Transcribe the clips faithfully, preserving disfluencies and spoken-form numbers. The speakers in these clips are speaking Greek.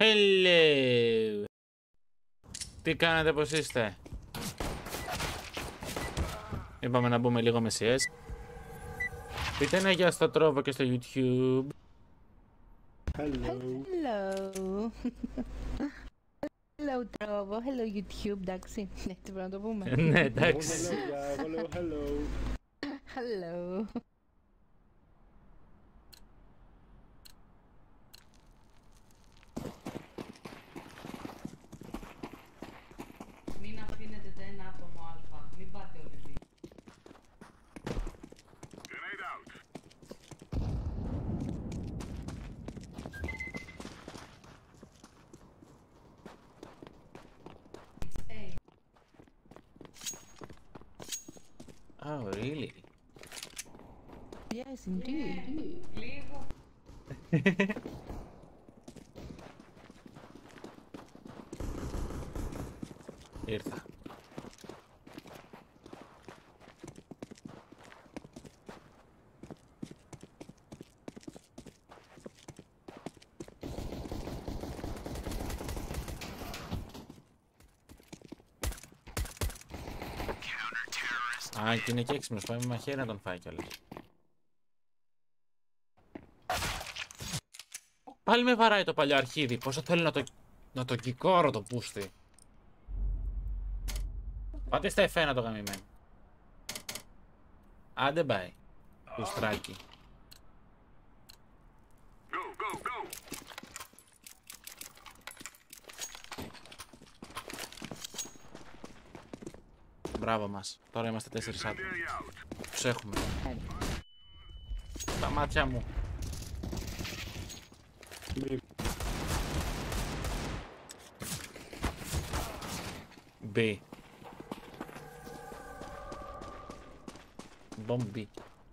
Hello! Τι κάνετε, πώς είστε? Είπαμε να μπούμε λίγο με σι ες. Πείτε ένα γεια στο Τρόβο και στο YouTube. Hello. Hello. Hello Τρόβο, hello YouTube, εντάξει. Έτσι πρέπει να το πούμε. Ναι, Εγώ εντάξει. δεν λέω γεια, εγώ λέω hello. Hello. Μην αφήνετε το ένα άτομο αλφα. Μην πάτε όλοι δύο. Hey, Oh, really? Yes, indeed. λίγο. Ήρθα. Α, και είναι και έξυπνος, πάει με μαχαίρι να τον φάει κιόλας. Πάλι με βαράει το παλιό αρχίδι, πόσο θέλω να το... να το κικόρω το πούστη. Πάτε στα εφ ένα το γαμημένο. Άντε πάει. Πουστράκι. Μπράβο μας. Τώρα είμαστε τέσσερις άτομα. Τους έχουμε. Τα μάτια μου. Μη. Μπι. Μπομπι.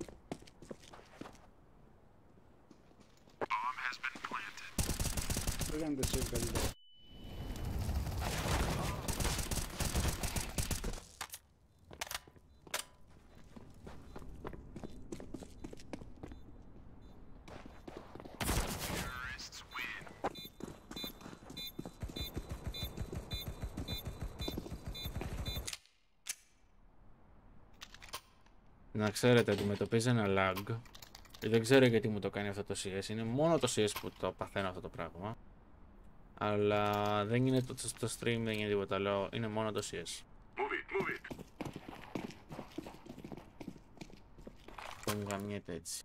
Δεν κάνετε save καλύτερα. Να ξέρετε, αντιμετωπίζει ένα lag. Δεν ξέρω γιατί μου το κάνει αυτό το σι ες. Είναι μόνο το σι ες που το παθαίνω αυτό το πράγμα. Αλλά δεν είναι το, το stream, δεν είναι τίποτα άλλο. Είναι μόνο το σι ες. Το μου γαμιέται έτσι.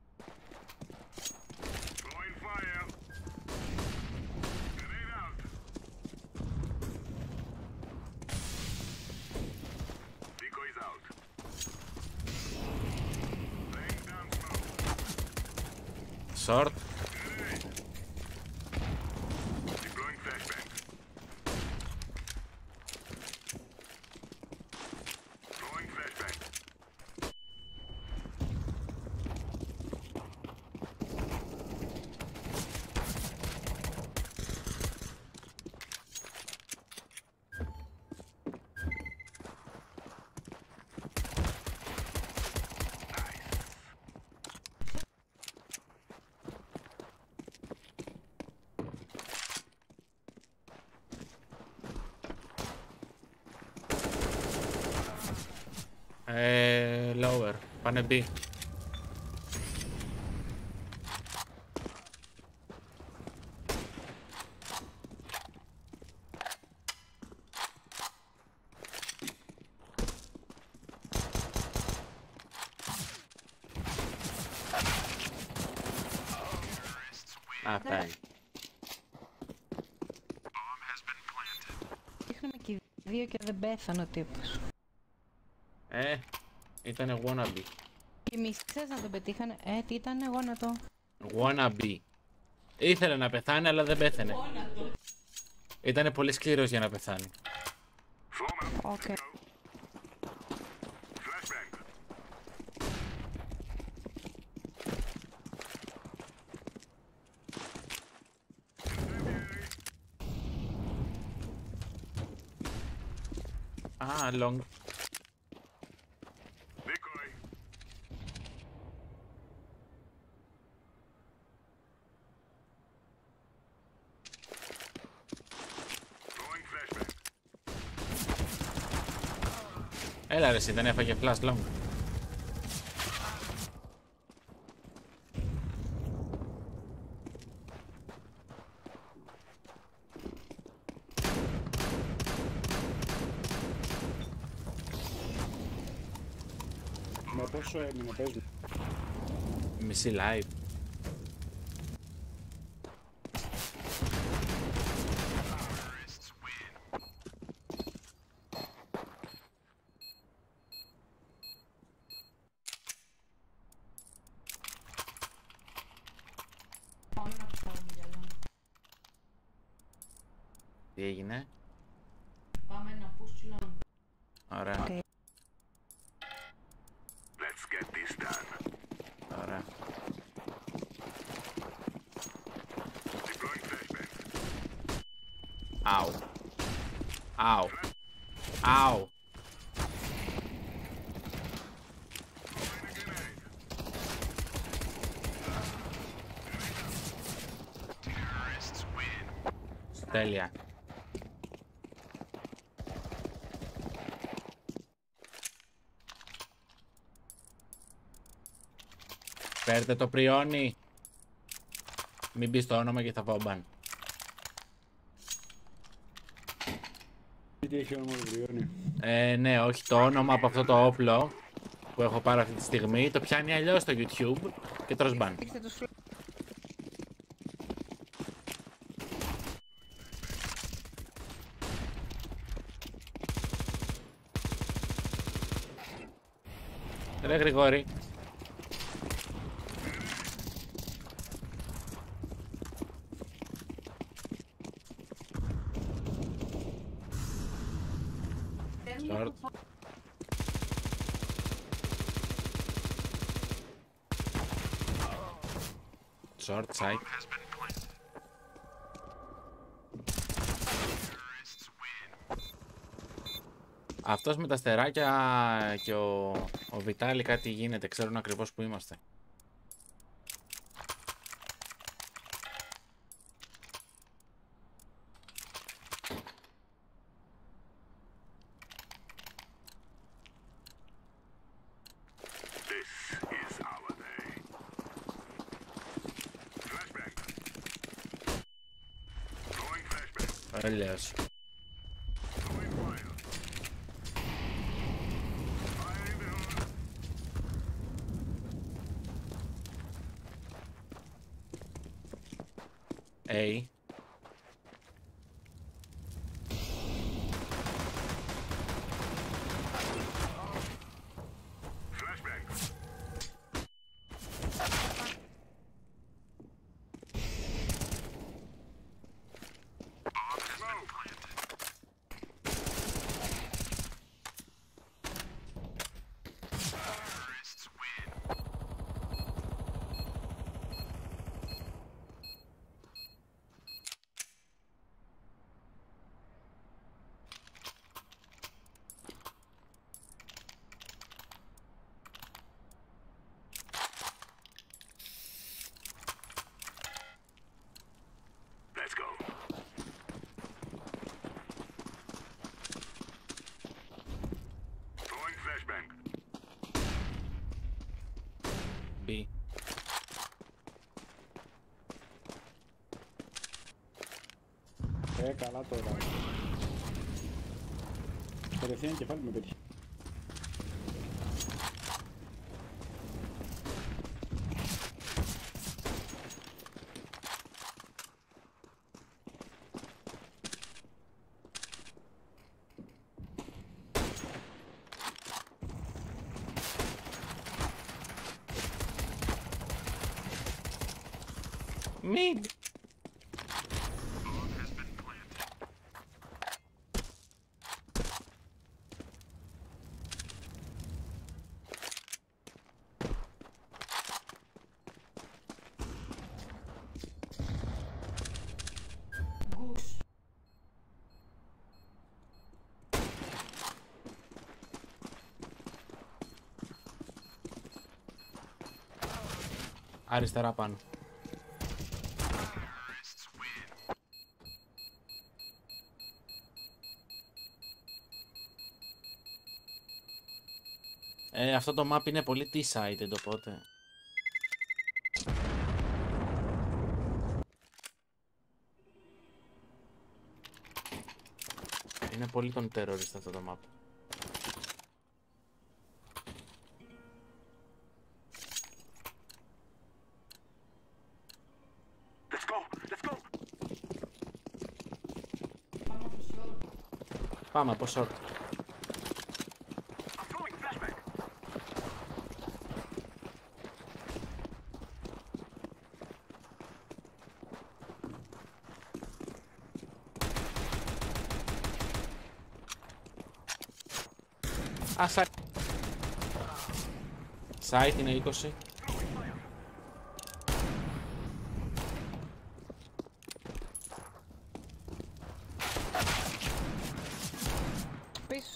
Short. Ε, lower. Πάνε B. Α, πάει. Δείχνουμε και οι δύο και δεν πέθανε ο τύπος. Ε, ήτανε wannabe. Και οι μισές να τον πετύχανε. Ε, τι ήταν, εγώ να το... Wannabe. Ήθελε να πεθάνει, αλλά δεν πέθανε. Ήτανε πολύ σκληρός για να πεθάνει. Οκ. Okay. Α, long. Έλα ρε εσύ, δεν έφαγε flash long. Με πόσο έμεινε, πες μου. Μισή live. Πάμε να αποστάρουμε γυαλό. Τι έγινε? Πάμε να push long. Ωραία. Okay. Ωραία. Άου. Άου. Άου. Τέλεια. Φέρτε το πριόνι. Μην μπεις το όνομα και θα φάω μπαν. Τι έχει όνομα το πριόνι. Ε, ναι, όχι το όνομα από αυτό το όπλο που έχω πάρει αυτή τη στιγμή. Το πιάνει αλλιώς στο YouTube και τρως μπαν. Ήρθε τους φλ... Ρε Γρηγόρη. Short. Short side. Αυτός με τα στεράκια και ο, ο Βιτάλη κάτι γίνεται, ξέρουν ακριβώς που είμαστε. Έλεος. A. B. Ε, καλά τώρα. Κατευθείαν κεφάλι με πέτυχε. Mid. Goose. Αριστερά πάνω. Ε, αυτό το map είναι πολύ T-sided, οπότε. Είναι πολύ τον terrorist αυτό το map. Πάμε από short. Α, site. Site είναι είκοσι. Πίσω.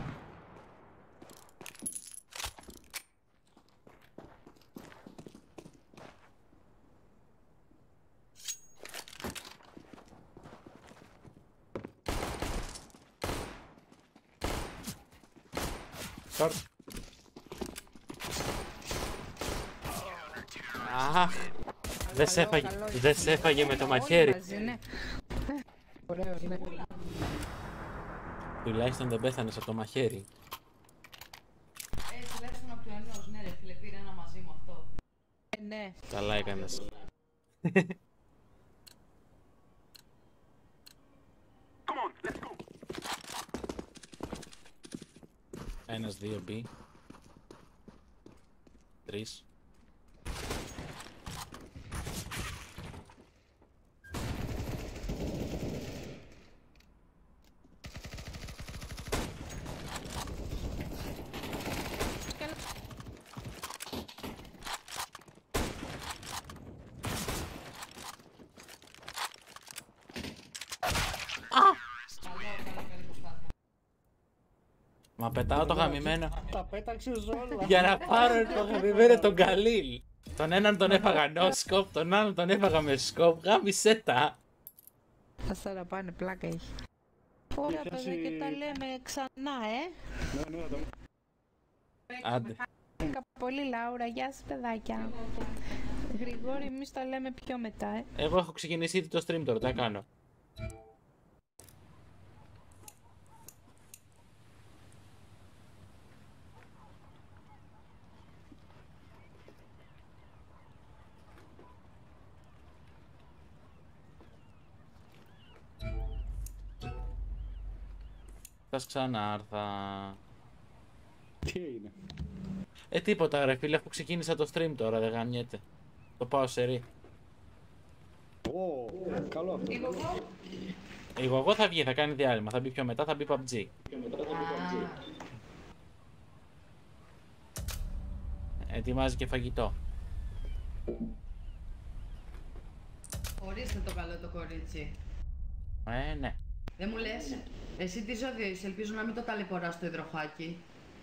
Short. Αχ, δεν σε έφαγε, καλό, δεν σε έφαγε με το μαχαίρι. Όλοι μαζί, ναι. Ωραίο, ναι. Τουλάχιστον δεν πέθανες από το μαχαίρι. Ε, τουλάχιστον από το ενός, ναι ρε φίλε, πήρε ένα μαζί μου αυτό. Ε, ναι. Καλά έκανες. Ένας, δύο, B. Τρεις. Μα πετάω το γαμημένο Τα πέταξες όλα. για να πάρω το γαμημένο τον Καλίλ. Τον έναν τον έφαγα no scope, τον άλλον τον έφαγα με scope. Γάμισε τα. Ας τώρα πάνε, πλάκα έχει. Ωραία Πιάσει- παιδιά και τα λέμε ξανά, ε. Ναι, ναι, το... Άντε. Χάρηκα πολύ Λάουρα, γεια σας παιδάκια. Γρηγόρη, εμείς τα λέμε πιο μετά, ε. Εγώ έχω ξεκινήσει ήδη το stream τώρα, τι κάνω. Θα ξανάρθα. Τι έγινε. Ε, τίποτα ρε φίλε, αφού ξεκίνησα το stream τώρα, δεν γαμιέται. Το πάω σε ρί. Ω, καλό αυτό. Εγώ, εγώ θα βγει, θα κάνει διάλειμμα, θα μπει πιο μετά, θα μπει πι γιου τζι. Ετοιμάζει και φαγητό. Ορίστε το καλό το κορίτσι. Ε, ναι. Δεν μου λες, εσύ τι ζώδιο είσαι, ελπίζω να μην το ταλαιπωράς στο υδροχάκι.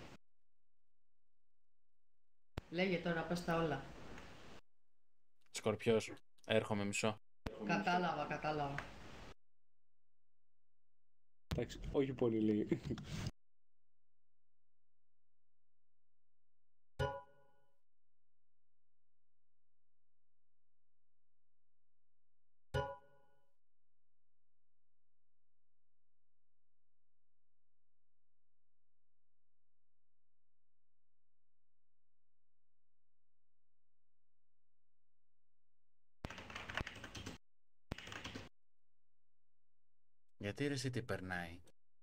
Λέγε τώρα, πες τα όλα. Σκορπιός. Έρχομαι μισό. Κατάλαβα, κατάλαβα. Εντάξει, όχι πολύ λίγη. Γιατί ρε εσύ τι περνάει.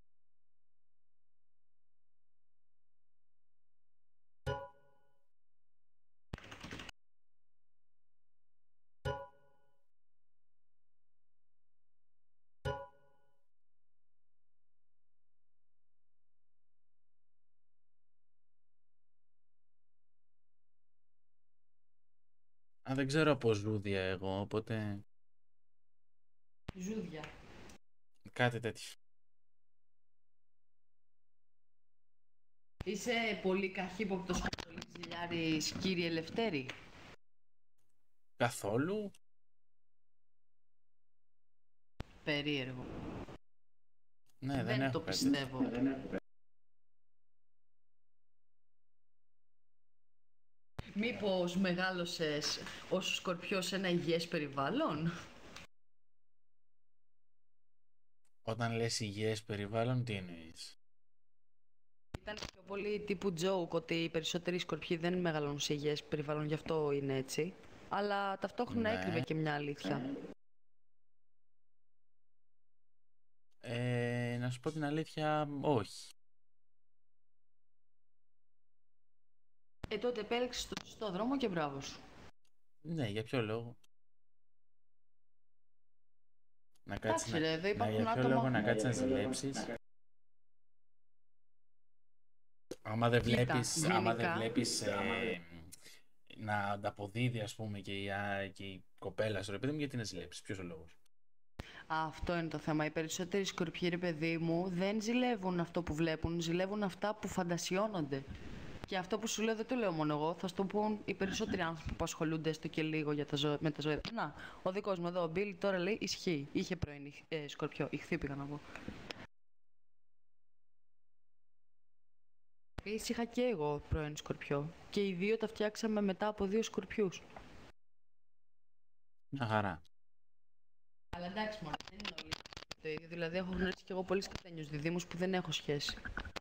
Α, δεν ξέρω από ζούδια εγώ, οπότε Ζούδια. κάτι τέτοιο. Είσαι πολύ καχύποπτος και πολύ ζηλιάρης, κύριε Λευτέρη. Καθόλου. Περίεργο. Ναι, δεν, Δεν έχω το κάτι. πιστεύω. Μήπως μεγάλωσες ως σκορπιό σε ένα υγιές περιβάλλον? Όταν λες υγιές περιβάλλον, τι εννοείς? Ήταν πιο πολύ τύπου joke ότι οι περισσότεροι σκορπιοί δεν μεγαλώνουν σε υγιές περιβάλλον, γι' αυτό είναι έτσι. Αλλά ταυτόχρονα Ναι. έκρυβε και μια αλήθεια. Ε, να σου πω την αλήθεια, όχι. Ε, τότε επέλεξες το σωστό δρόμο και μπράβο σου. Ναι, για ποιο λόγο? Να κάτσεις Εντάξει, ρε, εδώ να... να, υπάρχουν για ποιο άτομα- λόγο να κάτσεις να ζηλέψεις? Άμα δεν Κοίτα, βλέπεις, άμα δεν γενικά- βλέπεις ε, να ανταποδίδει, ας πούμε, και η, α, και η κοπέλα σου, ρε παιδί μου, γιατί να ζηλέψεις, ποιος ο λόγος? Αυτό είναι το θέμα. Οι περισσότεροι σκορπιοί, ρε παιδί μου, δεν ζηλεύουν αυτό που βλέπουν, ζηλεύουν αυτά που φαντασιώνονται. Και αυτό που σου λέω δεν το λέω μόνο εγώ, θα σου το πούν οι περισσότεροι άνθρωποι που ασχολούνται έστω και λίγο για τα ζω... με τα ζωή. Να, ο δικός μου εδώ, ο Μπίλ, τώρα λέει ισχύει. Είχε πρώην ηχ- ε, σκορπιό, ηχθή πήγα να πω. Επίσης είχα και εγώ πρώην σκορπιό και οι δύο τα φτιάξαμε μετά από δύο σκορπιούς. Μια χαρά. Αλλά εντάξει μόνο, δεν είναι όλοι το ίδιο. Δηλαδή έχω γνωρίσει και εγώ πολλούς κατένιους διδήμους που δεν έχω σχέση.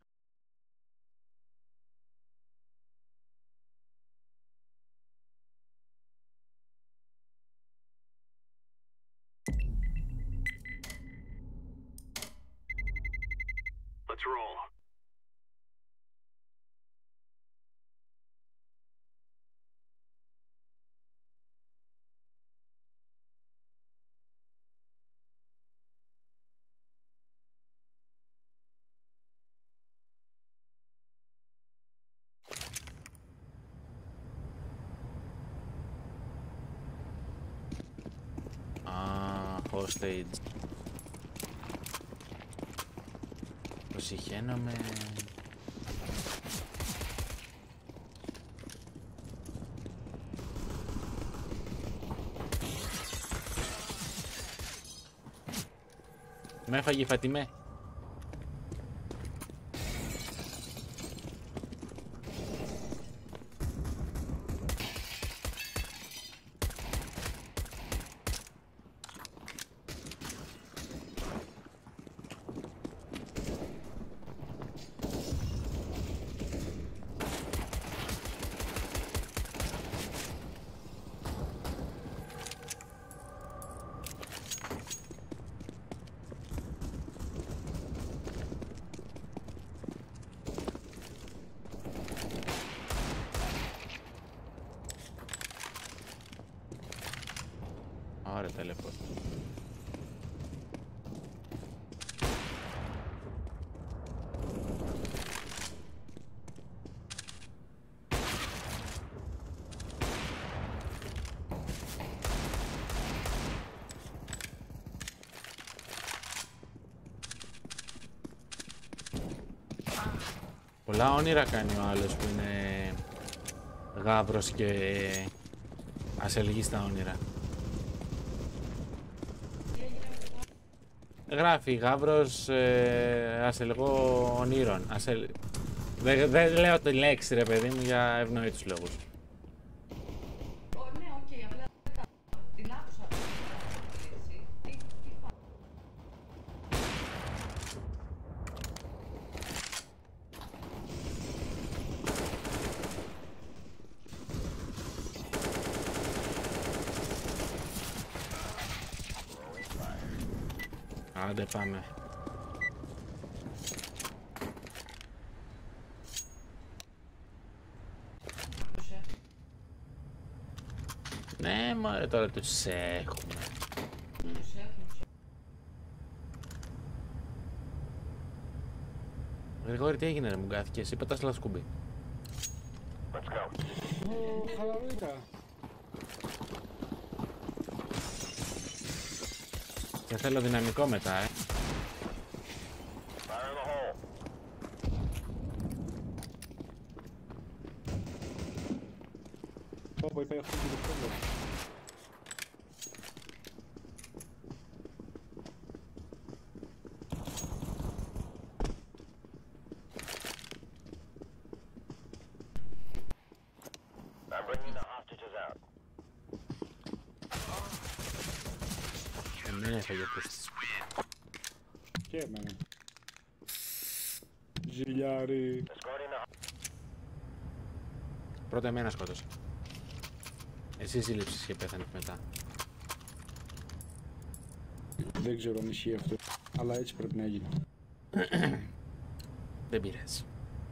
Let's roll. Α, hostage. Προσυχαίνομαι. Με έφαγε η Φατιμέ. Ωραία, teleport. Πολλά όνειρα κάνει ο άλλος που είναι γάβρος και ασελγεί στα όνειρα. Γράφει γάβρος ε, ασελγό ονείρων. Ασελ... Δεν δε λέω τη λέξη ρε παιδί μου για ευνοήτους λόγους. Ω, ναι, οκ, απλά την άκουσα. Έτσι. Τι, τι φα... Άντε πάμε. Άκουσε. Ναι μωρέ τώρα τους έχουμε. Τους έχουν. Γρηγόρη τι έγινε ρε μου γκάθηκες, είπα τα σλά σκουμπί. Let's go. Ω, χαλαρούικα. Και θέλω δυναμικό μετά ε. Fire in the hole. Πω, πω, είπα αυτό και το θέλω. I'm έφαγε ο Πούστης. Και εμένα. Ζηλιάρι. Πρώτα εμένα σκότωσε. Εσύ σύλληψες και πέθανε μετά. Δεν ξέρω αν ισχύει αυτό, αλλά έτσι πρέπει να γίνει. Δεν πειράζει.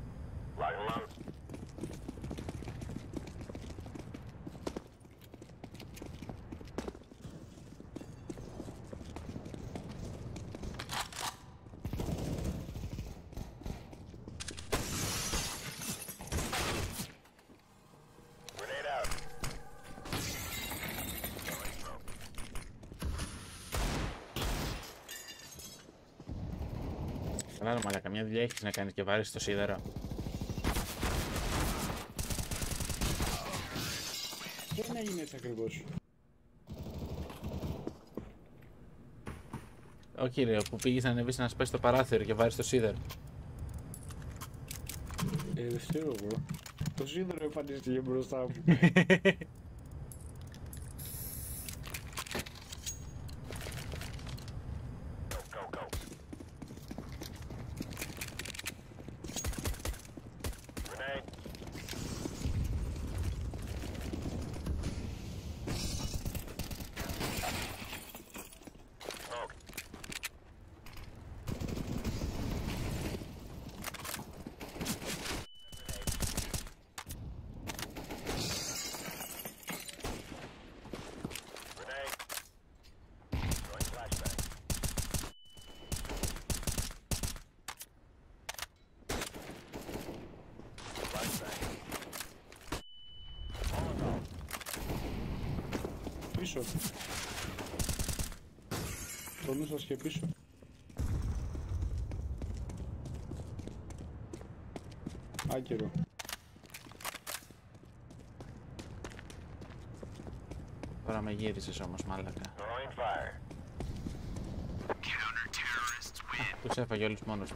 Καλά, μαλάκα, μια δουλειά έχεις να κάνεις και βάρεις το σίδερο. Δεν έγινε έτσι ακριβώς. Όχι ρε, που πήγες να ανεβείς να σπάσεις το παράθυρο και βάρεις το σίδερο. Ε, δεν ξέρω εγώ. Το σίδερο εμφανίστηκε μπροστά μου. Πίσω. Το νου σας και πίσω. Άκυρο. Τώρα με γύρισες όμως, μάλακα. Α, τους έφαγε όλους μόνος του.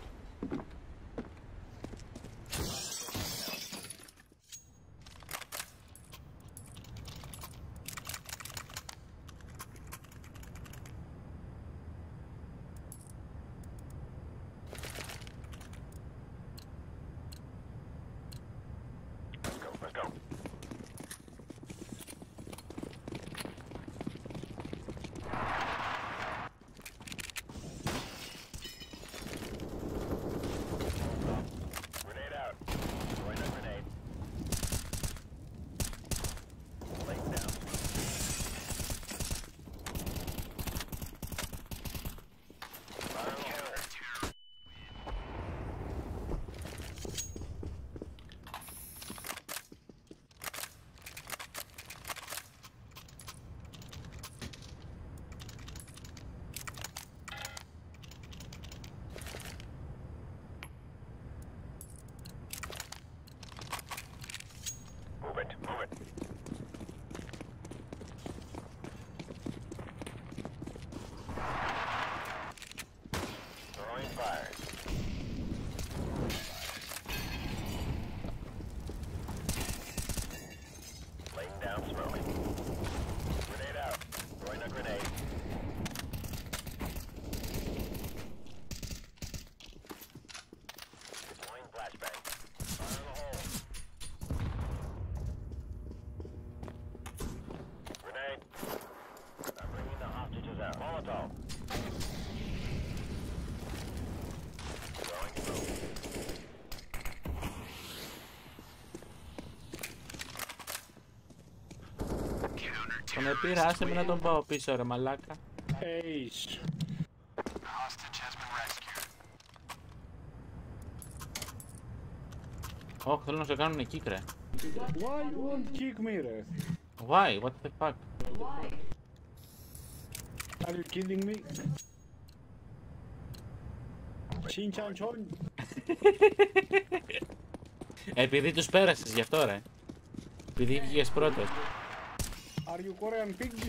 Τον επήρα, άσε με να τον πάω πίσω ρε μαλάκα. Ace. Όχι, θέλω να σε κάνουν kick ρε. Why you won't kick me ρε? Why? What the fuck? Are you kidding me? Τσιν τσον. Επειδή τους πέρασες γι' αυτό ρε. Επειδή βγήκες πρώτος. Are you Korean pig?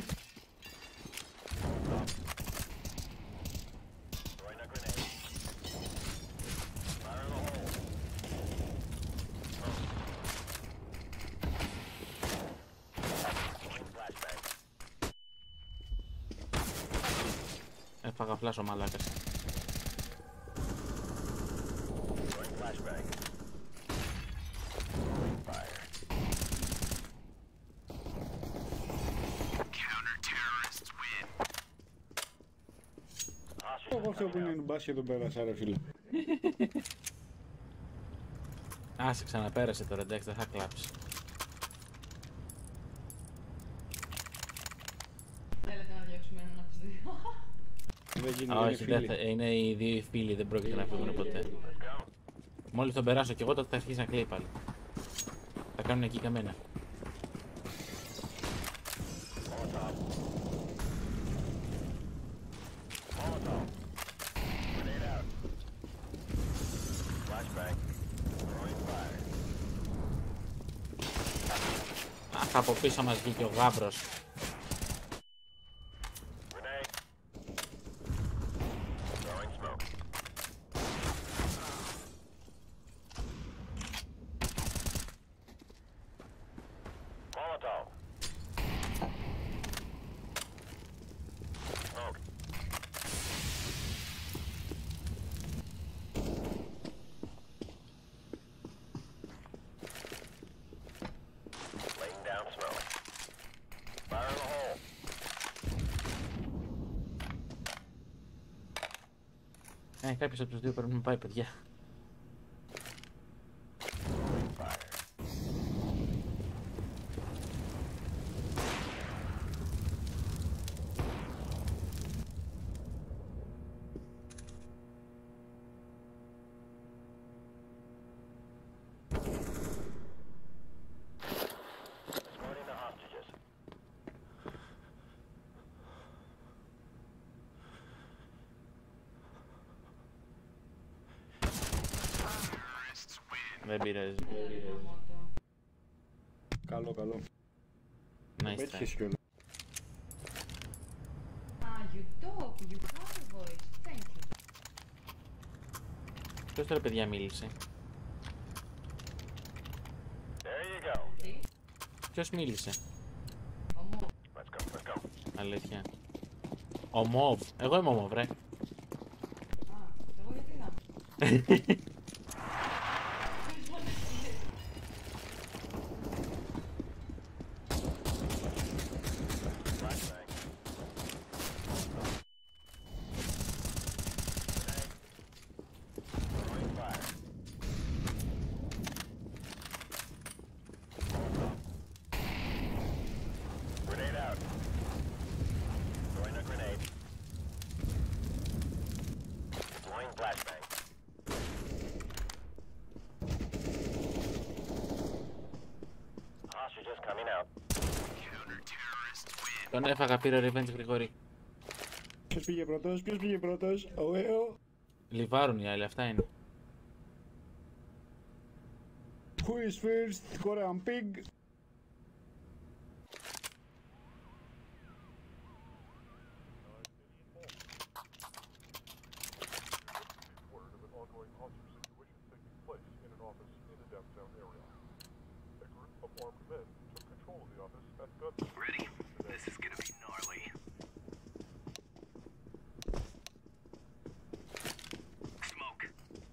Έφαγα φλάσο ο μαλάκας. Flashbang. Fire. Counter-terrorists win. Εγώ αυτό που είναι μπάσκετ τον πέρασα ρε φίλε. Άσε, ξαναπέρασε τώρα, εντάξει, δεν θα κλάψει. Θέλετε να διώξουμε έναν από τους δύο? Δεν γίνει, Α, είναι όχι, δεν φίλοι. θα, είναι οι δύο φίλοι, δεν πρόκειται να φύγουν ποτέ. Μόλις τον περάσω κι εγώ, τότε θα αρχίσει να κλαίει πάλι. Θα κάνουν εκεί καμένα. Grenade out. Flashbang. Throwing fire. Αχ, από πίσω μας βγήκε ο γάμπρος. Grenade. Throwing smoke. Molotov. Smoke. Laying down smoke. Fire in the hole. Ε, κάποιος από τους δύο πρέπει να πάει, παιδιά. Fire. Escorting the hostages. Δεν πειράζει. Καλό, καλό. Nice try. Πέτυχες κιόλας. Ah, you talk, you have a voice. Thank you. Ποιος τώρα, παιδιά, μίλησε? There you go. Τι? Ποιος μίλησε? Ομό. Let's go. Let's go. Αλήθεια. Ο Μοβ. Εγώ είμαι ο Μοβ, ρε. Α, εγώ γιατί να. Flashbang. Throwing fire. Grenade out. Throwing a grenade. Deploying flashbang. Hostages coming out. Counter-terrorists win. Τον έφαγα, πήρα revenge γρηγορή. Ποιος πήγε πρώτος, ποιος πήγε πρώτος, ο Έο. Λιβάρουν οι άλλοι, αυτά είναι. Who is first, Korean pig. word of an ongoing hostage situation taking place in an office in the downtown area. A group of armed men took control of the office at gunpoint. Ready? This is gonna be gnarly. Smoke.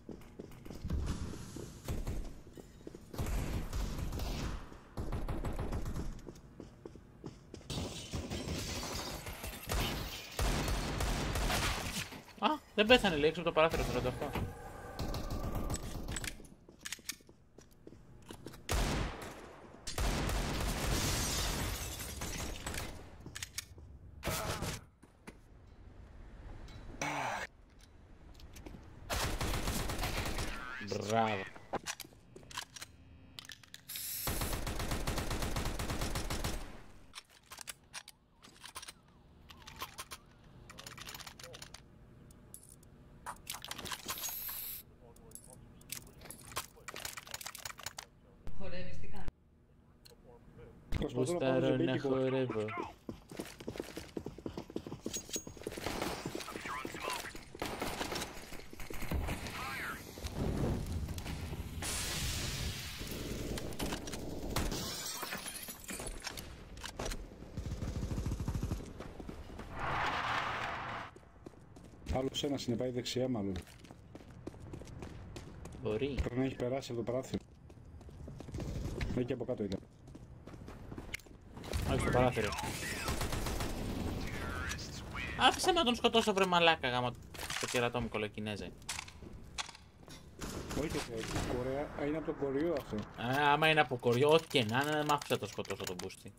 Α, δεν πέθανε, λέει, έξω από το παράθυρο σαράντα οκτώ. Μπράβο. Χορεύεις, τι κάνεις? Προσπαθώ να πάω Γουστάρω σε να μπέικι χορεύω. Throwing smoke. Άλλος ένας είναι, πάει δεξιά μάλλον. Μπορεί. Πρέπει να έχει περάσει από το παράθυρο. Εκεί από κάτω ήταν. Όχι στο παράθυρο. Άφησε να τον σκοτώσω, βρε μαλάκα, γάμα το κερατό μου κολοκινέζε. Όχι, ε, Κορέα, α, είναι από το Κοριό αυτό. Α, άμα είναι από κοριό, ό,τι και να είναι, μ' άφησε να τον σκοτώσω τον μπούστι.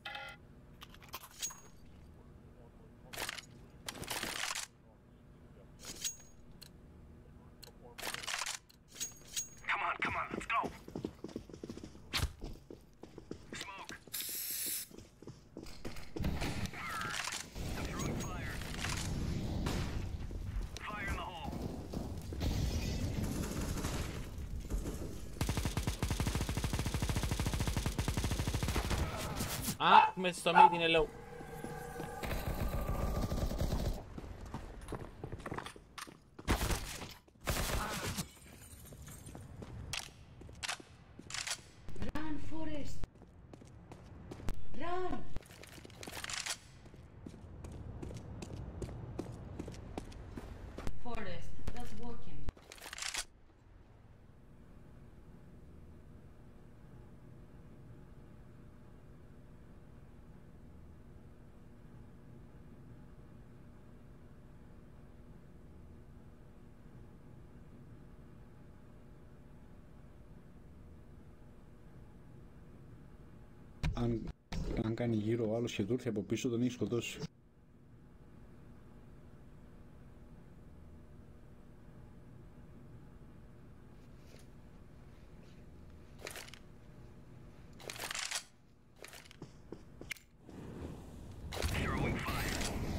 Come on, come on, let's go. Smoke. I'm throwing fire. Fire in the hole. Α, με στο mid είναι low. Run, Forest! Run! Forest, that's walking. Αν, αν κάνει γύρω ο άλλος και του έρθει από πίσω, τον έχει σκοτώσει. Throwing fire.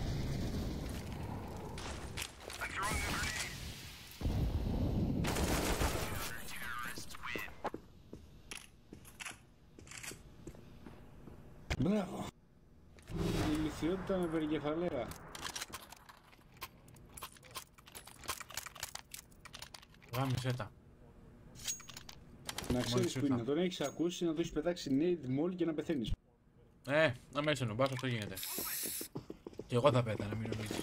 I'm throwing a grenade. Terrorists win. Μπράβο. Η ηλικιότητα με περικεφαλαία. Γάμισε τα. Να ξέρεις που είναι, τον έχεις ακούσει να του έχεις πετάξει nade μόλι και να πεθαίνεις. Ε, να μέσα νουμπάς, αυτό γίνεται. Και εγώ θα πέτανα, μην νομίζεις.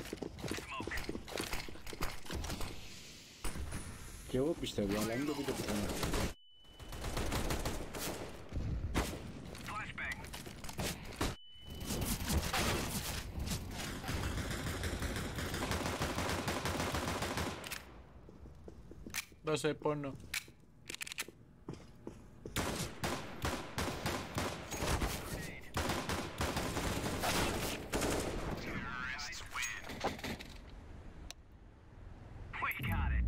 Και εγώ πιστεύω, αλλά μην το πείτε πουθενά. Flashbang. Δώσε πόνο. Terrorists win. We got it.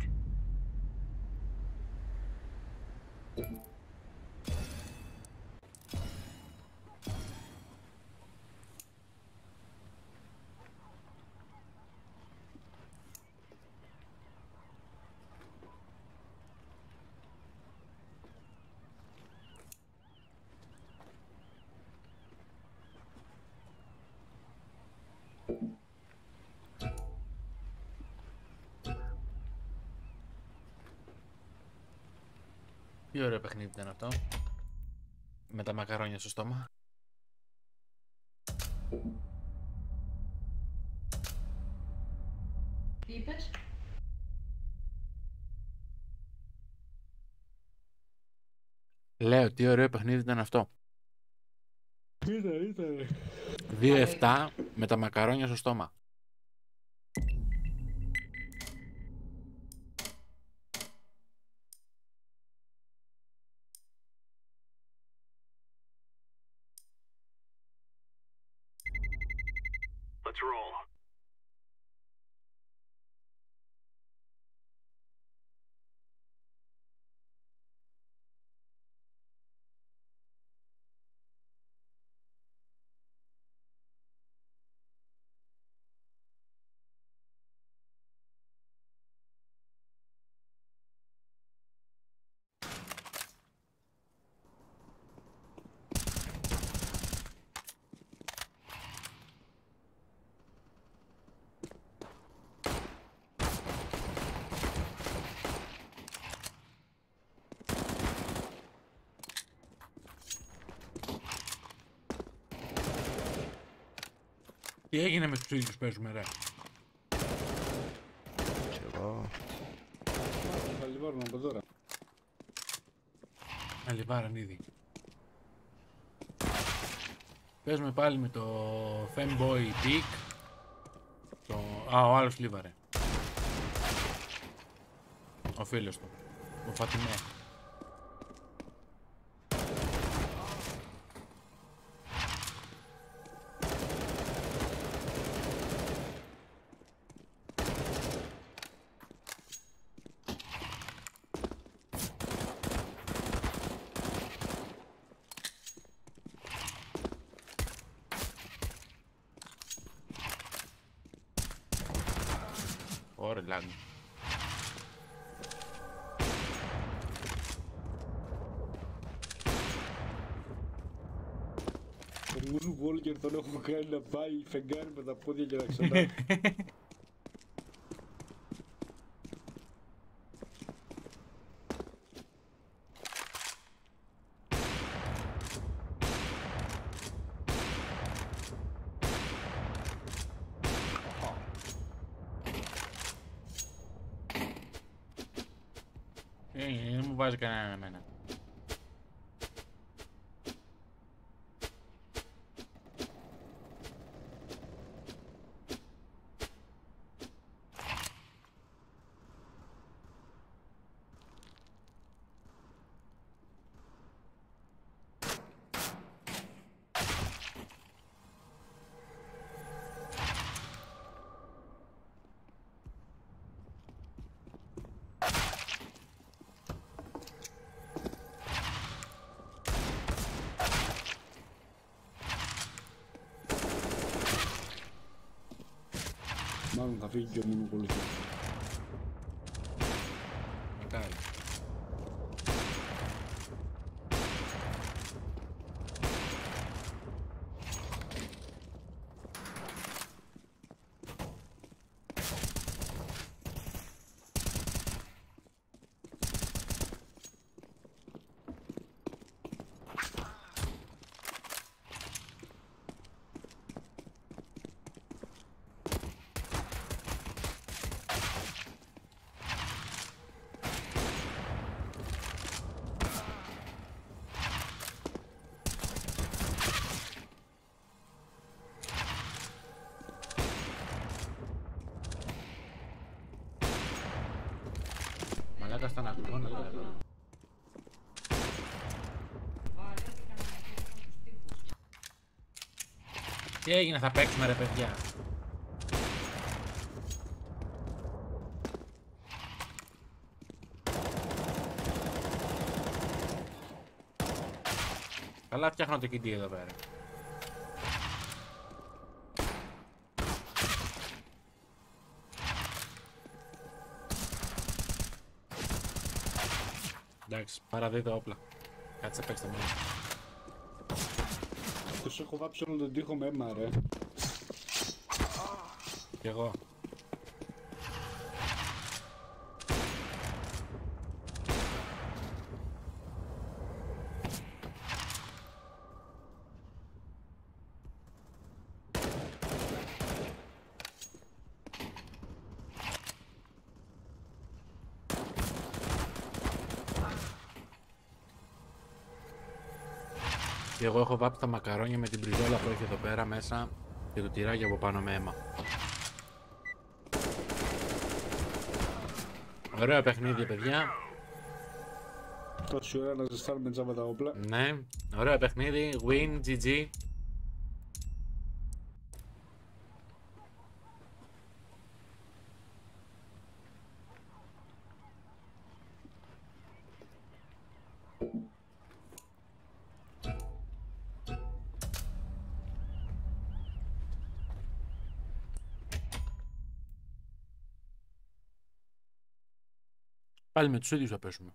Τι ωραίο παιχνίδι ήταν αυτό. Με τα μακαρόνια στο στόμα. Τι είπες? Λέω, τι ωραίο παιχνίδι ήταν αυτό. Ήταν, ήταν. δύο επτά με τα μακαρόνια στο στόμα. Let's roll. Τι έγινε με τους ίδιους παίζουμε ρε. τώρα, να πω τώρα. Αλιβάραν ήδη. Παίζουμε πάλι με το Femboy Peak. Το... Α, ο άλλος λίβαρε. Ο φίλος του. Ο Φατιμέ. Ωραία, λάγει. Το Moonwalker τον έχω κάνει να πάει φεγγάρι με τα πόδια και να ξανά. Ε, δεν μου βάζει κανέναν εμένα. Μάλλον θα φύγει και ο Moonwalker. Μακάρι. Μαλάκα στα ανακλώνω τώρα εδώ. Τι έγινε, θα παίξουμε ρε παιδιά. Καλά φτιάχνω το κιντί εδώ πέρα. Εντάξει, παραδείτε όπλα. Κάτσε παίξτε μόνο. Τους έχω βάψει όλο τον τοίχο με αίμα ρε. Κι εγώ. Και εγώ έχω βάψει τα μακαρόνια με την μπριζόλα που έχει εδώ πέρα μέσα και το τυράκι από πάνω με αίμα. Ωραίο παιχνίδι παιδιά. Τόση ώρα να ζεστάνουμε τζάμπα τα όπλα. Ναι, ωραίο παιχνίδι, win, τζι τζι. Πάλι με τους ίδιους θα πέσουμε.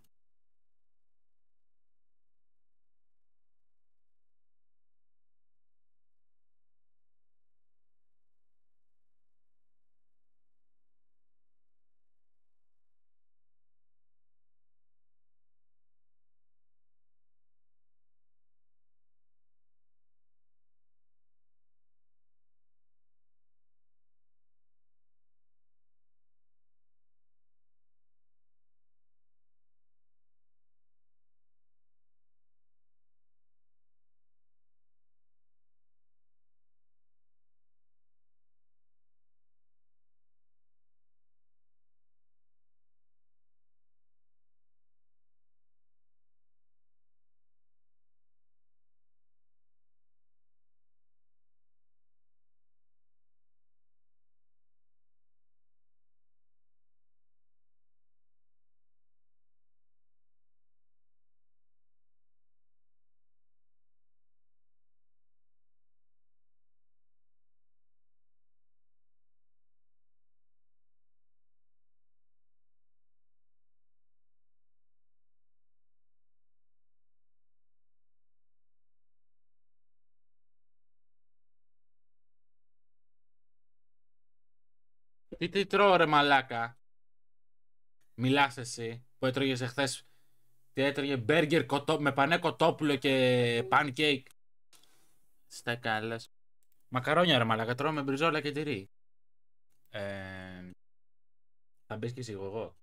Τι τι τρώω ρε μαλάκα. Μιλάς εσύ που έτρωγες εχθές. Τι έτρωγε μπέργκερ κοτό, με πανέ κοτόπουλο και pancake. Στα κάλας. Μακαρόνια ρε μαλάκα, τρώω με μπριζόλα και τυρί. Ε, θα μπεις και εσύ εγώ.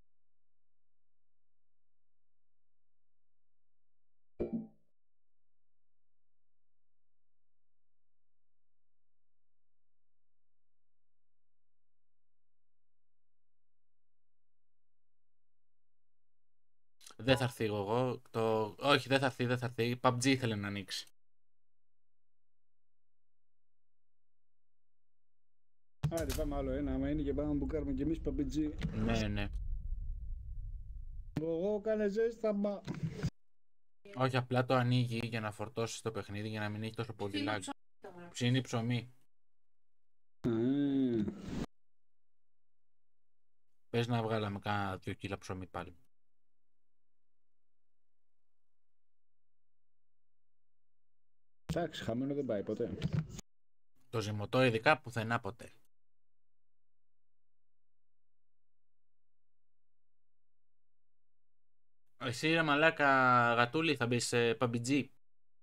Δεν θα έρθει εγώ. Το... Όχι, δεν θα έρθει, δεν θα έρθει. πι γιου μπι τζι ήθελε να ανοίξει. Άρη, πάμε άλλο ένα. Άμα είναι και πάμε να μπουκάρουμε κι εμείς πι γιου μπι τζι. Ναι, ναι. Εγώ κάνε ζέσταμα. Όχι, απλά το ανοίγει για να φορτώσει το παιχνίδι για να μην έχει τόσο πολύ lag. Ψήνει ψωμί. Mm. Πες να βγάλαμε κάνα δύο κιλά ψωμί πάλι. Εντάξει, χαμένο δεν πάει ποτέ. Το ζυμωτό ειδικά πουθενά ποτέ. Εσύ ρε μαλάκα γατούλη θα μπεις σε πι γιου μπι τζι.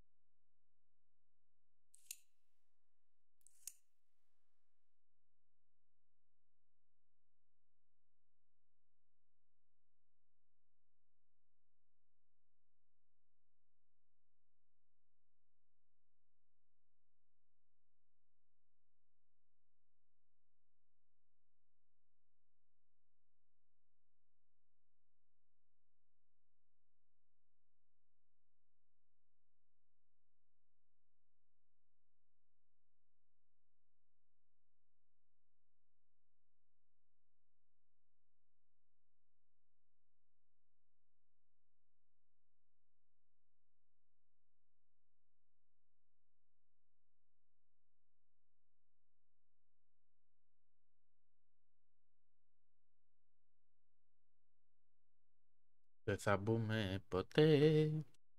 Δεν θα μπούμε ποτέ.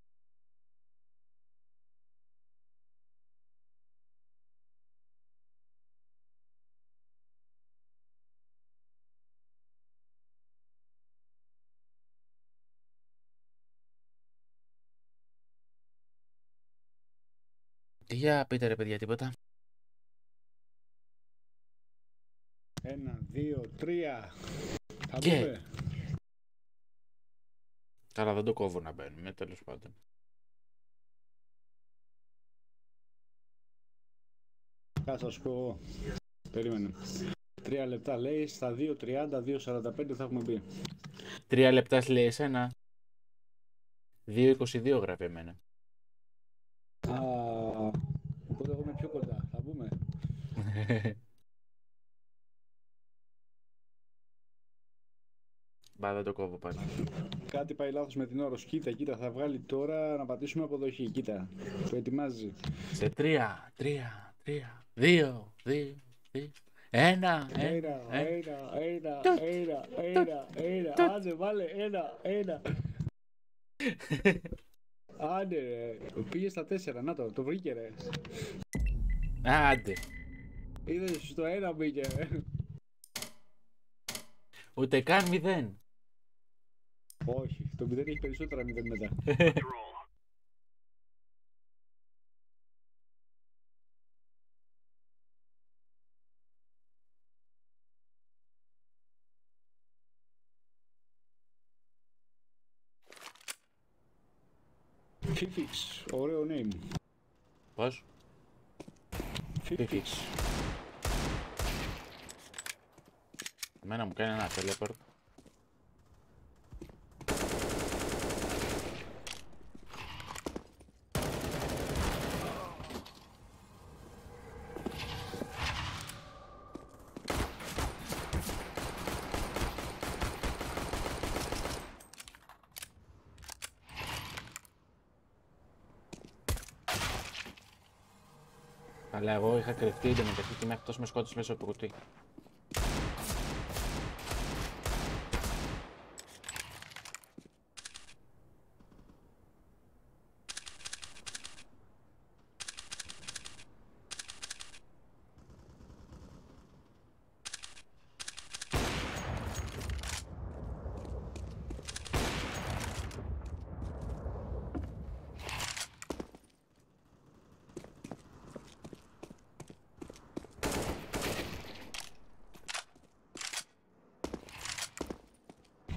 Τι για πείτε ρε παιδιά, τίποτα. Ένα, δύο, τρία. Θα Και. πούμε. Καλά, δεν το κόβω να μπαίνουμε, τέλος πάντων. Κάτσε να σου πω εγώ. Περίμενε. Τρία λεπτά λέει, στα δύο τριάντα, δύο σαράντα πέντε θα έχουμε μπει. Τρία λεπτά λέει εσένα. δύο είκοσι δύο γράφει εμένα. Α, οπότε εγώ είμαι πιο κοντά. Θα πούμε. Μπα, δεν το κόβω πάλι. Κάτι πάει λάθος με την όρος. Κοίτα, κοίτα, θα βγάλει τώρα να πατήσουμε αποδοχή. Κοίτα, το ετοιμάζει. Σε τρία, τρία, τρία, δύο, δύο, δύο, ένα, Ένα, ένα, ένα, ένα, ένα, ένα, ένα. Άντε, βάλε, ένα, ένα. Άντε, ρε. Πήγε στα τέσσερα, να το, το βρήκε, ρε. Άντε. Είδες, στο ένα μπήκε, ρε. Ούτε καν μηδέν. Όχι, το μηδέν έχει περισσότερα μηδέν μετά. Φίφιξ, ωραίο name. Πώς? Φίφιξ. Εμένα μου κάνει ένα teleport. Αλλά εγώ είχα κρυφτεί εντωμεταξύ και με αυτός με σκότωσε μέσα από το κουτί.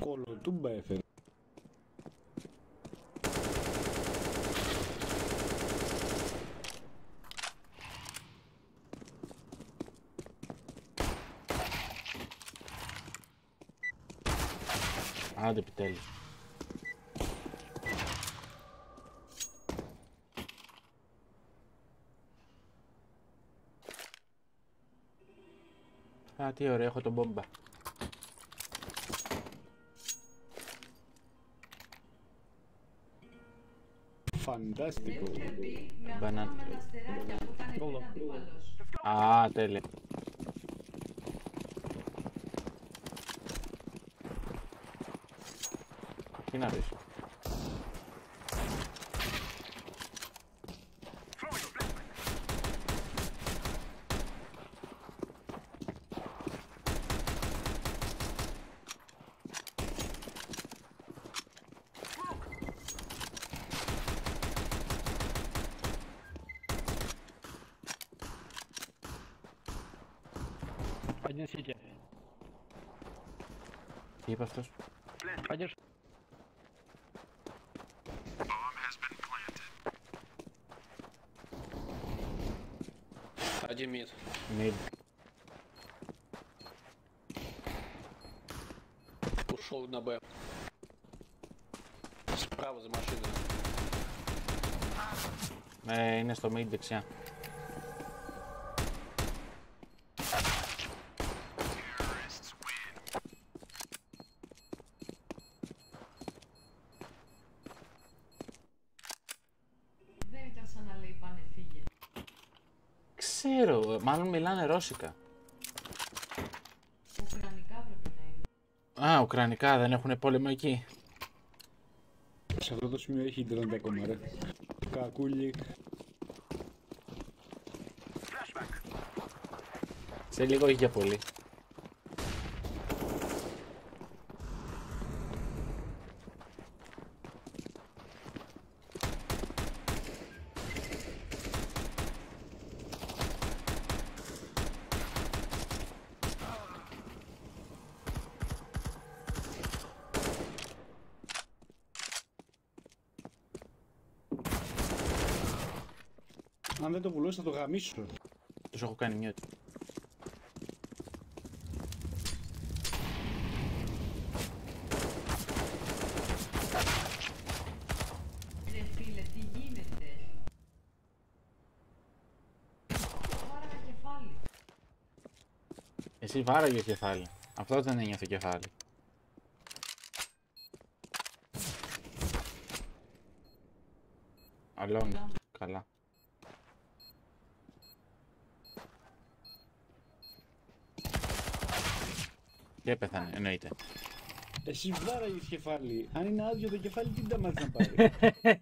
Κολοτούμπα έφερε. Άντε επιτέλους. Α, τι ωραία, έχω τον μπόμπα. Φαντάστικο. Μπανάνα. Α, τέλεια. Τι να πεις. Один сити. Τι είπε αυτός. Один. Один мид. Mid. Ушел на Б. Справа за машиной. Ε, είναι στο mid δεξιά. Δεν ήταν σαν να λέει πάνε φύγε. Ξέρω, μάλλον μιλάνε ρώσικα. Ουκρανικά πρέπει να είναι. Α, ουκρανικά, δεν έχουν πόλεμο εκεί. Σε αυτό το σημείο έχει ίντερνετ ακόμα ρε. Κακούλι. Σε λίγο όχι για πολύ. Αν δεν το βουλώσει θα το γαμίσω. Τους έχω κάνει mute. Ρε φίλε, τι γίνεται. Βάραγα κεφάλι. Εσύ βάραγες κεφάλι. Αυτό δεν ένιωθε κεφάλι. Αλώνει. Καλά. Και πέθανε, εννοείται. Εσύ βάραγες κεφάλι. Αν είναι άδειο το κεφάλι, τι τα μάτια να πάρει.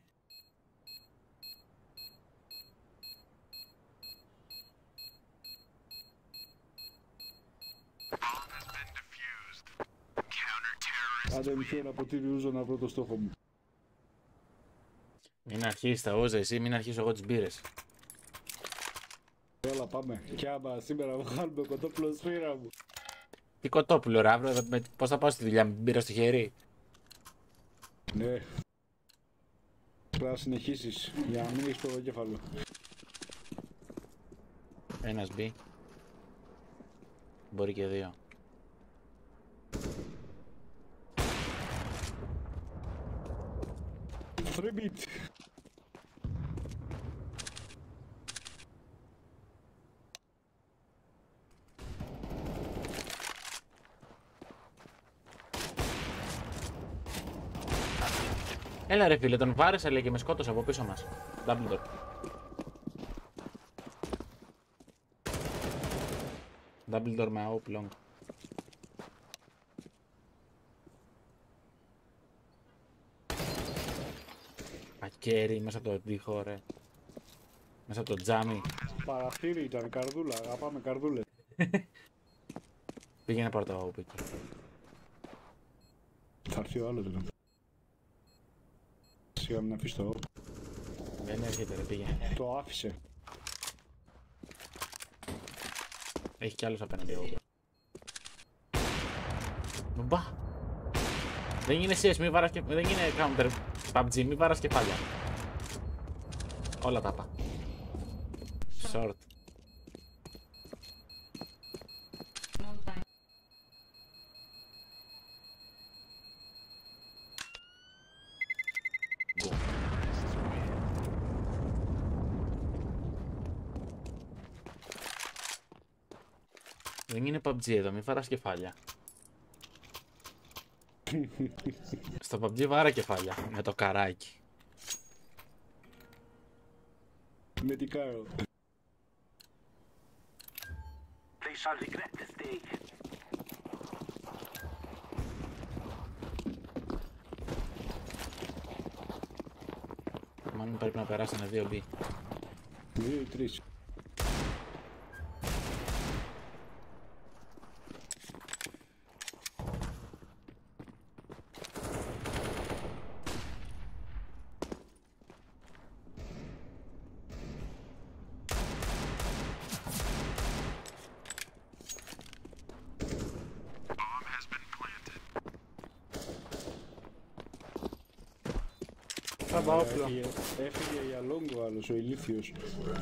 Άντε μισό να αποτύριουζω να βρω το στόχο μου. Μην αρχίσεις τα όζα εσύ, μην αρχίσω εγώ τις μπύρες. Έλα πάμε. Κι άμα σήμερα βγάλουμε κοτόπουλο σφύρα μου. Τι κοτόπουλο ρε, αύριο, με- πώς θα πάω στη δουλειά με μπύρα στο χέρι. Ναι. Πρέπει να συνεχίσεις για να μην έχεις ποδοκέφαλο. Ένας μπει. Μπορεί και δύο. Three bit. Έλα ρε φίλε, τον βάρεσα λέει και με σκότωσε από πίσω μας. Dumbledore. Dumbledore με A W P long. Ακέρι μέσα από το τοίχο ρε. Μέσα από το τζάμι. Παραθύρι ήταν, καρδούλα. Αγαπάμε καρδούλες. Πήγαινε πάρω το A W P. Θα έρθει ο άλλος εδώ. Σιγά μην αφήσει το. Δεν έρχεται ρε, πήγαινε. Το άφησε. Έχει κι άλλος απέναντι A W P. Μπα! Δεν είναι σι ες, μη βάρας και... δεν είναι counter πι γιου τζι, μη βάρας κεφάλια. Όλα τα πά. Short. Δεν είναι πι γιου τζι εδώ, μη βάρας κεφάλια. Στο πι γιου τζι βάρα κεφάλια, με το καράκι. Με την Κάρο. They shall regret this day. Μάλλον πρέπει να περάσανε δύο μπι. Δύο ή τρεις. Θα πάω όπλο. Έφυγε, έφυγε για λόγκο άλλος, ο ηλίθιος.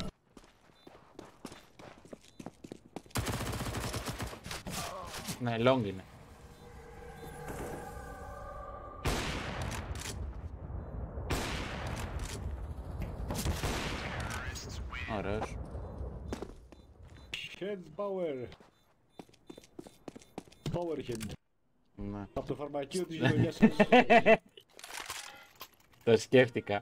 Ναι, long είναι. Ωραίος. Head power. Powerhead. Ναι. Από το φαρμακείο της γειτονιάς σας. Το σκέφτηκα.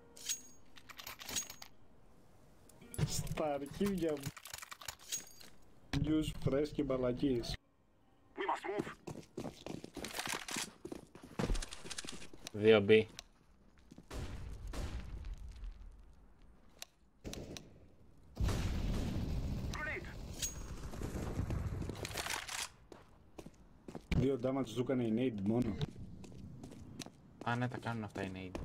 Στα αρχίδια μου. News, φρες και μαλακίες. We must move. Δύο μπι. Grenade. Δύο damage του έκανε η nade μόνο. Α, ναι, τα κάνουν αυτά οι nade.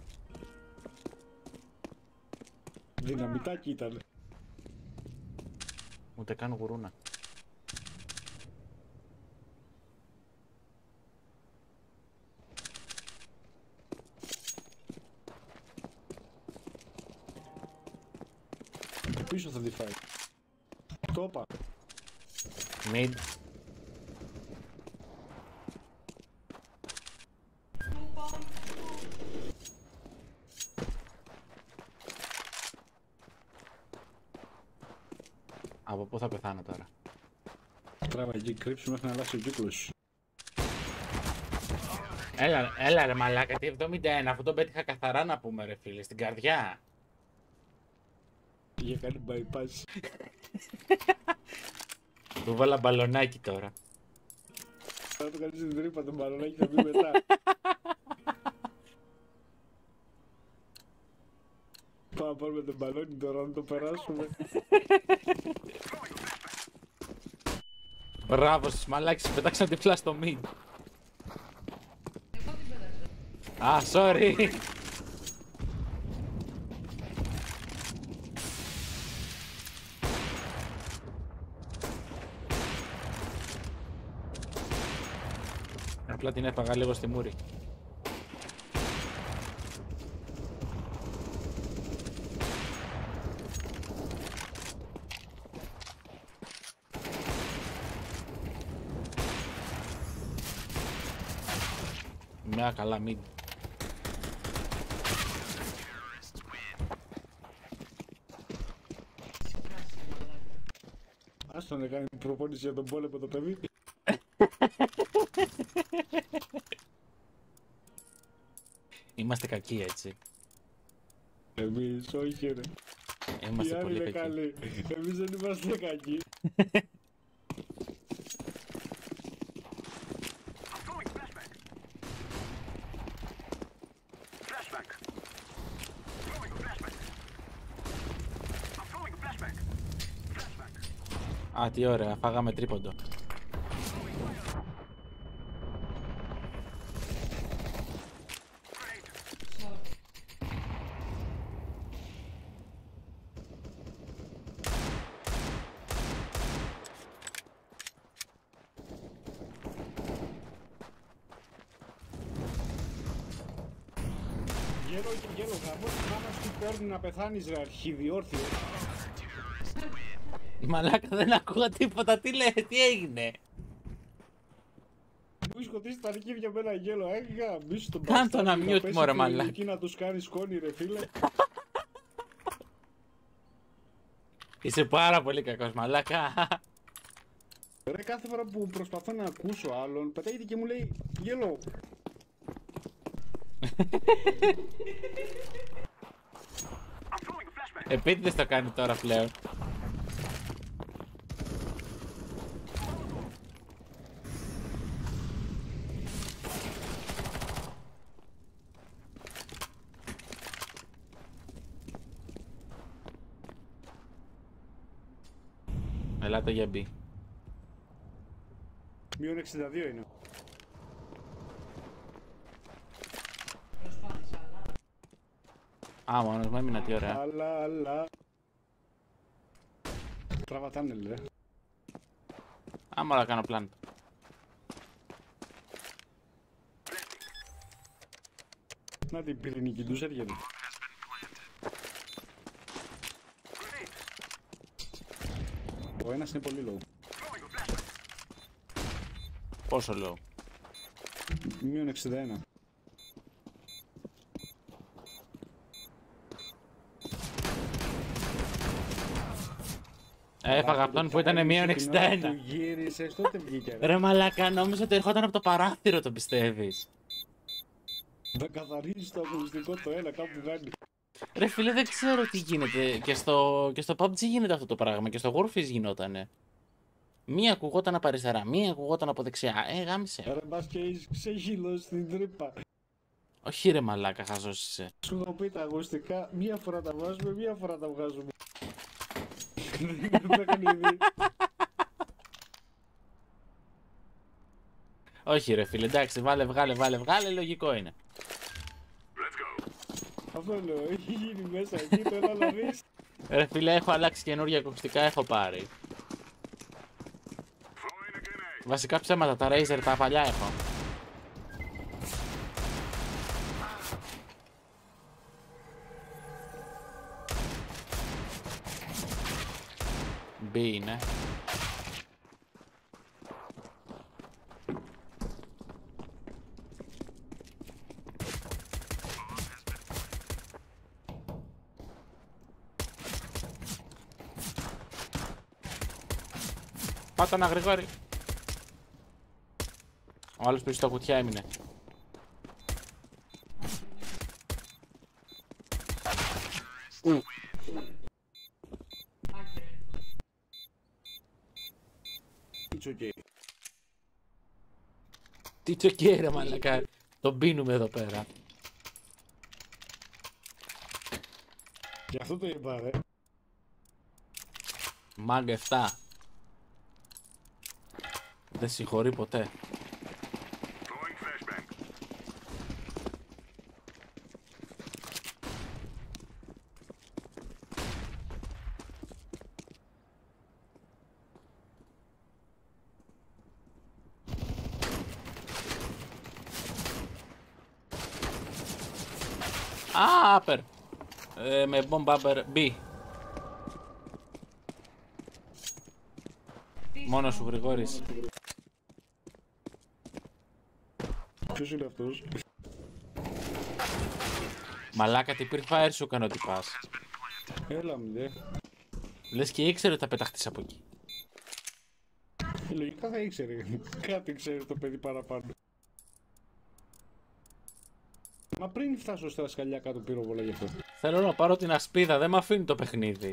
Δυναμητάκι ήταν. Ούτε καν γουρούνα. Πίσω θα τη φάει. Το είπα. Mid. Από πού θα πεθάνω τώρα? Τράβα εκεί, κρύψου μέχρι να αλλάξει ο κύκλος. Έλα, έλα ρε μαλάκα, τι εβδομήντα ένα, αυτό το πέτυχα καθαρά να πούμε ρε φίλε, στην καρδιά. Είχε κάνει bypass. Του βάλα μπαλονάκι τώρα. Θα το κάνεις στην τρύπα, το μπαλονάκι θα μπει μετά. Πάμε να πάρουμε το μπαλόνι τώρα να το περάσουμε. Μπράβο στους μαλάκες, πετάξαν τυφλά στο mid. Α, sorry. Απλά την έφαγα λίγο στη μούρη. Μια καλά mid. Άστο να κάνει προπόνηση για τον πόλεμο το παιδί. Είμαστε κακοί έτσι. Εμείς όχι ρε. Είμαστε Οι άλλοι πολύ είναι κακοί. καλοί. Εμείς δεν είμαστε κακοί. I'm throwing flashback. Flashback. Throwing flashback. I'm throwing flashback. Flashback. Α, τι ωραία, φάγαμε τρίποντο. Γέλο και γέλο, γαμώ τη μάνα σου παίρνει να πεθάνεις ρε αρχιδιόρθιο. Μαλάκα, δεν ακούγα τίποτα, τι λέει, τι έγινε. Μου σκοτήσει τα αρχίδια με ένα γέλο, έγα μίσου τον Κάν' το μπαστάρι, να mute, πέσει μωρέ, η μαλάκα. κλινική να τους κάνει σκόνη ρε φίλε. Είσαι πάρα πολύ κακός, μαλάκα. Ρε κάθε φορά που προσπαθώ να ακούσω άλλον, πετάγεται και μου λέει γέλο. Επίτηδες το κάνει τώρα πλέον. Ελάτε για μπι. Μείον εξήντα δύο είναι. Α, μόνος μου έμεινα, τι ωραία. Αλλά, αλλά. Τραβά τάνελ, ρε. Άμα όλα κάνω πλάνο. Να την πυρηνική τους έρχεται. Ο ένας είναι πολύ low. Πόσο λέω. Μείον εξήντα ένα. Έφαγα αυτόν που ήταν μείον εξήντα ένα. Που γύρισες, τότε βγήκε. Ρε μαλάκα, νόμιζα ότι ερχόταν από το παράθυρο, το πιστεύεις. Θα καθαρίζεις το ακουστικό το ένα, κάπου βγάλει. Ρε φίλε, δεν ξέρω τι γίνεται. Και στο, και στο πι γιου τζι γίνεται αυτό το πράγμα. Και στο Warface γινότανε. Μία ακουγόταν από αριστερά, μία ακουγόταν από δεξιά. Ε, γάμισε. Ρε μπας και έχεις ξεχυλώσει την τρύπα. Όχι ρε μαλάκα, χαζός είσαι. Σου έχω πει τα ακουστικά, μία φορά τα βάζουμε, μία φορά τα βγάζουμε. Δεν έκανε ήδη. Όχι ρε φίλε, εντάξει, βάλε, βγάλε, βάλε, βγάλε, λογικό είναι. Αυτό λέω, έχει γίνει μέσα εκεί, το ένα να δεις. Ρε φίλε, έχω αλλάξει καινούργια ακουστικά, έχω πάρει. Βασικά ψέματα, τα Razer, τα παλιά έχω. Μπι είναι. Πάτα να Γρηγόρη. Ο άλλος πίσω στα κουτιά έμεινε. It's okay. Τι τσοκέ ρε μαλακά. Τον πίνουμε εδώ πέρα. Γι' αυτό το είπα ρε. Μάγκα εφτά. Δεν συγχωρεί ποτέ. Α, upper. Ε, με bomb upper B. Μόνος σου Γρηγόρης. Ποιος είναι αυτός? Μαλάκα, τι pre-fire σου έκανε ότι πας. Έλα μου δε. Λες και ήξερε ότι θα πεταχτείς από εκεί. Ε, λογικά θα ήξερε. Κάτι ξέρει το παιδί παραπάνω. Μα πριν φτάσω στα σκαλιά κάτω πυροβόλα γι' αυτό. Θέλω να πάρω την ασπίδα, δεν με αφήνει το παιχνίδι.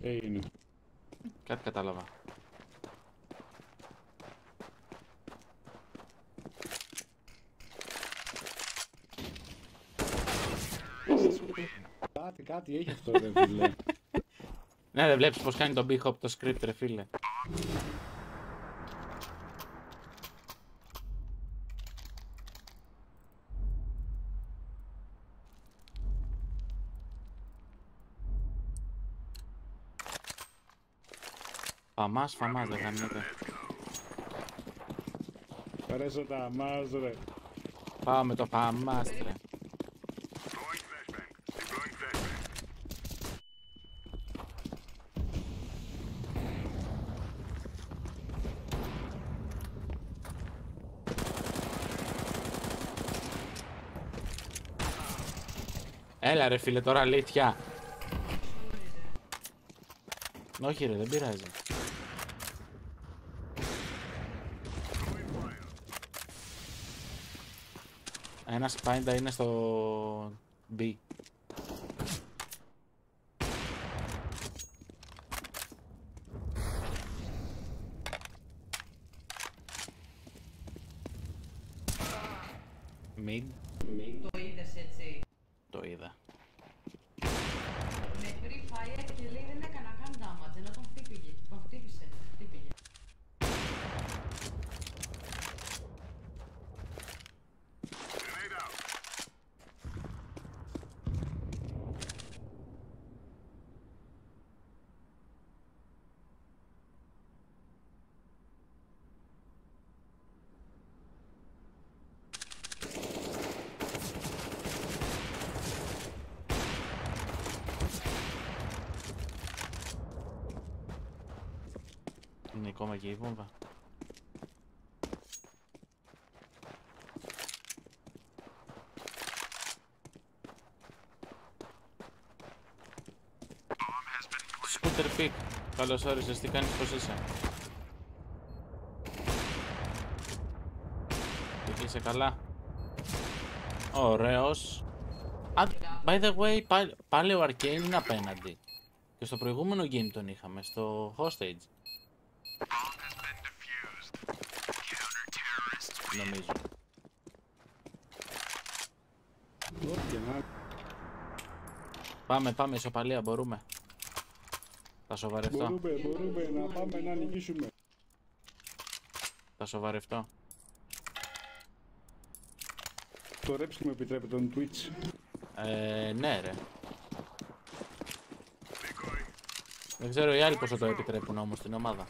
Ε, είναι. Κάτι κατάλαβα. Κάτι, κάτι έχει αυτό ρε φίλε. Ναι, δεν βλέπεις πως κάνει τον Big Hop το script, ρε φίλε. Φαμάς, φαμάς, δεν γαμιέται. Παρέσω τα μάζ ρε. Πάμε το φαμάς, ρε. Έλα ρε φίλε, τώρα αλήθεια. Όχι ρε, δεν πειράζει. Ένας πάντα είναι στο B. Mid. Το είδες έτσι. Το είδα. Με free fire και λέει δεν έκανα καν damage, ενώ τον χτύπηγε. Τον χτύπησε. Χτύπηγε. Είναι ακόμα και η βόμβα. Σκούτερ πικ. Καλώς όρισες, τι κάνεις, πώς είσαι? Εκεί είσαι καλά? Ωραίος. Α, by the way, πάλι, πάλι ο Arcane είναι απέναντι. Και στο προηγούμενο game τον είχαμε, στο hostage. Νομίζω. Ό,τι να... Πάμε, πάμε, ισοπαλία, μπορούμε. Θα σοβαρευτώ. Μπορούμε, μπορούμε να πάμε να νικήσουμε. Θα σοβαρευτώ. Το ρέψιμο επιτρέπει τον Twitch. Ε, ναι ρε. Δεν ξέρω οι άλλοι πόσο το επιτρέπουν όμως στην ομάδα.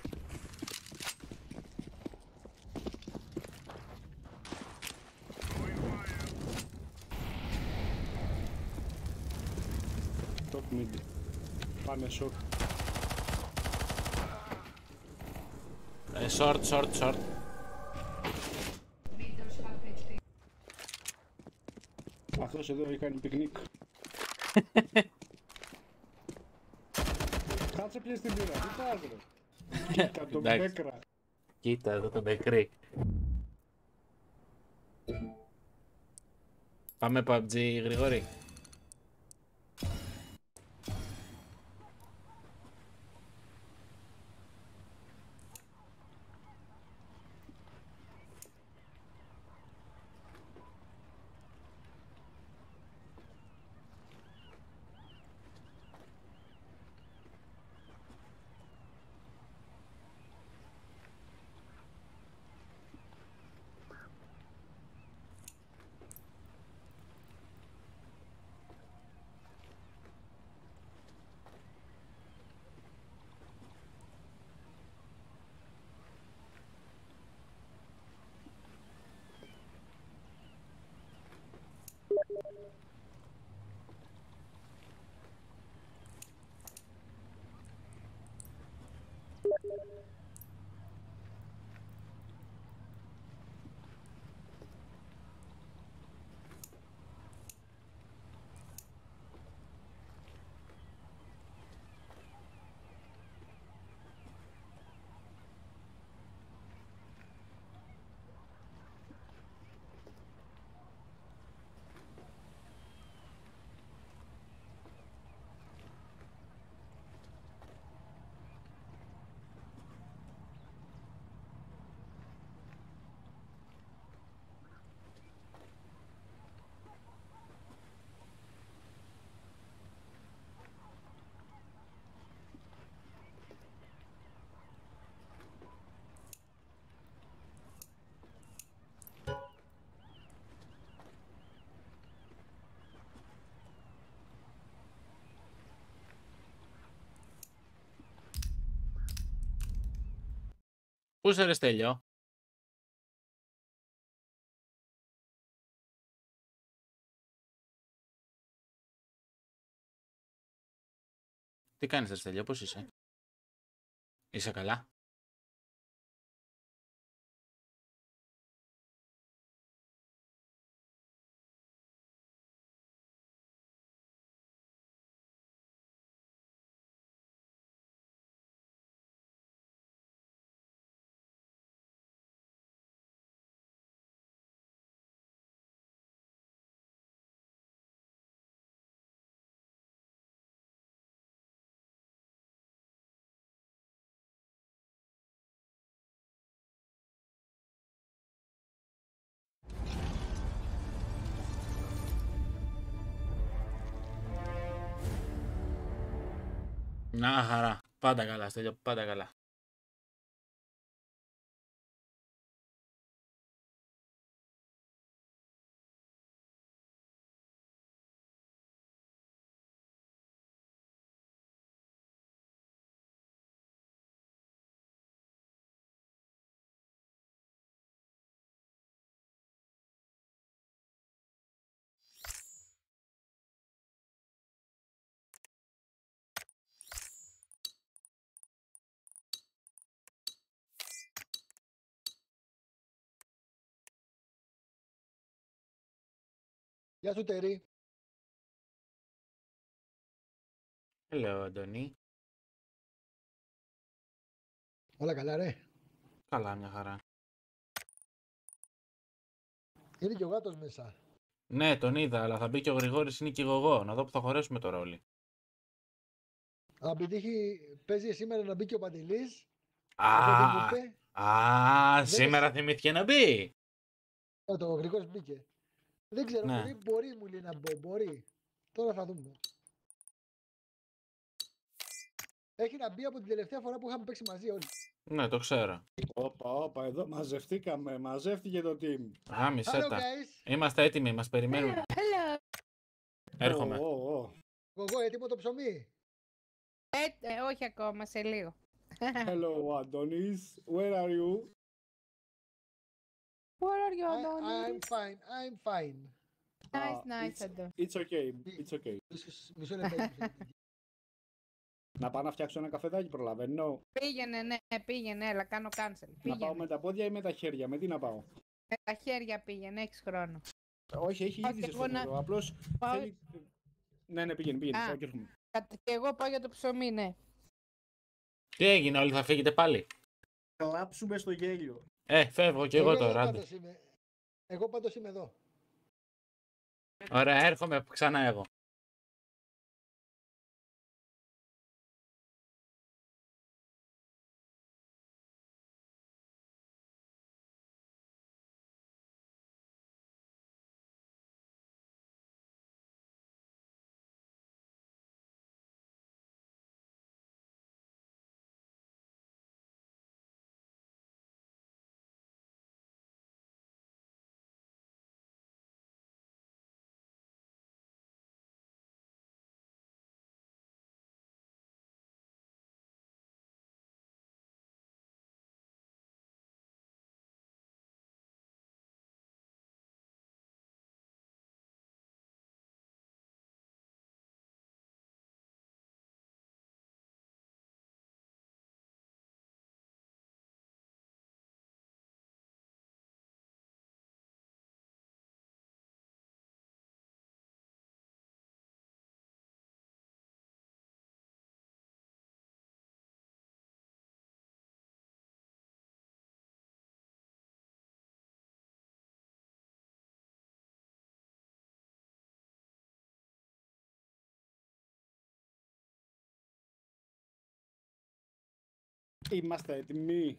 Top mid. Πάνε short. Ε, short, short, short. Αυτός εδώ έχει κάνει πικνίκ. Κάτσε πιες την πύρα, τι πας ρε. Κοίτα τον Εντάξει. Μπέκρα. Κοίτα εδώ τον νεκρή. Πάμε πι γιου μπι τζι, Γρηγόρη. Πού είσαι ρε Στέλιο? Τι κάνεις ρε Στέλιο, πώς είσαι? Είσαι καλά? Να χαρά. Πάντα καλά Στέλιο, πάντα καλά. Γεια σου Τερί. Hello Αντώνη. Όλα καλά ρε. Καλά, μια χαρά. Είναι και ο γάτος μέσα. Ναι, τον είδα, αλλά θα μπει και ο Γρηγόρης, είναι και εγώ. Να δω που θα χωρέσουμε τώρα όλοι. Αν πετύχει, παίζει σήμερα να μπει και ο Παντελής. Α, από ό,τι μου είπε. α, Δεν σήμερα έχει- θυμήθηκε να μπει. Ε, Το Γρηγόρης μπήκε. Δεν ξέρω, Ναι. μπορεί, μπορεί μου λέει να μπω, μπορεί. Τώρα θα δούμε. Έχει να μπει από την τελευταία φορά που είχαμε παίξει μαζί όλοι. Ναι, το ξέρω. Όπα, όπα, εδώ μαζευτήκαμε. Μαζεύτηκε το team. Γάμισε Hello τα. guys. Είμαστε έτοιμοι, μας περιμένουν. Hello. Έρχομαι. Ω, ω, ω. Εγώ έτοιμο το ψωμί. Ε, ε, όχι ακόμα, σε λίγο. Hello, Adonis. Where are you? Where are you, I, I'm Adonis? fine, I'm fine. Nice, Ah, nice, it's- Adonis. It's okay, it's okay. Μισό- Μισό λεπτό. μισό λεπτό. Να πάω να φτιάξω ένα καφεδάκι, προλαβαίνω. Πήγαινε, ναι, πήγαινε, έλα, κάνω cancel. Να Πήγαινε. πάω με τα πόδια ή με τα χέρια, με τι να πάω. Με τα χέρια πήγαινε, έχεις χρόνο. Όχι, έχει Όχι, ήδη εγώ να- ζεστό. Απλώς Πάω- θέλει... Ναι, ναι, πήγαινε, πήγαινε. Α. Πάω και έρχομαι. Κατ- Και εγώ πάω για το ψωμί, ναι. Τι έγινε, όλοι θα φύγετε πάλι? Κλάψουμε στο γέλιο. Ε, φεύγω κι εγώ εδώ τώρα. άντε. πάντως είμαι. Εγώ πάντως είμαι εδώ. Ωραία, έρχομαι ξανά εγώ. Είμαστε έτοιμοι.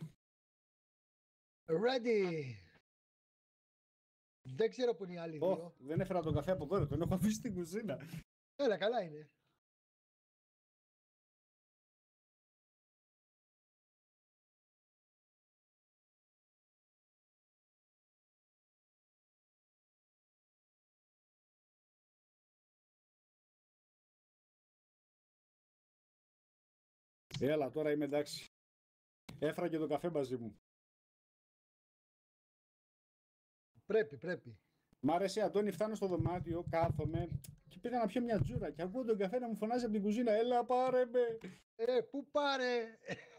Ready. Δεν ξέρω που είναι οι άλλοι Ω, δύο. δεν έφερα τον καφέ από εδώ, τον έχω αφήσει στην κουζίνα. Έλα, καλά είναι. Έλα, τώρα είμαι εντάξει. Έφερα και τον καφέ μαζί μου. Πρέπει, πρέπει. Μ' άρεσε, Αντώνη, φτάνω στο δωμάτιο, κάθομαι και πήγα να πιω μια τζούρα και ακούω τον καφέ να μου φωνάζει από την κουζίνα. Έλα, πάρε με. Ε, πού πάρε!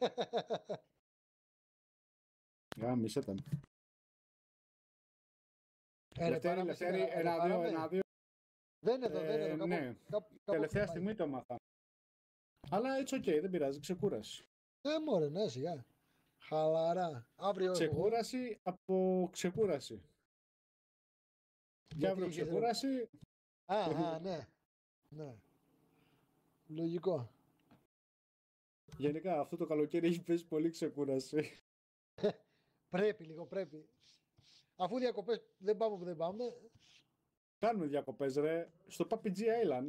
Γάμισε τα. Ε, ρε, Λευτέρη, πάραμε Λευτέρη, σήμερα, ε, ένα, δύο, πάραμε. ένα, δύο. Δεν είναι εδώ, δεν είναι Ε, εδώ. Κάπου, ναι. κάπου, κάπου Τελευταία χτυπάει. στιγμή το μάθα. Αλλά έτσι οκ, δεν πειράζει, ξεκούραση. Ε, μωρέ, ναι, σιγά. Χαλαρά. Αύριο έχω εγώ. Ξεκούραση από ξεκούραση. Και Γιατί αύριο είχες, ρε. ξεκούραση. Α, α, ναι. Ναι. Λογικό. Γενικά αυτό το καλοκαίρι έχει πέσει πολύ ξεκούραση. Πρέπει λίγο, πρέπει. Αφού διακοπές δεν πάμε που δεν πάμε. Κάνουμε διακοπές ρε, στο πι τζι Island.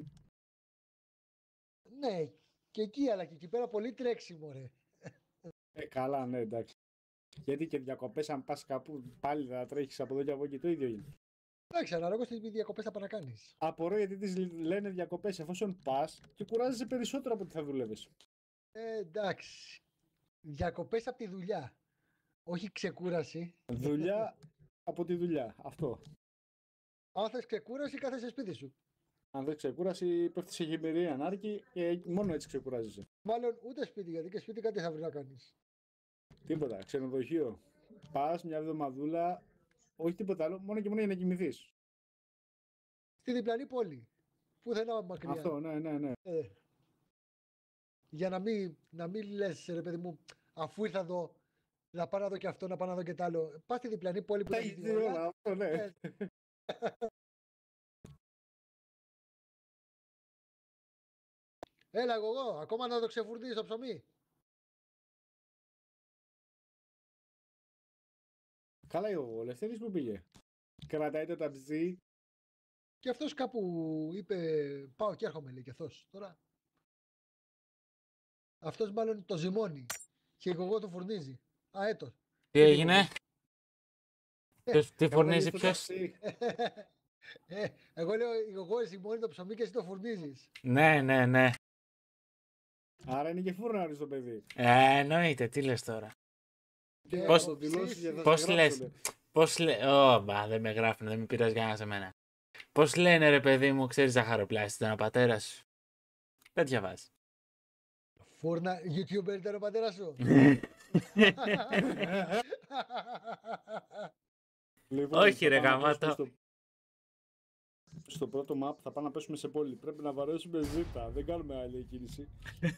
Ναι, και εκεί, αλλά και εκεί πέρα πολύ τρέξιμο, ρε. Ε, καλά, ναι, εντάξει. Γιατί και διακοπές, αν πας κάπου πάλι θα τρέχεις από εδώ και από εκεί, το ίδιο είναι. Εντάξει, ανάλογα στις διακοπές θα πάνε να κάνεις. Απορώ γιατί τις λένε διακοπές, εφόσον πας και κουράζεσαι περισσότερο από ό,τι θα δουλεύεις. Ε, εντάξει. Διακοπές από τη δουλειά. Όχι ξεκούραση. Δουλειά από τη δουλειά, αυτό. Αν θες ξεκούραση, κάθεσαι σπίτι σου. Αν δεν ξεκούραση, πέφτει σε χειμερινή ανάρκη και μόνο έτσι ξεκουράζεσαι. Μάλλον ούτε σπίτι, γιατί και σπίτι κάτι θα βρει να κάνεις. Τίποτα, ξενοδοχείο. Πας μια εβδομαδούλα, όχι τίποτα άλλο, μόνο και μόνο για να κοιμηθείς. Στη διπλανή πόλη. Πουθενά μακριά. Αυτό, ναι, ναι, ναι. Ε, για να μην, να μην λες, ρε παιδί μου, αφού ήρθα εδώ, να πάω να δω και αυτό, να πάω να δω και τ' άλλο. Πας στη διπλανή πόλη που Τα είναι έχει δύο δει ώρα. όλα, αυτό, ναι. Ε, Έλα εγώ, εγώ, ακόμα να το ξεφουρδίσει το ψωμί. Καλά, ο Λευτέρης που πήγε. Κρατάει το ταψί. Και αυτός κάπου είπε, πάω και έρχομαι, λέει και αυτός. Τώρα, αυτός μάλλον το ζυμώνει και εγώ το φουρνίζει. Α, έτος. Τι έγινε, Ε, Ποιος- τι Έβαλε φουρνίζει στο ποιος? ταψί. Ε, εγώ λέω, εγώ ζυμώνει το ψωμί και εσύ το φουρνίζεις. Ναι, ναι, ναι. Άρα είναι και φούρναρης το παιδί. Ε, εννοείται, τι λες τώρα. Και Πώς- Θα το δηλώσεις ψήσει. και θα σε Πώς γράψουνε. λες? Πώς λέ... Ω, μπα, δεν με γράφουν, δεν με πειράζει κανένα σε μένα. Πώς λένε ρε παιδί μου, ξέρεις ζαχαροπλάστη, ήταν ο πατέρας σου. Δεν διαβάζει. Φούρνα, YouTuber ήταν ο πατέρας σου. Λοιπόν, Όχι, θα ρε, πάμε να γαμάτο. παίξουμε Στο... στο πρώτο map θα πάμε να πέσουμε σε πόλη. Πρέπει να βαρέσουμε ζήτα. Δεν κάνουμε άλλη κίνηση.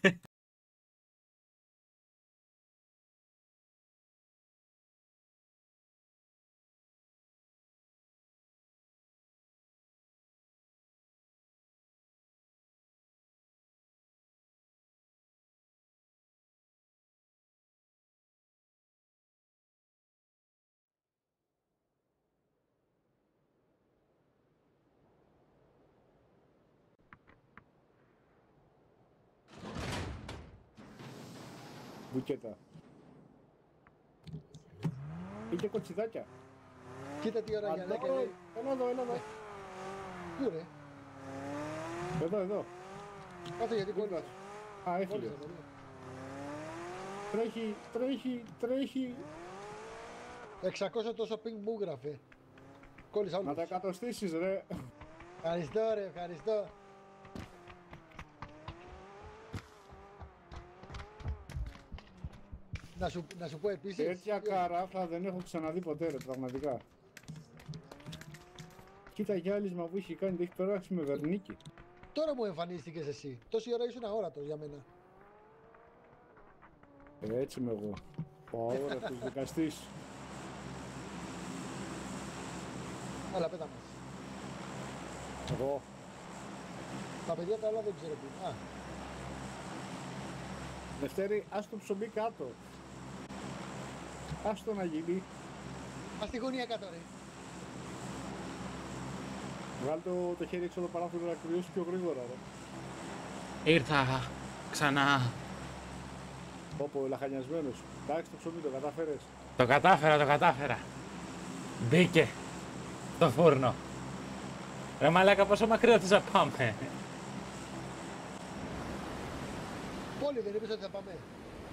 Μπουκέτα. Είχε κοτσιδάκια. Κοίτα τι ώρα για και Αντώ, λέει. έλα εδώ, έλα εδώ. Πού ρε, Εδώ, εδώ. κάτω γιατί Δίπλα κόλλησα. σου. Α, έφυγε. Κόλλησα, παιδί. Τρέχει, τρέχει, τρέχει. εξακόσια τόσο ping μου γράφε. Κόλλησα Να τα όλους. εκατοστήσεις ρε. Ευχαριστώ ρε, ευχαριστώ. Να σου, να σου πω επίσης. Τέτοια καράφλα δεν έχω ξαναδεί ποτέ ρε, πραγματικά. Κοίτα γυάλισμα που έχει κάνει, το έχει περάσει με βερνίκι. Τώρα μου εμφανίστηκες εσύ. Τόση ώρα ήσουν αόρατος για μένα. Ε, έτσι είμαι εγώ. Ο αόρατος δικαστής. Έλα πέτα μας. Εγώ. Τα παιδιά τα άλλα δεν ξέρω πού. Α, Δευτέρη, ας το ψωμί κάτω. Ας το να γίνει. ας τη γωνία κάτω ρε. Βγάλ το, το χέρι έξω από το παράθυρο να κρυώσει πιο γρήγορα ρε. Ήρθα ξανά. Πω λαχανιασμένος. Εντάξει το ψωμί το κατάφερες. Το κατάφερα, το κατάφερα. Μπήκε στο φούρνο. Ρε μαλάκα, πόσο μακριά θες να πάμε. Πόλη δεν είπες ότι θα πάμε.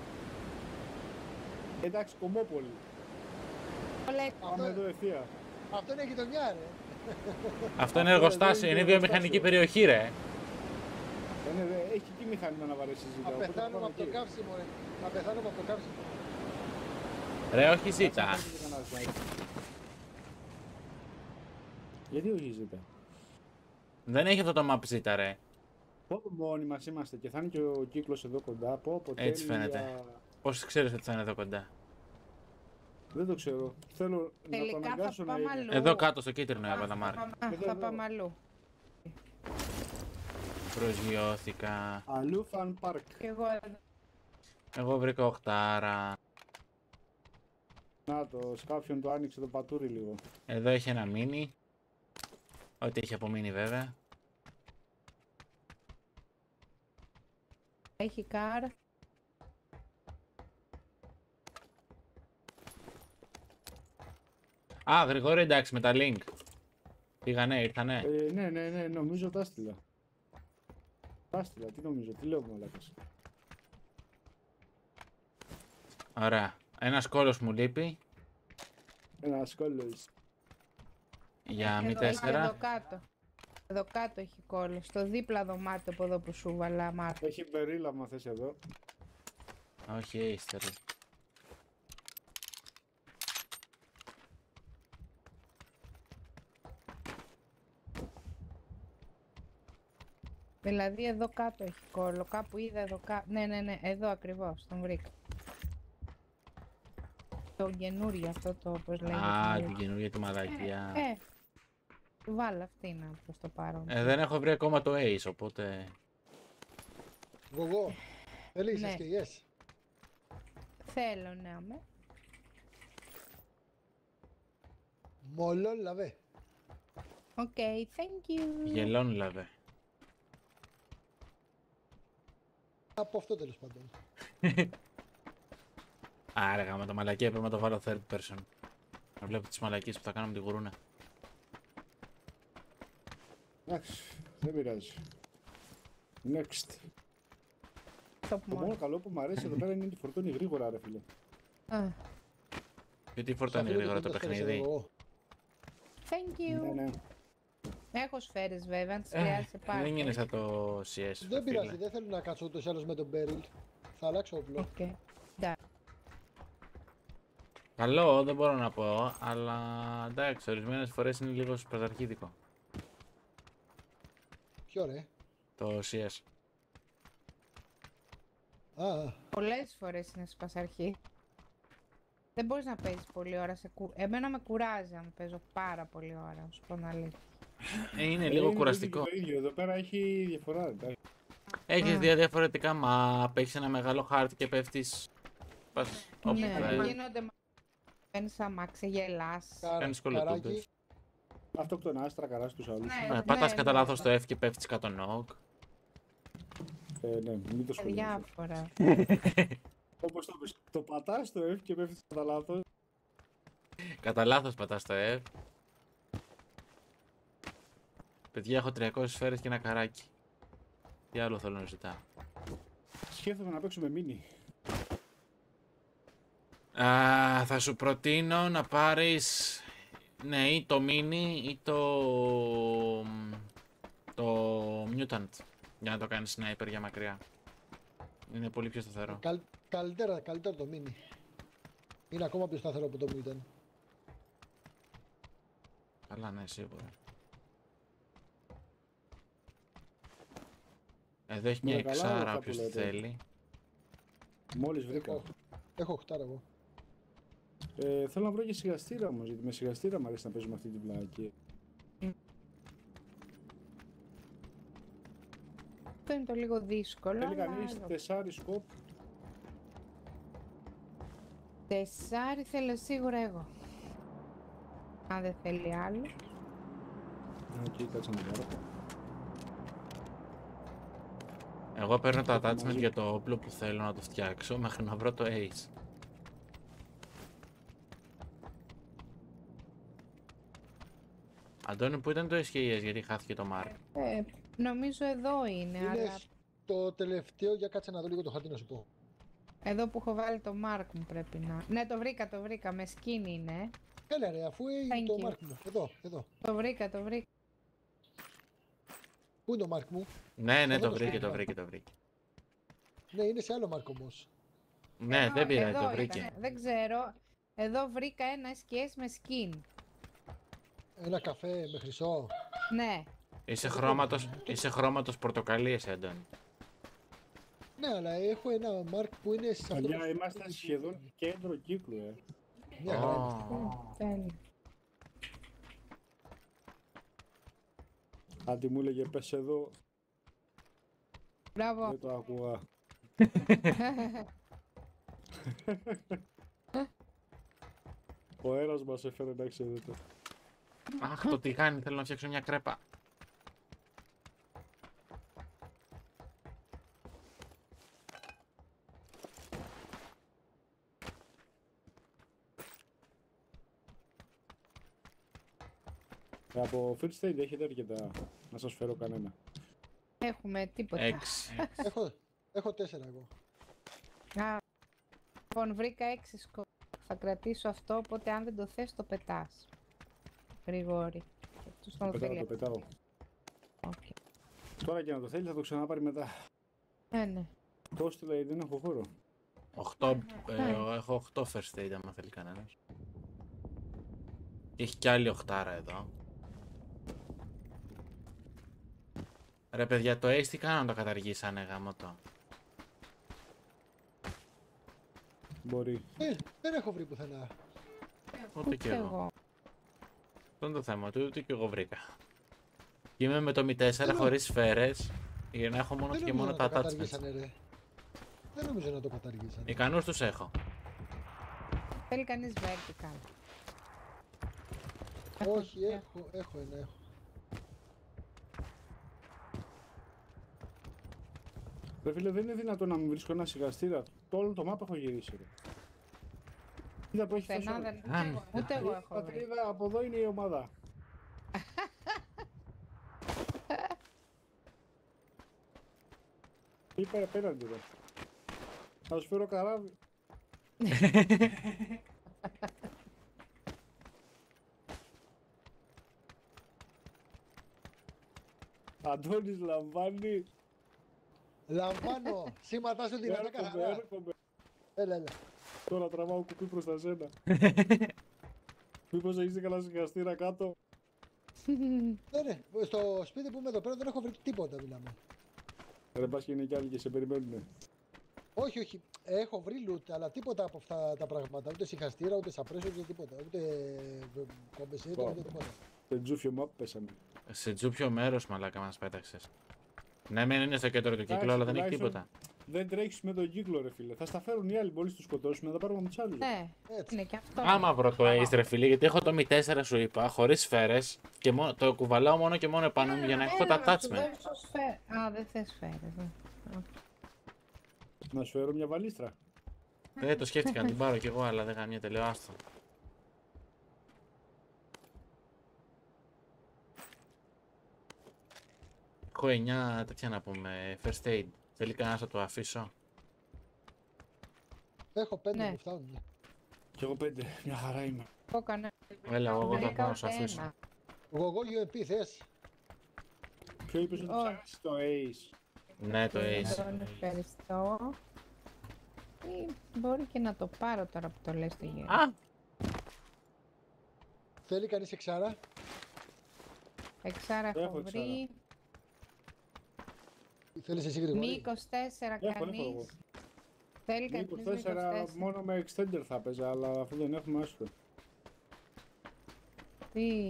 Εντάξει, Κομμόπολη. Πάμε εδώ ευθεία. Αυτό είναι γειτονιά, ρε. Αυτό είναι Αυτό εργοστάσιο, είναι είναι βιομηχανική εργοστάσιο. περιοχή, ρε. Είναι, δε, έχει και μηχάνημα να βαρέσει Θα ζήτα. οπότε πεθάνουμε πάμε από το εκεί. καύσιμο, ρε. Θα πεθάνουμε από το καύσιμο. Ρε, όχι ζήτα. Κάτσε να κάνουμε κανένα snipe. Γιατί όχι ζήτα. Δεν έχει αυτό το map ζήτα, ρε. Πω πω μόνοι μας είμαστε και θα είναι και ο κύκλος εδώ κοντά. Πω πω Έτσι τέλεια. φαίνεται. Πώς ξέρεις ότι θα είναι εδώ κοντά? Δεν το ξέρω. Θέλω να το Τελικά θα αναγκάσω να πάμε είναι. αλλού. Εδώ κάτω στο κίτρινο Α, έβαλα θα Μάρκ. πάμε- α, Εδώ, θα εδώ. πάμε αλλού. Προσγειώθηκα. Αλλού fun park. Και εγώ εδώ. Εγώ βρήκα οχτάρα. Να το σκάφιον το άνοιξε το πατούρι λίγο. Εδώ έχει ένα μίνι. Ό,τι έχει απομείνει βέβαια. Έχει καρ. Α, Γρηγόρη, εντάξει, με τα link. Πήγανε, ήρθανε. Ε, ναι, ναι, ναι, νομίζω τα έστειλα. Τα έστειλα, τι νομίζω, τι λέω μαλάκας. Ωραία. Ένας κόλος μου λείπει. Ένα σκόλος. Για μη Εδώ, έχει, εδώ τέσσερα. κάτω. Εδώ κάτω έχει κόλλο. Στο δίπλα δωμάτιο από εδώ που σου βάλα Μάρκο. Έχει μπερίλα μα θες εδώ. Όχι, ύστερο. Δηλαδή εδώ κάτω έχει κόλλο. Κάπου είδα εδώ κάτω. Ναι, ναι, ναι. Εδώ ακριβώς. Τον βρήκα. Το καινούριο αυτό το όπως λέγεται. Α, την καινούργια τη μαλακία. Ε, βάλε αυτή να προς το παρόν. Ε, δεν έχω βρει ακόμα το Ace, οπότε... Γογό. Θέλεις Ναι. ες κέι ες. Θέλω, ναι, αμέ. Μολόν λαβέ. Οκ, thank you. Γελών λαβέ. Από αυτό τέλος πάντων. Άρα, γάμα το μαλακία πρέπει να το βάλω third person. Να βλέπω τις μαλακίες που θα κάνω με τη γουρούνα. Εντάξει, δεν πειράζει. Next. Το Το μόνο καλό που μου αρέσει εδώ πέρα είναι ότι φορτώνει γρήγορα, ρε φίλε. Α, Γιατί φορτώνει γρήγορα το παιχνίδι. thank Ναι, you. ναι. Έχω σφαίρες βέβαια, αν τις Ε, χρειάζεσαι πάρα δεν είναι πολύ. σαν το σι ες. Δεν πειράζει, φίλε. δεν θέλω να κάτσω ούτως ή άλλως με τον Beryl. Θα αλλάξω όπλο. Οκ. Εντάξει. Καλό, δεν μπορώ να πω, αλλά εντάξει, ορισμένες φορές είναι λίγο πρωταρχίδικο Ποιο ρε. το σι ες. Α, α. Πολλές φορές είναι σπασαρχή. Δεν μπορείς να παίζεις πολλή ώρα σε κου... Εμένα με κουράζει αν παίζω πάρα πολλή ώρα, σου πω την αλήθεια. Ε, είναι Ε, λίγο είναι κουραστικό. Το ίδιο. Εδώ πέρα έχει διαφορά. εντάξει. Έχεις Α. δύο διαφορετικά map, έχεις ένα μεγάλο χάρτη και πέφτεις. Πας όπου Ναι, θες. γίνονται μα- παίρνεις αμάξι, γελάς. Καρα- Κάνεις καράκι. κολοτούμπες. Αυτοκτονάς, τρακαράς τους άλλους. Ναι. Ε, πατάς ναι, κατά ναι. λάθος το F και πέφτεις κάτω knock. Ε, ναι, μην το σχολιάζεις. Διάφορα. Όπως το πες, το πατάς το F και πέφτεις κατά λάθος. Κατά λάθος πατάς το F. Παιδιά, έχω τριακόσιες σφαίρες και ένα καράκι. Τι άλλο θέλω να ζητάω. Σκέφτομαι να παίξουμε μίνι. Α, θα σου προτείνω να πάρεις, ναι, ή το mini ή το, το mutant για να το κάνεις sniper για μακριά. Είναι πολύ πιο σταθερό. Καλ, καλύτερα, καλύτερα το mini. Είναι ακόμα πιο σταθερό από το Mutant. Καλά, ναι, σίγουρα. Εδώ έχει Ναι, και καλά όλα αυτά εξάρα που όποιος τη λέτε. θέλει. Μόλις βρήκα. Έχω, έχω οχτάρα εγώ. Ε, θέλω να βρω και σιγαστήρα όμως, γιατί με σιγαστήρα μου αρέσει να παίζουμε αυτή την πλάκη. Αυτό είναι το λίγο δύσκολο. Θέλει αλλά κανείς εδώ. τεσσάρι σκοπ. Τεσσάρι θέλω σίγουρα εγώ. Αν δεν θέλει άλλο. Οκ, κάτσε να το πάρω. Εγώ παίρνω το Έχω attachment μαζί. για το όπλο που θέλω να το φτιάξω μέχρι να βρω το ace. Αντώνη, που ήταν το ες κέι ες, γιατί χάθηκε το Mark. Ε, νομίζω εδώ είναι, Είναι αλλά το τελευταίο, για κάτσε να δω λίγο το χάρτη να σου πω. Εδώ που έχω βάλει το mark μου πρέπει να... Ναι, το βρήκα, το βρήκα. Με skin είναι. Έλα ρε, αφού είναι Thank το you. mark μου. Εδώ, εδώ. Το βρήκα, το βρήκα. Πού είναι το mark μου? Ναι, ναι, Εδώ το το βρήκε, σπίτι. το βρήκε, το βρήκε. Ναι, είναι σε άλλο mark όμως. Ναι, Εδώ- δεν πειράζει, εδώ το ήταν. βρήκε. Δεν ξέρω. Εδώ βρήκα ένα ες κέι ες με skin. Ένα καφέ με χρυσό. Ναι. Είσαι χρώματος, είσαι χρώματος πορτοκαλί, εσύ, Αντώνη. Ναι, αλλά έχω ένα mark που είναι σε αυτό. Παιδιά, το- είμαστε σχεδόν κέντρο κύκλου, ε. Μια χαρά είναι. Ω. Τέλεια. Άντι μου έλεγε πες εδώ, Μπράβο. δεν το άκουγα. Ο αέρας μας έφερε να ξέρετε. Αχ, το τηγάνι, θέλω να φτιάξω μια κρέπα. Ε, από First Aid έχετε αρκετά, να σας φέρω κανένα. Έχουμε τίποτα. Έξι. Έχω, έχω τέσσερα εγώ. Α, λοιπόν, βρήκα έξι σκοπ. Θα κρατήσω αυτό, οπότε αν δεν το θες το πετάς. Γρηγόρη. Τους τον Πετάω, θέλει. το πετάω. Οκ. Τώρα και να το θέλει θα το ξαναπάρει μετά. Ναι, ναι. Τόσο δηλαδή δεν έχω χώρο. Οχτώ, ε, έχω οκτώ first aid, άμα θέλει κανένας. Και έχει κι άλλη οχτάρα εδώ. Ρε παιδιά, το Ace τι κάνω να το καταργήσανε, γάμο το. Μπορεί. Ε, δεν έχω βρει πουθενά. Ούτε κι Ούτε εγώ. Αυτό είναι το θέμα του, ούτε κι εγώ βρήκα. Και είμαι με το μη τέσσερα Έλα. χωρίς σφαίρες, για να έχω μόνο Δεν και νομίζω μόνο να τα το attachments. καταργήσανε ρε. Δεν νομίζω να το καταργήσανε. Ικανούς τους έχω. Θέλει κανείς vertical. Όχι, έχω, έχω ένα, έχω. Ρε φίλε, δεν είναι δυνατόν να μην βρίσκω ένα σιγαστήρα. Το όλο το map έχω γυρίσει. Ρε. Κοίτα που έχει Πουθενά τόσο... δεν... Α, Ούτε εγώ έχω βρει. Πατρίδα, από εδώ είναι η ομάδα. Είπα απέναντι ρε. Θα σου φέρω καράβι. Αντώνης λαμβάνει. Λαμβάνω σήματα σου δυνατά Έρχομαι, καθαρά. έρχομαι. Έλα, έλα. Τώρα τραβάω κουπί προς τα σένα. Μήπως έχεις καλά σιγαστήρα κάτω. Ναι, ναι, στο σπίτι που είμαι εδώ πέρα δεν έχω βρει τίποτα μιλάμε. Ρε πας και είναι κι άλλοι και σε περιμένουνε. Όχι, όχι. Έχω βρει loot, αλλά τίποτα από αυτά τα πράγματα. Ούτε συγχαστήρα, ούτε σαπρέσο, ούτε τίποτα. Ούτε κομπεσίρ, Wow. ούτε τίποτα. Σε τζούφιο map πέσαμε. Σε τζούπιο μέρος, μαλάκα, μας πέταξες. Ναι, μεν είναι στο κέντρο του κύκλου, Εντάξει, αλλά δεν έχει τουλάχιστον τίποτα. Δεν τρέχεις με τον κύκλο ρε φίλε. Θα στα φέρουν οι άλλοι, μπορείς να τους σκοτώσουμε, θα τα πάρουμε με τους άλλους. Ναι, Έτσι. είναι και αυτό. Άμα βρω το Ace, ρε φίλε, γιατί έχω το μη τέσσερα σου είπα, χωρίς σφαίρες και μόνο, το κουβαλάω μόνο και μόνο επάνω μου για να έχω τα Έλα, να σου attachment. δώσω σφαίρες. Α, δεν θες σφαίρες. ναι. Να σου φέρω μια βαλίστρα. Δεν το σκέφτηκα να την πάρω κι εγώ, αλλά δεν γαμιέται, λέω άστο. Έχω εννιά τέτοια να πούμε, first aid. Θέλει κανένας να το αφήσω. Έχω πέντε Ναι. που φτάνουν. Κι εγώ πέντε, μια χαρά είμαι. Εγώ κανένα. Έλα, εγώ θα Βρήκα πάω να σου ούτε αφήσω. ένα. Εγώ γιου εμ πι θες. Ποιο είπες ότι Όχι. ψάχνεις το Ace. Ναι, το Ace. Τον ευχαριστώ. Ή μπορεί και να το πάρω τώρα που το λες το γέρο. Α, Θέλει κανείς εξάρα. Εξάρα Έχω έχω εξάρα. βρει. Θέλεις εσύ Μη γρήγορα. είκοσι τέσσερα Έχω, έχω εγώ. κανείς. Θέλει Με κανείς είκοσι μη τέσσερα είκοσι τέσσερα. μόνο με extender θα παίζα, αλλά αφού δεν έχουμε άσχο. Τι.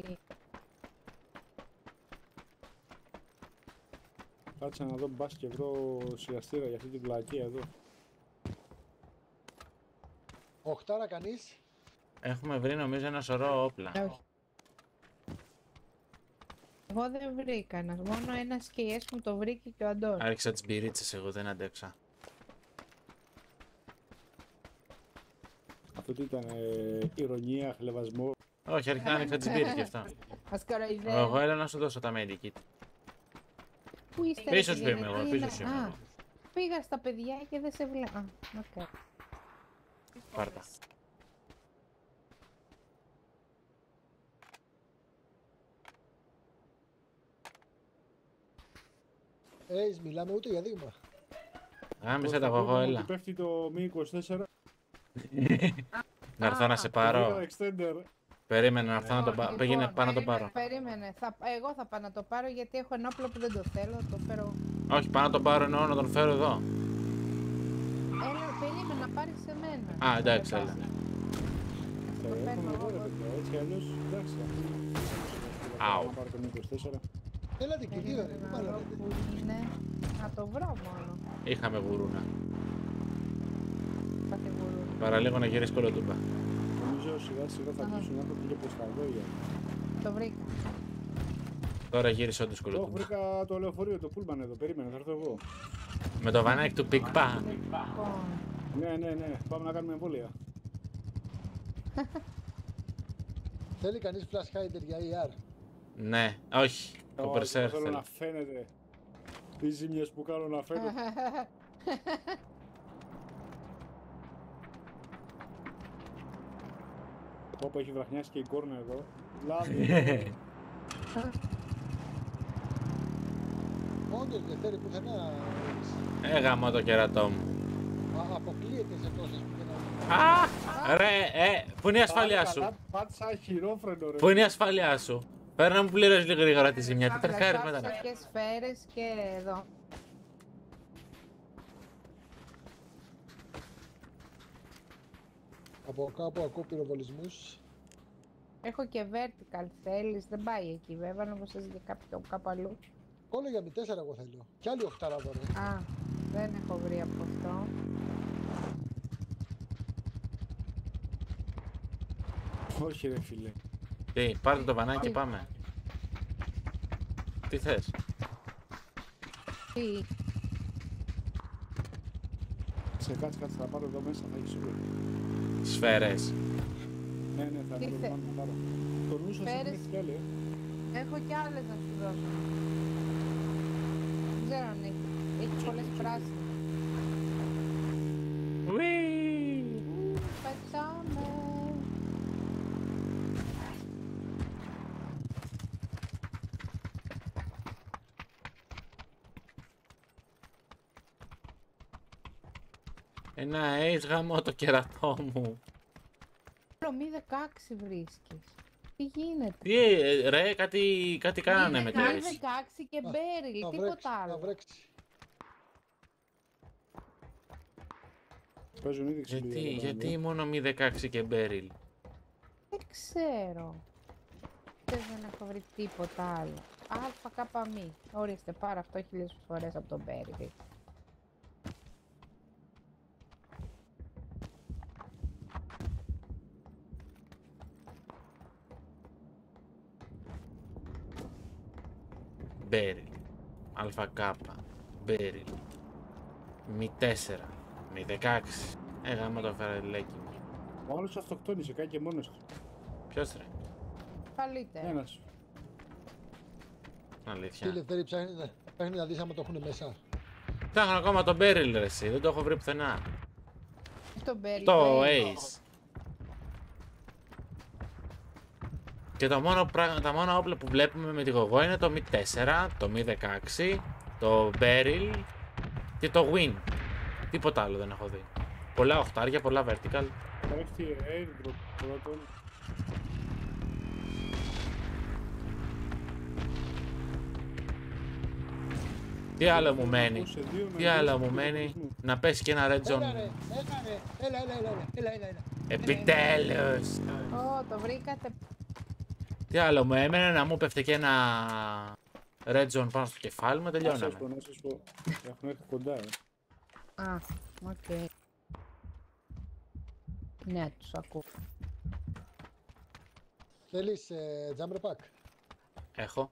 Κάτσε να δω μπας και βρω σιγαστήρα για αυτή την πλακία εδώ. Οχτάρα κανείς. έχουμε βρει νομίζω ένα σωρό όπλα. Όχι. Εγώ δεν βρήκα ένας, μόνο ένα ες κέι ες μου το βρήκε και ο Αντώνης. Άρχισα τις μπυρίτσες, εγώ δεν αντέξα. Αυτό τι ήταν, ε, ηρωνία, χλεβασμό. Όχι, άρχισα να άνοιξα τις μπύρες γι' αυτό. Ας κοροϊδεύει. Εγώ έλα να σου δώσω τα medikit. Πού είστε, Πίσω ρε σου παιδιά, είμαι εγώ, γιατί πίσω είναι- σου είμαι Α, εγώ. πήγα στα παιδιά και δεν σε βλέπω. Α, οκ. Πάρτα. Έις, μιλάμε ούτε για δείγμα. Γάμισε τα εγώ, Ότι έλα. πέφτει το μη είκοσι τέσσερα. Να έρθω να σε πάρω. Extender. Περίμενε να έρθω να τον πάρω. Λοιπόν, Πήγαινε πάνω να τον πάρω. Περίμενε, θα, εγώ θα πάω να το πάρω γιατί έχω ένα όπλο που δεν το θέλω, θα το φέρω. Όχι, πάνω να τον πάρω εννοώ να τον φέρω εδώ. Έλα, περίμενε να πάρεις σε μένα. Α, εντάξει, έλα. Το παίρνω εγώ. Έτσι κι αλλιώς, εντάξει. Αου. Να πάρω το μη είκοσι τέσσερα. Έλατε και δύο, ρε. Πού Να δω μάλλον. που είναι. Να το βρω μόνο. Είχαμε βουρούνα. Πάτε βουρούν. Παραλίγο να γυρίσει κολοτούμπα. Νομίζω σιγά σιγά θα Αχα. αρχίσουν να έχουν και προς τα λόγια. Το βρήκα. Τώρα γύρισε όντως Το κολοτούμπα. βρήκα το λεωφορείο, το πούλμαν εδώ, περίμενε, θα έρθω εγώ. Με το βανάκι του Πικπά. Λοιπόν, Ναι, ναι, ναι, πάμε να κάνουμε εμβόλια. Θέλει κανείς flash hider για ι αρ. Ναι, όχι. Το Όχι, Berserk θέλω θέλει. να φαίνεται. Τι ζημιές που κάνω να φαίνεται. Όπου έχει βραχνιάσει και η κόρνα εδώ. Λάδι. Όντως δεν θέλει πουθενά. Έγαμω το κερατό μου. Α, αποκλείεται σε τόσες που δεν Α, ρε, ε, πού είναι η ασφάλειά σου. Πάτσα χειρόφρενο ρε. Πού είναι η ασφάλειά σου. Πέρα να μου πληρώσεις λίγο γρήγορα τη ζημιά. Τι τρεχάρεις μετά. Άφησα και σφαίρες και εδώ. Από κάπου ακούω πυροβολισμούς. Έχω και vertical, θέλεις, δεν πάει εκεί βέβαια, να προσθέσεις και κάποιο κάπου αλλού. Κόλλο για μη τέσσερα εγώ θέλω. Κι άλλη οχτάρα δω, ρε. Α, δεν έχω βρει από αυτό. Όχι ρε φίλε. Τι, πάρτε το βανάκι και πάμε. Τι θες. Τι, Σε κάτσε κάτσε θα πάρω εδώ μέσα, θα έχεις όλο. Σφαίρες. Ναι, ναι, θα Τι το θε- πάμε να πάρω. Το νου σας Σφαίρες. έχει κι άλλη, ε. έχω κι άλλες να σου δώσω. Δεν ξέρω αν έχει. Έχει πολλές πράσινες. Ουί. Πετάμε. Ένα ace γαμώ το κερατό μου. Όλο μη δεκαέξι βρίσκεις. Τι γίνεται. Τι, ε, ρε, κάτι, κάτι κάνανε με το Μη ace. δεκαέξι και Α, μπέριλ, θα βρέξει, τίποτα θα άλλο. βρέξει. Παίζουν ήδη ξυλία. Γιατί, εδώ γιατί πέρα, μόνο μη δεκαέξι και μπέριλ. Δεν ξέρω. Δεν δεν έχω βρει τίποτα άλλο. Αλφα κάπα μη. Ορίστε, πάρε αυτό χίλιες φορές από τον μπέριλ. Μπέριλ. Αλφα κάπα. Μπέριλ. Μη τέσσερα. Μη δεκαέξι. Ε, γάμο το φαρελέκι μου. ε. Ο άλλος αυτοκτόνησε, κάνει και μόνος του. Ποιος ρε. Καλύτερα. Ένας. Τι Αλήθεια. Λευτέρη ψάχνει, να- ψάχνει να δεις άμα το έχουν μέσα. Ψάχνω ακόμα τον μπέριλ ρε εσύ. Δεν το έχω βρει πουθενά. Το μπέριλ. Το μπέριλ. ace. Και το μόνο πράγμα, τα μόνα όπλα που βλέπουμε με τη γογό είναι το μη τέσσερα, το μη δεκαέξι, το barrel και το win. Τίποτα άλλο δεν έχω δει. Πολλά οχτάρια, πολλά vertical. Θα έρθει airdrop πρώτον. Τι άλλο μου μένει. Σε δύο με Τι άλλο δύο μου μένει. πυροβολισμούς. Να πέσει και ένα red Έλα ρε, zone. έλα ρε, έλα, έλα, έλα, έλα, έλα, έλα. Επιτέλους. Ω, το βρήκατε. Τι άλλο μου έμενε, να μου πέφτε και ένα red zone πάνω στο κεφάλι μου, Να σας τελειώναμε. πω, να σας πω. Έχουν έρθει κοντά, ε. Α, οκ. Ναι, τους ακούω. Θέλεις ε, jumper pack. Έχω.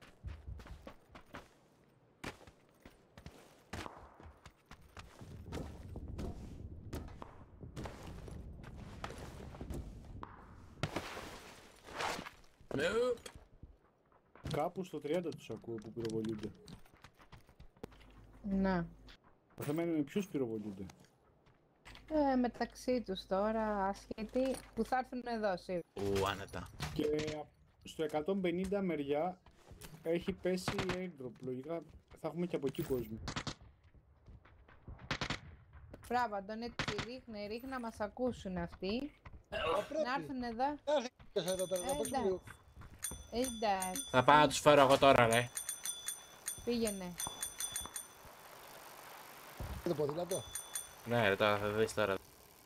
Κάπου στο τριάντα τους ακούω που πυροβολούνται. Ναι. Το θέμα είναι με ποιους πυροβολούνται. Ε, μεταξύ τους τώρα, ασχετοί που θα έρθουν εδώ σίγουρα. Ου, άνετα. Και στο εκατόν πενήντα μεριά έχει πέσει airdrop. Λογικά θα έχουμε και από εκεί κόσμο. Μπράβο, Αντώνη, έτσι ρίχνε, ρίχνε να μας ακούσουν αυτοί. Θα πρέπει. Να έρθουν εδώ. Έρθει κάποιος εδώ πέρα, να παίξουμε λίγο. Εντάξει, Θα πάω να τους φέρω εγώ τώρα, ρε. πήγαινε. Το ποδήλατο. Ναι, ρε, τώρα θα δεις τώρα.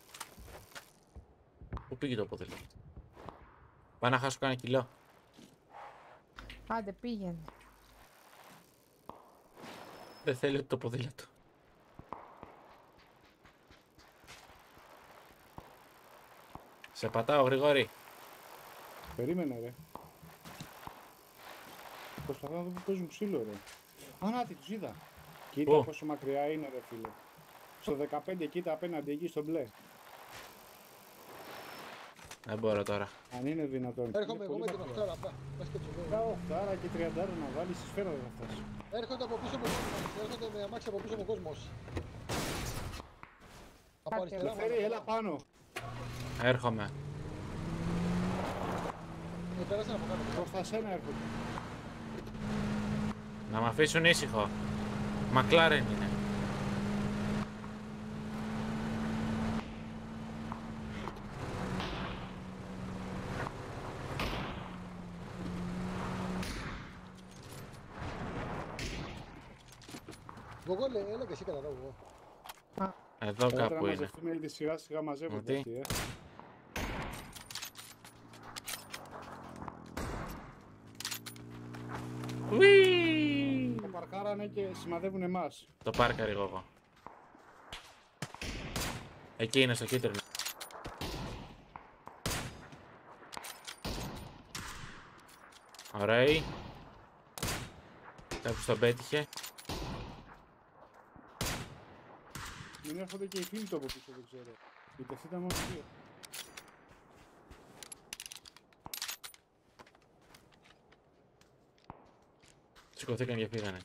Πού πήγε το ποδήλατο? Πάω να χάσω κανένα κιλό. Άντε, πήγαινε. Δεν θέλει το ποδήλατο. Σε πατάω, Γρηγόρη. Περίμενε ρε. Προσπαθώ να δω που παίζουν ξύλο ρε. Α, να, τι τους είδα. Κοίτα Πού? πόσο μακριά είναι ρε φίλε. Στο δεκαπέντε κοίτα απέναντι εκεί στο μπλε. Δεν μπορώ τώρα. Αν είναι δυνατόν. Έρχομαι Είναι εγώ πολύ με την μακριά. οχτάρα. Πά, πας και τσουλέω. Τα οχτάρα και τριαντάρα να βάλεις στη σφαίρα δεν θα φτάσει. Έρχονται από πίσω μου, έρχονται με αμάξι από πίσω μου κόσμος. Από Πάτε, αριστερά μου. Φέρει, έλα πάνω. Έρχομαι. Με πέρασαν από κάτω. Προς τα σένα έρχονται. Να με αφήσουν ήσυχο. Μακλάρεν είναι. Εγώ λέ- έλα και εσύ κατά εγώ. Εδώ Καλύτερα να κάπου είναι. μαζευτούμε γιατί σιγά σιγά μαζεύονται Τι? αυτοί, ε. Ουί! Το παρκάρανε και σημαδεύουν εμάς. Το πάρκαρ εγώ. Εκεί είναι στο κίτρινο. Ωραία. Κάποιος τον πέτυχε. Μην έρχονται και οι φίλοι του από πίσω, δεν ξέρω. Γιατί αυτοί ήταν μόνο δύο. Σηκωθήκαν και φύγανε.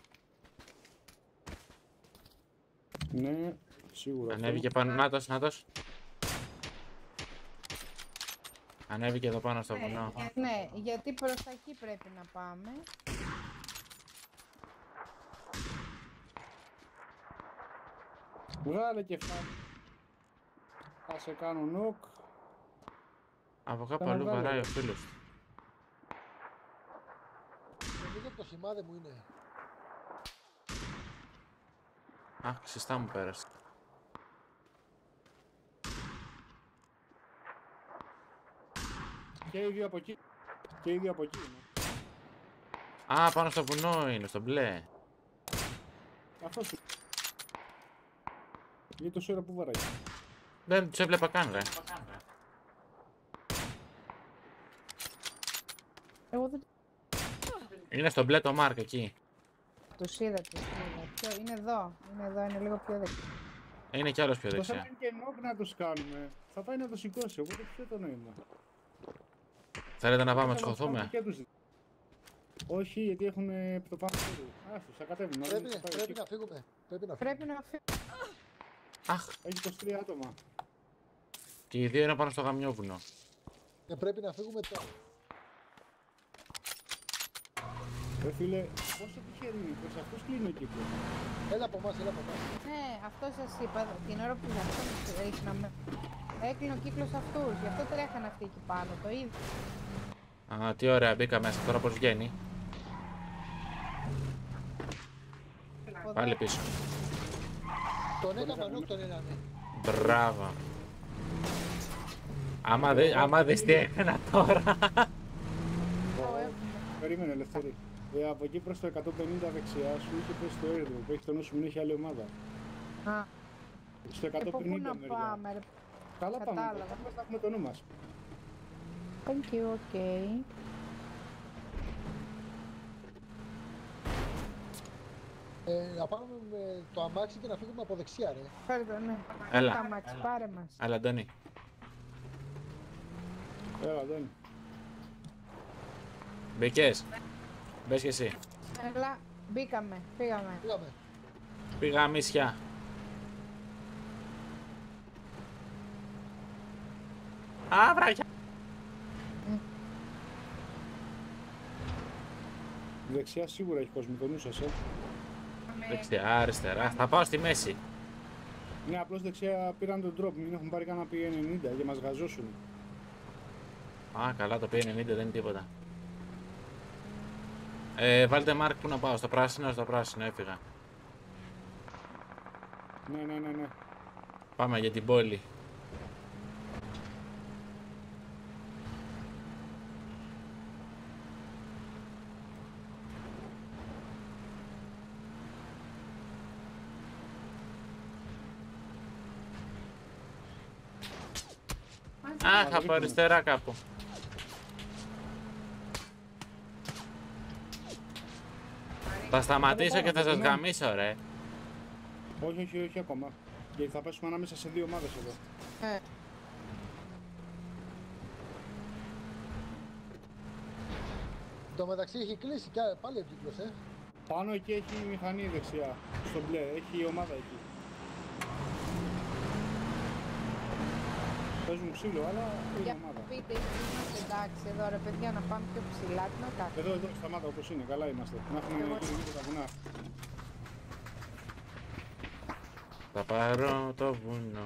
Ναι, σίγουρα. αυτό. Ανέβηκε πάνω. Νάτος, νάτος. Ανέβηκε εδώ πάνω στο βουνό. Ε, ναι, γιατί προς τα εκεί πρέπει να πάμε. Βγάλε και φάμε. Θα σε κάνω νοκ. Από κάπου Θα αλλού βγάλω. βαράει ο φίλος του. Νομίζω από το σημάδι μου είναι. Α, ξυστά μου πέρασε. Και οι δύο από εκεί. Και οι δύο από εκεί είναι. Α, πάνω στο βουνό είναι, στο μπλε. Αυτό σου. Γιατί τόση ώρα που βαράει. Δεν τους έβλεπα καν, ρε. Εγώ δεν Είναι στο μπλε το Μάρκ εκεί. τους είδα, τους είδα. Ποιο, είναι εδώ, είναι εδώ, είναι λίγο πιο δεξιά. Είναι κι άλλος πιο Το θέμα δεξιά. είναι και νοκ να τους κάνουμε. Θα πάει να το σηκώσει, οπότε ποιο το νόημα. Θέλετε να πάμε να Θα μας τσοχωθούμε. κάνουν και τους. Όχι, γιατί έχουν ε, το πάνω χέρι. Άστος, θα κατέβουν. να Πρέπει, δουν, θα πάει πρέπει εκεί. να φύγουμε. Πρέπει να φύγουμε. Πρέπει να φύγω. Αχ, Έχει είκοσι τρία άτομα. και οι δύο είναι πάνω στο γαμιόβουνο. Και πρέπει να φύγουμε τώρα. Ρε φίλε, πόσο τυχεροί είναι, προς αυτούς κλείνει ο κύκλος. Έλα από εμάς, έλα από εμάς. Ναι, αυτό σας είπα, την ώρα που αυτόν ρίχναμε. Έκλεινε ο κύκλος αυτούς, γι' αυτό τρέχανε αυτοί εκεί πάνω, το είδα. Α, τι ωραία, μπήκα μέσα. Τώρα πώς βγαίνει. Από Πάλι εδώ. πίσω. Τον έκανα νοκ τον έναν. Μπράβο. Άμα, δε, άμα δεις τι έκανα τώρα. Το έχουμε. Περίμενε, Ελευθερή. Ε, από εκεί προς το εκατόν πενήντα δεξιά σου είχε πέσει το airdrop. Έχει το νου σου, μην έχει άλλη ομάδα. Α, Στο και από πού εκατόν πενήντα να μεριά. πάμε, ρε. Καλά πάμε. Κατάλαβα. Κατάλαβα. Θα έχουμε το νου μας. Thank you, okay. Ε, να πάμε με το αμάξι και να φύγουμε από δεξιά, ρε. Φέρε το, ναι. Έλα. Τα μάξι, πάρε μας. Αλλά Αντώνη, Έλα, δεν. μπήκες. Μπες και εσύ. Έλα, μπήκαμε, πήγαμε. Φύγαμε. Πήγα μίσια. Α, βράχια. Δεξιά σίγουρα έχει κόσμο, το νου σας, ε. Δεξιά, αριστερά. Θα πάω στη μέση. Ναι, απλώς δεξιά πήραν τον drop, μην έχουν πάρει κανένα πι ενενήντα και μας γαζώσουν. Α, καλά, το πι ενενήντα δεν είναι τίποτα. Ε, βάλτε Μάρκ που να πάω, στο πράσινο, στο πράσινο, έφυγα. Ναι, ναι, ναι, ναι. Πάμε για την πόλη. Α, θα πάω αριστερά κάπου. Θα σταματήσω και θα σας γαμίσω, ρε. Όχι, όχι, όχι ακόμα. Γιατί θα πέσουμε ανάμεσα σε δύο ομάδες εδώ. Ε, Εν τω μεταξύ έχει κλείσει κι α- πάλι ο κύκλος, ε. Πάνω εκεί έχει η μηχανή δεξιά. Στο μπλε, έχει η ομάδα εκεί. Παίζουν ξύλο, αλλά είναι για ομάδα. πείτε, είμαστε εντάξει εδώ ρε παιδιά να πάμε πιο ψηλά, τι να κάνουμε. Εδώ, εδώ, σταμάτα όπως είναι, καλά είμαστε. Να έχουμε Εγώ- γύρω γύρω τα βουνά. Θα πάρω το βουνό.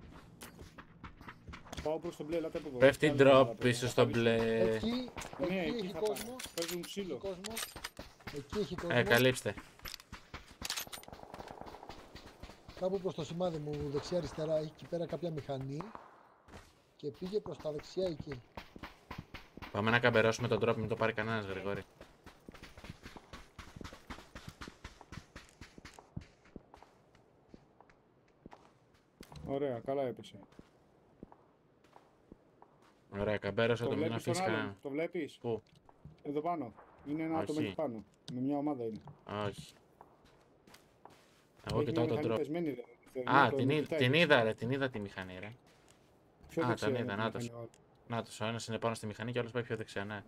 Πάω προς το μπλε, ελάτε από εδώ. Πέφτει Άλλη drop ομάδα, πίσω παιδιά. στο Θα μπλε. Εκεί, Ναι, εκεί εκεί έχει θα κόσμο. πάνε. Παίζουν Έχει ξύλο. κόσμο. Εκεί έχει κόσμο. Ε, καλύψτε. Κάπου προς το σημάδι μου, δεξιά-αριστερά, έχει εκεί πέρα κάποια μηχανή. Και πήγε προς τα δεξιά εκεί. Πάμε να καμπερώσουμε τον drop, μην το πάρει κανένας, Γρηγόρη. Ωραία, καλά έπεσε. Ωραία, καμπέρωσα το, μην βλέπεις τον αφήσει άλλον, κανένα. το βλέπεις. Πού? Εδώ πάνω. Είναι ένα άτομο Όχι. εκεί πάνω. Με μια ομάδα είναι. Όχι. Εγώ Έχει κοιτάω μια τον μηχανή drop. πεσμένη, ρε. Α, Το την, είδα- κοιτάει. την είδα ρε, την είδα τη μηχανή ρε. Πιο Α, δεξιά τον είναι είδα, τη νάτος. μηχανή. Νάτος, ο ένας είναι πάνω στη μηχανή και ο άλλος πάει πιο δεξιά, ναι.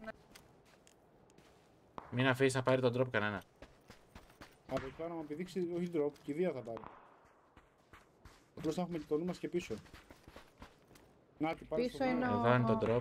Μην αφήσεις να πάρει τον drop κανένα. Από εκεί πάνω να μου επιδείξει όχι drop, κηδεία θα πάρει. Απλώς θα έχουμε και το νου μας και πίσω. Να, τι πάρει Πίσω στο είναι πάνω. ο- Εδώ είναι το drop.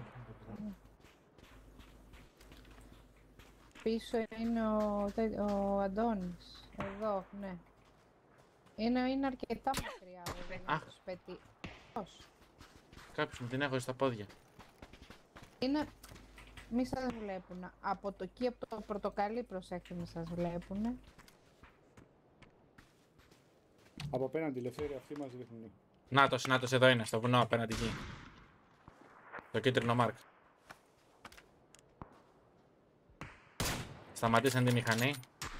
Πίσω είναι ο, τε- ο Αντώνης. Εδώ, ναι. Είναι, είναι αρκετά μακριά βέβαια για να Αχ. τους πετύχει. Πώς. Κάποιος μου την έχω στα πόδια. Είναι... Μη σας βλέπουν. Από το εκεί, από το πορτοκαλί προσέχτε μη σας βλέπουν. Από απέναντι, ελευθέρια, αυτοί μας δείχνουν. Νάτος, νάτος, εδώ είναι, στο βουνό απέναντι εκεί. Το κίτρινο μάρκ. Σταματήσαν τη μηχανή.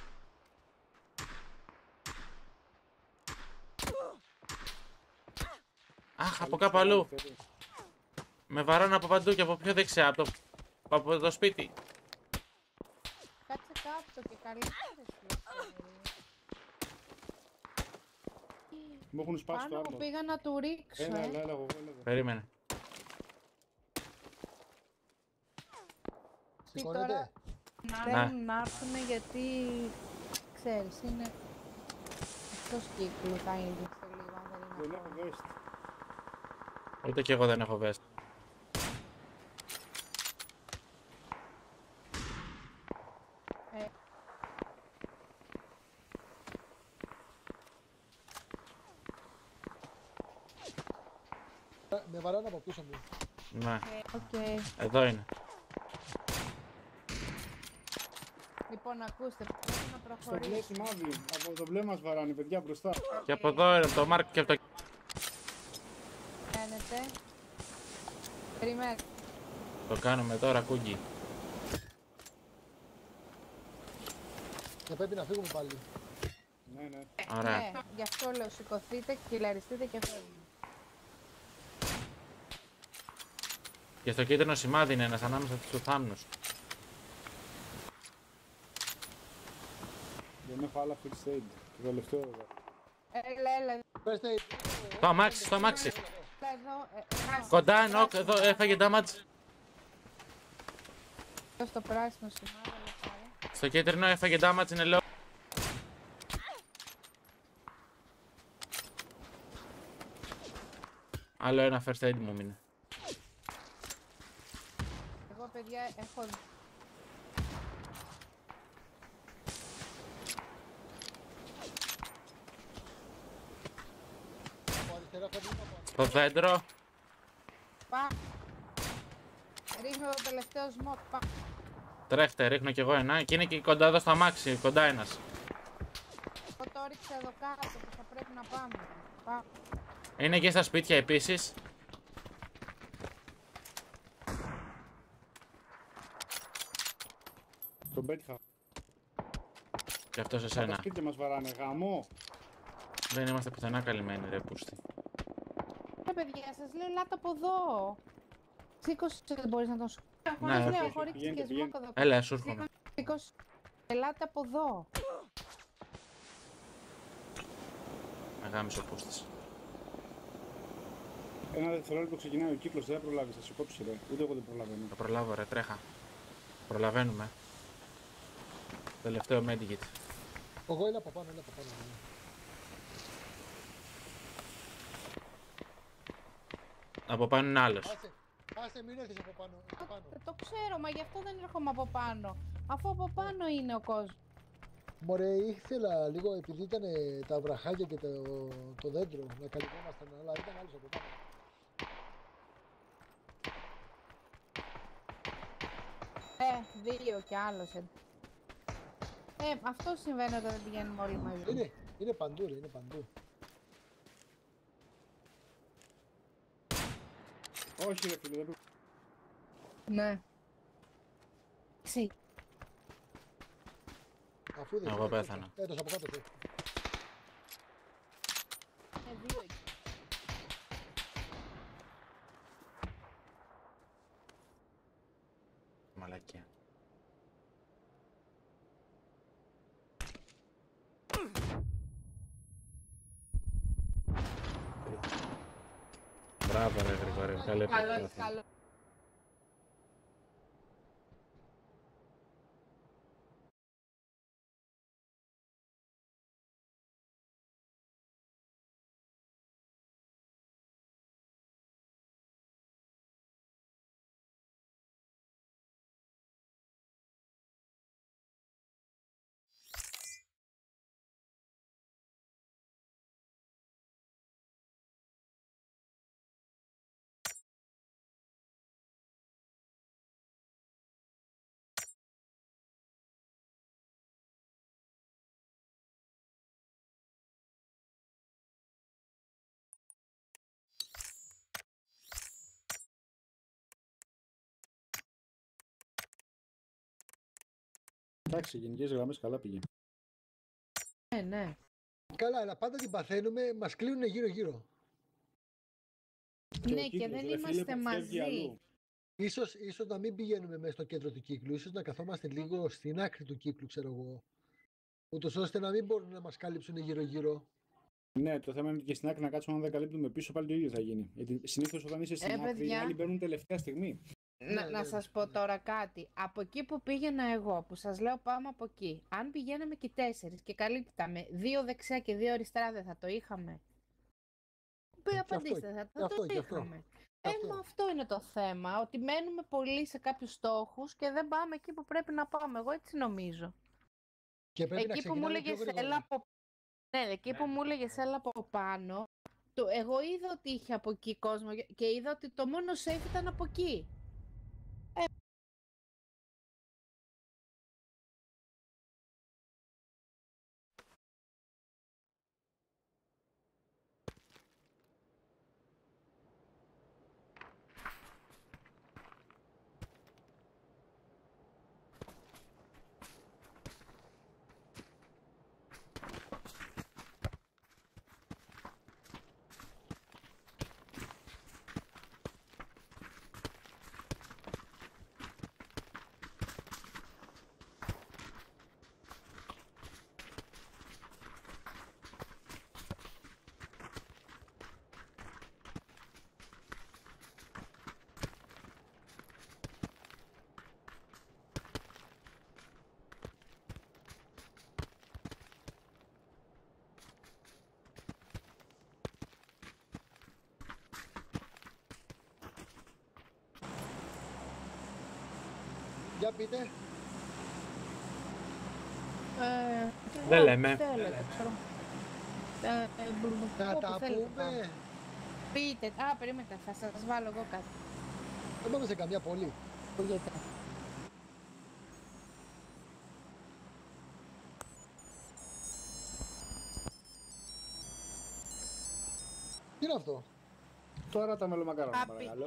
Αχ, από κάπου αλλού. Με βαράνε από παντού και από πιο δεξιά, από το, από το σπίτι. Κάτσε κάτω και καλύτερα. Μου έχουν σπάσει το Πάνω μου άρμο. πήγα να του ρίξω, Έλα, ε. έλα, έλα, εγώ, έλα εδώ. Περίμενε. Τι Σηκώνεται. τώρα θέλουν να έρθουν γιατί ξέρεις είναι εκτός κύκλου θα είναι σε λίγο αν δεν Δεν είναι έχω vest. Ούτε κι εγώ δεν έχω vest. Ε. Ε, Με βαράνε από πίσω μου. Ναι, Οκ. εδώ είναι. Λοιπόν, ακούστε, πρέπει να Στο μπλε προχωρήσουμε. σημάδι, από το μπλε μας βαράνε, παιδιά, μπροστά. Και από εδώ είναι το μάρκ και από το... Φαίνεται. Περιμένετε. Το κάνουμε τώρα, κούγκι. Και πρέπει να φύγουμε πάλι. Ναι, ναι. Ωραία. Ναι, γι' αυτό λέω σηκωθείτε, κυλαριστείτε και φεύγουμε. Και στο κίτρινο σημάδι είναι ένας ανάμεσα στους θάμνους. Δεν έχω άλλα first aid. Το τελευταίο εδώ. Έλα, έλα, First aid. Στο αμάξι, στο αμάξι. έλα εδώ. ε, εδώ. Κοντά, νοκ, εδώ έφαγε damage. Εδώ στο πράσινο σημάδι, έλα πάρε. Στο κίτρινο έφαγε damage, είναι low. Άλλο ένα first aid μου μείνε. παιδιά, έχω... Από αριστερά φεύγουν από αριστερά. Στο δέντρο. Πα. Ρίχνω το τελευταίο σμοκ, πα. Τρέχτε, ρίχνω κι εγώ ένα. Και είναι και κοντά εδώ στα μάξι, κοντά ένας. Εγώ το ρίξα εδώ κάτω που θα πρέπει να πάμε. Πα. Είναι και στα σπίτια επίσης. Τον πέτυχα. Και αυτό σε Από τα σένα. σπίτια μας βαράνε, γαμό. Δεν είμαστε πουθενά καλυμμένοι, ρε πούστη. Ρε παιδιά, σας λέω, ελάτε από εδώ. Σήκωσε, δεν μπορείς να τον σου... Έχω Ναι, ένα όχι, λέω, όχι, έχω ρίξει πηγαίνετε, και σμόκ εδώ. Έλα, σου έρχομαι. Σήκωσε, ελάτε από εδώ. Αγάμισε ο πούστης. Ένα δευτερόλεπτο ξεκινάει ο κύκλος, δεν θα προλάβεις, θα σου κόψει ρε. Ούτε εγώ δεν προλαβαίνω. Θα προλάβω, ρε, τρέχα. Προλαβαίνουμε. Τελευταίο medikit. Εγώ έλα από πάνω, έλα από πάνω. ναι. Από πάνω είναι άλλος. Άσε, άσε μην έρθεις από πάνω. Από πάνω. Ε, Το ξέρω, μα γι' αυτό δεν έρχομαι από πάνω. Αφού από πάνω είναι ο κόσμος. Μωρέ, ήθελα λίγο, επειδή ήταν τα βραχάκια και το, το δέντρο, να καλυπτόμασταν, αλλά ήταν άλλος από πάνω. Ε, δύο κι άλλος. Ε, ε αυτό συμβαίνει όταν δεν πηγαίνουμε όλοι μαζί. Είναι, είναι παντού, ρε, είναι παντού. Όχι ρε φίλε, δεν πρέπει. Ναι. Εσύ. Αφού δεν Εγώ είναι, πέθανα. Έτος από κάτω, θε. Ε, δύο εκεί. Μαλακία. Μπράβο ρε Γρηγόρη, καλή Καλό, προσπάθεια. καλό. Εντάξει, γενικές γραμμές καλά πήγε. Ναι, ναι. Καλά, αλλά πάντα την παθαίνουμε, μας κλείνουνε γύρω-γύρω. Και ο Ναι, και κύκλος, δεν ρε φίλε, είμαστε που φεύγει μαζί. αλλού. Ίσως, ίσως να μην πηγαίνουμε μέσα στο κέντρο του κύκλου, ίσως να καθόμαστε λίγο στην άκρη του κύκλου, ξέρω εγώ. Ούτως ώστε να μην μπορούν να μας κάλυψουν γύρω-γύρω. Ναι, το θέμα είναι ότι και στην άκρη να κάτσουμε αν δεν καλύπτουμε πίσω, πάλι το ίδιο θα γίνει. Γιατί συνήθως όταν είσαι στην Ε, άκρη, οι παιδιά. άλλοι μπαίνουν τελευταία στιγμή. Να, Ναι, να ναι, σας ναι, πω ναι. τώρα κάτι. Από εκεί που πήγαινα εγώ, που σας λέω πάμε από εκεί. Αν πηγαίναμε και τέσσερις και καλύπταμε δύο δεξιά και δύο αριστερά, δεν θα το είχαμε. Πει, απαντήστε, θα, και θα αυτό, το και αυτό. είχαμε. Και Ε, αυτό. μα αυτό είναι το θέμα, ότι μένουμε πολύ σε κάποιους στόχους και δεν πάμε εκεί που πρέπει να πάμε. Εγώ έτσι νομίζω. Και πρέπει να Εκεί που μου ξεκινάμε πιο έλεγε γρήγορα. έλα από... Ναι, εκεί που μου έλεγε έλα από πάνω, το... εγώ είδα ότι είχε από εκεί κόσμο και είδα ότι το μόνο safe ήταν από εκεί. Για πείτε. Ε, Δεν εγώ, λέμε. θέλετε, ξέρω. Ε, ε, μπλου- Να όπου τα θέλετε πάμε. πούμε. Πείτε, α, περίμενε, θα σας βάλω εγώ κάτι. Δεν πάμε σε καμιά πόλη. Ακούγεται. Τι είναι αυτό. Τώρα τα μελομακάρονα, Happy. παρακαλώ.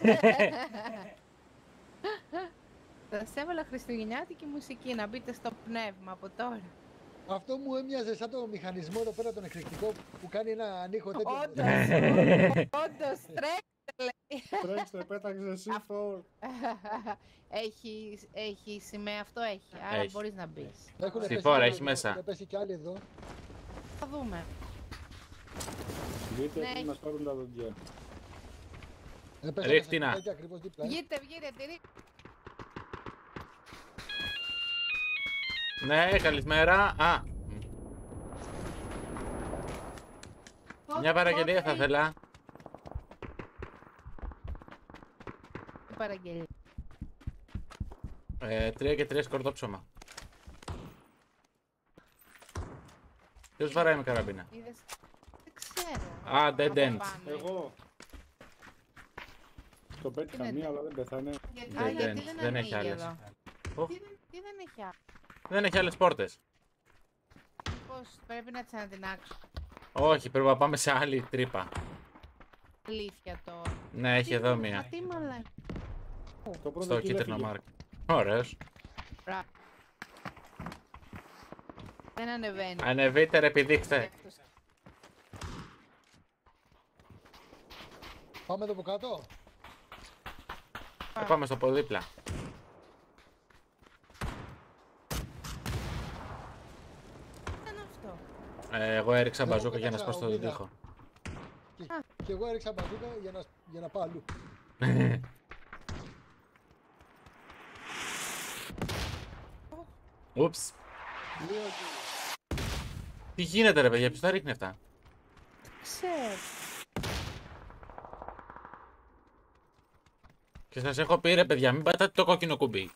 Θα σας έβαλα χριστουγεννιάτικη μουσική, να μπείτε στο πνεύμα από τώρα. Αυτό μου έμοιαζε σαν το μηχανισμό εδώ πέρα τον εκρηκτικό που κάνει ένα ανίχο τέτοιο. Όντως, όντως, τρέξτε λέει. Τρέξτε, πέταξε σι φορ. Έχει, έχει σημαία, αυτό έχει, άρα Έχει. μπορείς να μπεις. Έχουνε Στη πέσει φόρα, κι άλλοι έχει εδώ, μέσα. έχουν πέσει κι άλλοι εδώ. Θα δούμε. Δείτε Ναι. τι μας πάρουν τα δοντιά. Έπεσε Ρίχτηνα. ένα σακάκι ακριβώς δίπλα. ε. Βγείτε, βγείτε, τυρί. Ναι, καλησπέρα. Α, μια παραγγελία θα ήθελα. Παραγγελία. Ε, τρία και τρία σκορδόψωμα. Ποιος βαράει με καραμπίνα. Είδες. Δεν ξέρω. Α, dead Από end. πάνω. Εγώ. Το πέτυχα Είναι μία, dead. αλλά δεν πεθάνε. Α, Dead γιατί end. δεν, Δεν έχει ανοίγει άλλες. εδώ. Οχ. Τι, δεν- τι δεν έχει άλλο. Δεν έχει άλλες πόρτες. Μήπως πρέπει να τις ανατινάξω. Όχι, πρέπει να πάμε σε άλλη τρύπα. Αλήθεια τώρα. Ναι, έχει Τι εδώ μα- μία. Τι μαλά. Το πρώτο Στο kill κίτρινο έφυγε. μάρκ. Ωραίος. Μπράβο. Δεν ανεβαίνει. Ανεβείτε ρε, επιδείξτε. Αυτός. Πάμε εδώ από κάτω. Θα πάμε στο από δίπλα. Τι ήταν αυτό. Ε, εγώ έριξα Εγώ μπαζούκα για να πέταξα σπάσω τον οβίδα. τοίχο. Και, και εγώ έριξα μπαζούκα για να, για να πάω αλλού. Ούψ. Δύο kill. Τι γίνεται ρε παιδιά, ποιος τα ρίχνει αυτά. Ξέρω. Και σας έχω πει ρε παιδιά, μην πατάτε το κόκκινο κουμπί.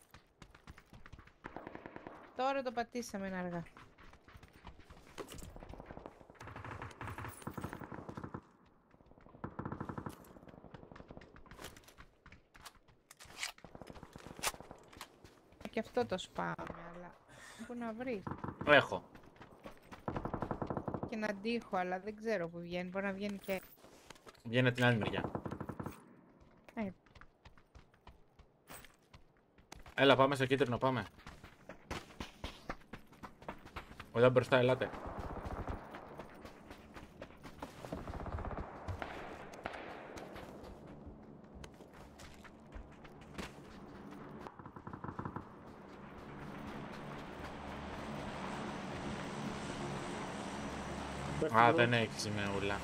Τώρα το πατήσαμε είναι αργά. Και αυτό το σπάμε, αλλά πού να βρει. Έχω. Και έναν τοίχο, αλλά δεν ξέρω που βγαίνει. Μπορεί να βγαίνει και. Βγαίνει από την άλλη μεριά. Ε. Έλα πάμε στο κίτρινο, πάμε. Εδώ μπροστά, ελάτε. Πέφτει Α, εδώ. δεν έχει σημαίουλα.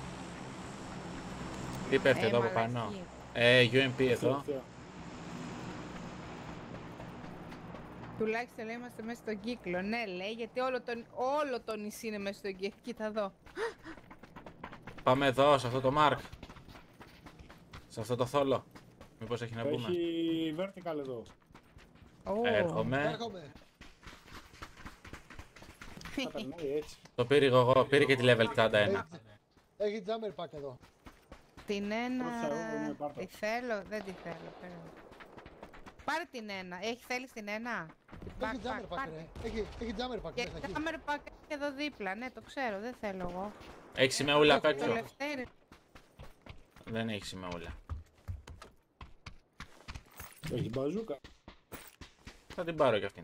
Τι πέφτει Ε, εδώ από πάνω. μαλακία. Ε, γιου εμ πι εδώ. Τελευταία. Τουλάχιστον λέει είμαστε μέσα στον κύκλο. Ναι, λέει, γιατί όλο το, όλο το νησί είναι μέσα στον κύκλο. Κοίτα εδώ. Πάμε εδώ, σε αυτό το μάρκ. Σε αυτό το θόλο. Μήπως έχει να μπούμε. Έχει vertical εδώ. Ω. Έρχομαι. Έρχομαι. Θα περνάει έτσι. Το πήρε εγώ, πήρε και τη level τριάντα ένα. Έχει, έχει jammer pack εδώ. Την ένα. Πρόσεχε, εγώ είμαι πάρτα. Τη θέλω, δεν τη θέλω. Περίμενε. Πάρε την ένα. Έχει θέλει την ένα. Την Έχει backpack, jammer pack πάρε. ρε. Έχει, έχει jammer pack Και μέσα εκεί. jammer pack εδώ δίπλα. Ναι, το ξέρω, δεν θέλω εγώ. Έχει σημαίουλα απ' Το έξω. Λευτέρη. Δεν έχει σημαίουλα. Έχει μπαζούκα. Θα την πάρω κι αυτήν.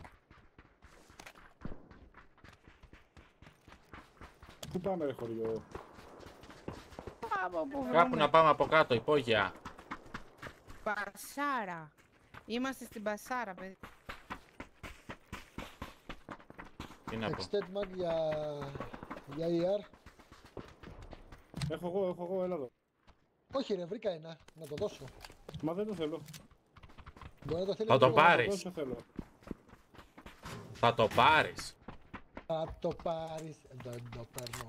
Πού πάμε ρε χωριό. Από πού Κάπου βρούμε. να πάμε από κάτω, υπόγεια. Πασάρα. Είμαστε στην Πασάρα, παιδί. Τι να πω. Extend mag για, για ι αρ. Έχω εγώ, έχω εγώ, έλα εδώ. Όχι ρε, βρήκα ένα. Να το δώσω. Μα δεν το θέλω. Μπορεί να το θέλει. Θα το λίγο. πάρεις. Τόσο θέλω. Θα το πάρεις. Θα το πάρεις. Δεν το παίρνω.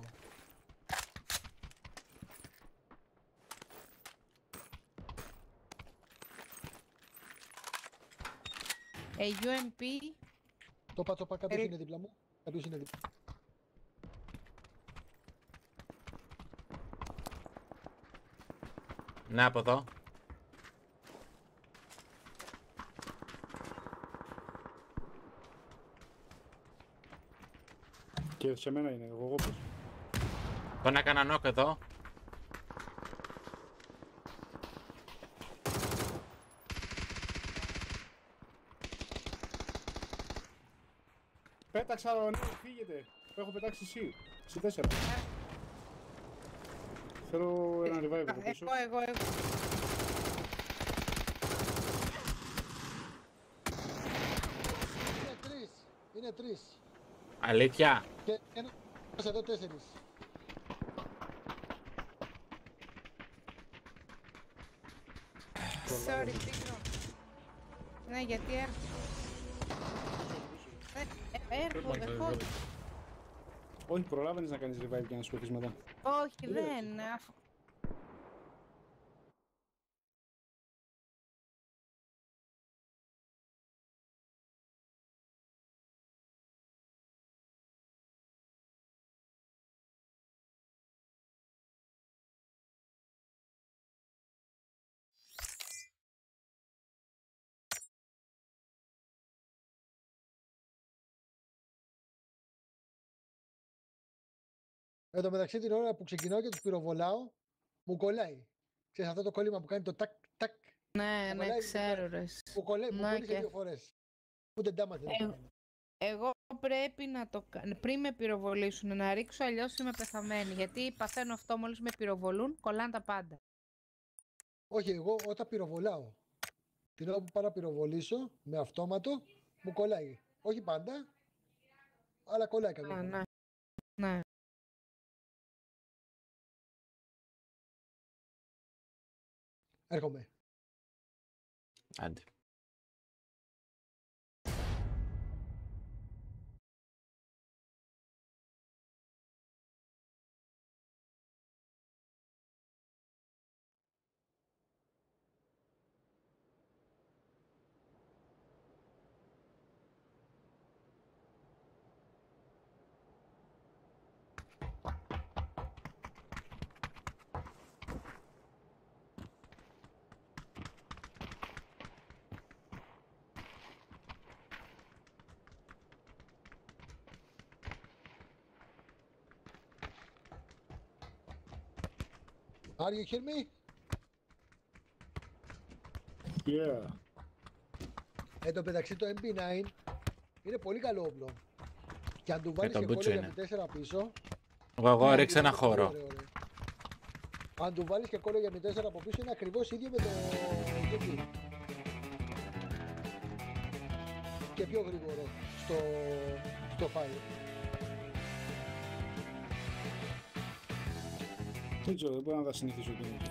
Ε, γιου εμ πι. Το είπα, το είπα, κάποιος Ε, είναι δίπλα μου. Κάποιος είναι δίπλα. Ναι, από εδώ. Και σε μένα είναι, εγώ όπως. Τον έκανα νόκ εδώ. Πέταξα, ναι, φύγετε. Το έχω πετάξει εσύ. Σε τέσσερα. Θέλω ένα revive από πίσω. Εγώ, εγώ, εγώ. Είναι τρεις. Είναι τρεις. Αλήθεια. Και ένα εδώ τέσσερις. Sorry, συγγνώμη. Ναι, γιατί έρχονται. Ε, ε, έρχονται, φώτη. Όχι, προλάβαινες να κάνεις revive και να σκοτείς μετά. Όχι, δεν. αφ- Εν τω μεταξύ την ώρα που ξεκινάω και τους πυροβολάω, μου κολλάει. Ξέρεις αυτό το κόλλημα που κάνει το τάκ, τάκ. Ναι, Μου ναι, κολλάει, ξέρω ρε. Μου κολλάει, μου Ναι, κόλλησε και- δύο φορές. Ούτε damage δεν Ε, έχω κάνει. Εγώ πρέπει να το κάνω. Πριν με πυροβολήσουν, να ρίξω, αλλιώς είμαι πεθαμένη. Γιατί παθαίνω αυτό μόλις με πυροβολούν, κολλάνε τα πάντα. Όχι, εγώ όταν πυροβολάω, την ώρα που πάω να πυροβολήσω με αυτόματο, μου κολλάει. Όχι πάντα, αλλά κολλάει κάποια Ναι, φορά. ναι. Ναι. Έρχομαι. Άντε. Are you hear me? Yeah. Εν τω μεταξύ το εμ πι νάιν είναι πολύ καλό όπλο. Και αν του βάλεις το και μπούτσο κόλλο για είναι. μη τέσσερα πίσω... Εγώ, εγώ είναι ρίξα ένα πολύ χώρο. ωραίο, ωραίο. Αν του βάλεις και κόλλο για μη τέσσερα από πίσω είναι ακριβώς ίδιο με το τζι πι. Και πιο γρήγορο στο, στο fire. Δεν ξέρω, δεν μπορώ να τα συνηθίσω και είναι.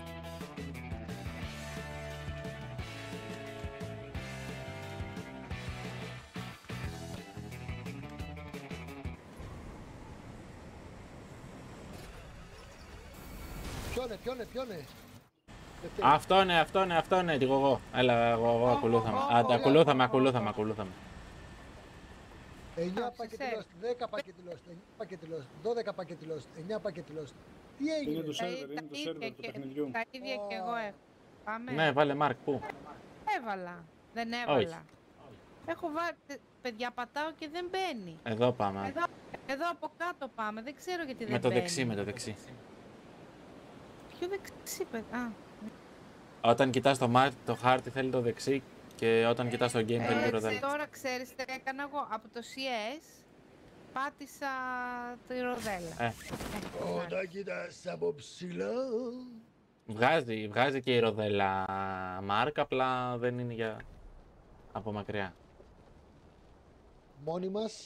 Πιώνε, πιώνε, πιώνε. Αυτό είναι, αυτό είναι, αυτό είναι. Εγώ, εγώ. Έλα, εγώ, εγώ ακολούθαμε. ω, Άντε, ω, ακολούθαμε, ω, ακολούθαμε, ω. ακολούθαμε. εννιά Α, πακέτι σε lost, δέκα πακέτι lost, εννιά πακέτι lost, δώδεκα πακέτι lost, εννιά πακέτι lost. Τι Είναι έγινε? το Τα, σερβερ, τα είναι το ίδια σερβερ του και- παιχνιδιού. τα ίδια και εγώ έχω. Πάμε. Ναι, βάλε Μάρκ, πού. Έβαλα. Δεν έβαλα. Έχω βάλει. Παιδιά, πατάω και δεν μπαίνει. Εδώ πάμε. Εδώ, εδώ από κάτω πάμε. Δεν ξέρω γιατί Με δεν το μπαίνει. δεξί, με το δεξί. Ποιο δεξί, παιδιά. Α, Όταν κοιτάς το, μάρ, το χάρτη θέλει το δεξί και όταν κοιτάς το game θέλει το ε, ροδέλα. τώρα ξέρεις τι έκανα εγώ. Από το σι ες πάτησα τη ροδέλα. Ε, Όταν κοιτάς από ψηλά. βγάζει, βγάζει και η ροδέλα Μάρκ, απλά δεν είναι για από μακριά. Μόνοι μας.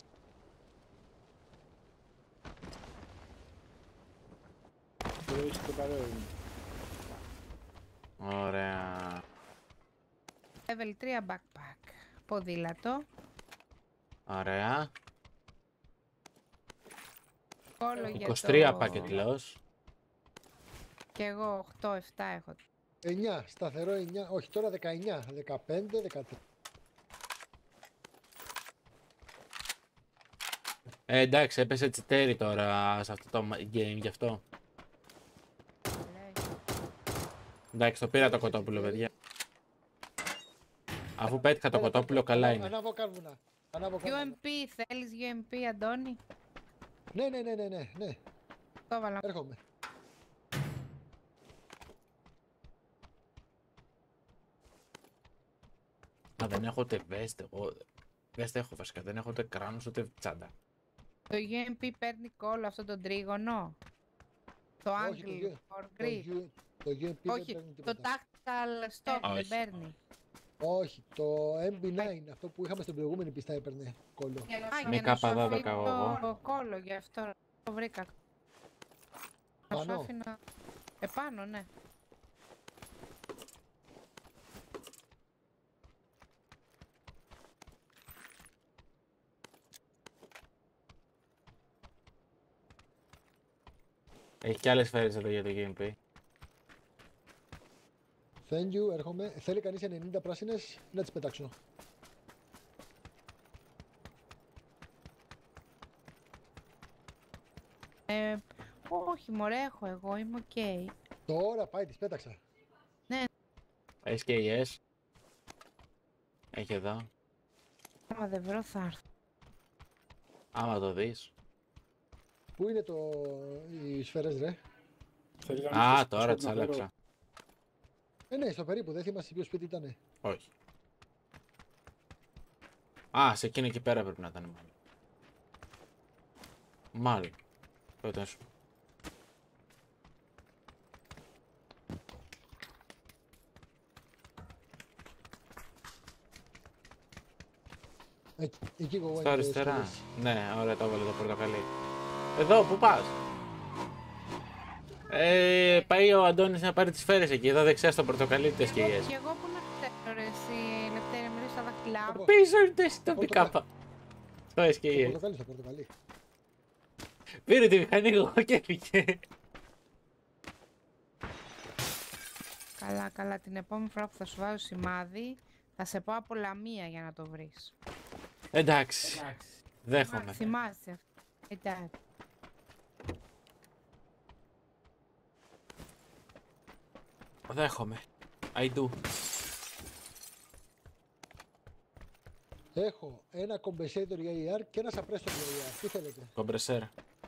Το έχεις το καλό είναι. Ωραία. Level τρία backpack. Ποδήλατο. Ωραία. Κόλλο για είκοσι τρία το... packet loss. Και εγώ οκτώ επτά έχω. εννιά, σταθερό εννιά, όχι τώρα δεκαεννιά, δεκαπέντε, δεκατρία. Ε, εντάξει, έπεσε τσιτέρι τώρα σε αυτό το game γι' αυτό. Λέει. Εντάξει, το πήρα το κοτόπουλο, παιδιά. Αφού πέτυχα το Έλα, κοτόπουλο, πέτω. καλά Ανά- είναι. Ανάβω κάρβουνα. Ανάβω γιου εμ κάρβουνα. πι, θέλεις γιου εμ πι, Αντώνη? Ναι, ναι, ναι, ναι, ναι, ναι. Το έβαλα. Έρχομαι. Α, δεν έχω ούτε vest, εγώ. Vest έχω βασικά, δεν έχω ούτε κράνος ούτε τσάντα. Το γιου εμ πι παίρνει κόλλο αυτό το τρίγωνο. Το Όχι, το angle γιου- for Το grip. γιου- Το γιου εμ πι δεν Όχι, παίρνει το τίποτα. tactical stop όχι. δεν παίρνει. Όχι, το εμ μπι νάιν, αυτό που είχαμε στην προηγούμενη πίστα έπαιρνε κόλλο. Α, Με για να σου κάπα δώδεκα αφήνει εγώ. το κόλλο, γι' αυτό το βρήκα. Να σου Πάνω. άφηνα... Επάνω, ναι. Έχει και άλλες σφαίρες εδώ για το γιου εμ πι. Thank you, έρχομαι. Θέλει κανείς ενενήντα πράσινες να τις πετάξω. Ε, όχι, μωρέ, έχω εγώ, είμαι οκ. Τώρα πάει, τις πέταξα. Έχεις και yes. Έχει εδώ. Άμα δεν βρω θα έρθω. Άμα το δεις. Πού είναι το... οι σφαίρες, ρε? Θέλει κανείς Α, το τώρα σκοπ τις να φέρω? άλλαξα. Ε, ναι, στο περίπου, δεν θυμάσαι ποιο σπίτι ήταν. Όχι. Α, σε εκείνο εκεί πέρα πρέπει να ήταν μάλλον. Μάλλον. Πότε σου. Ε, εκεί εγώ Στα αριστερά. Ναι, ωραία, το έβαλε το πορτοκαλί. Εδώ, πού πας? Ε, πάει ο Αντώνης να πάρει τις σφαίρες εκεί, εδώ δεξιά στο πορτοκαλί τις και yes. Και εγώ που να ξέρω ρε εσύ, Λευτέρη, μιλήσω στα δάχτυλά μου. Πίσω είναι εσύ το Πορτοκαλί. πικάπα. Το ες και Το yes. πορτοκαλί, στο πορτοκαλί. Πήρε τη μηχανή εγώ και έφυγε. Καλά, καλά, την επόμενη φορά που θα σου βάζω σημάδι, θα σε πω από λαμία για να το βρεις. Εντάξει. Δέχομαι. Θυμάσαι αυτό. Εντάξει. Δέχομαι. I do. Έχω ένα compensator για ι αρ και ένα suppressor για ι αρ. Τι θέλετε? Κομπρεσέρ.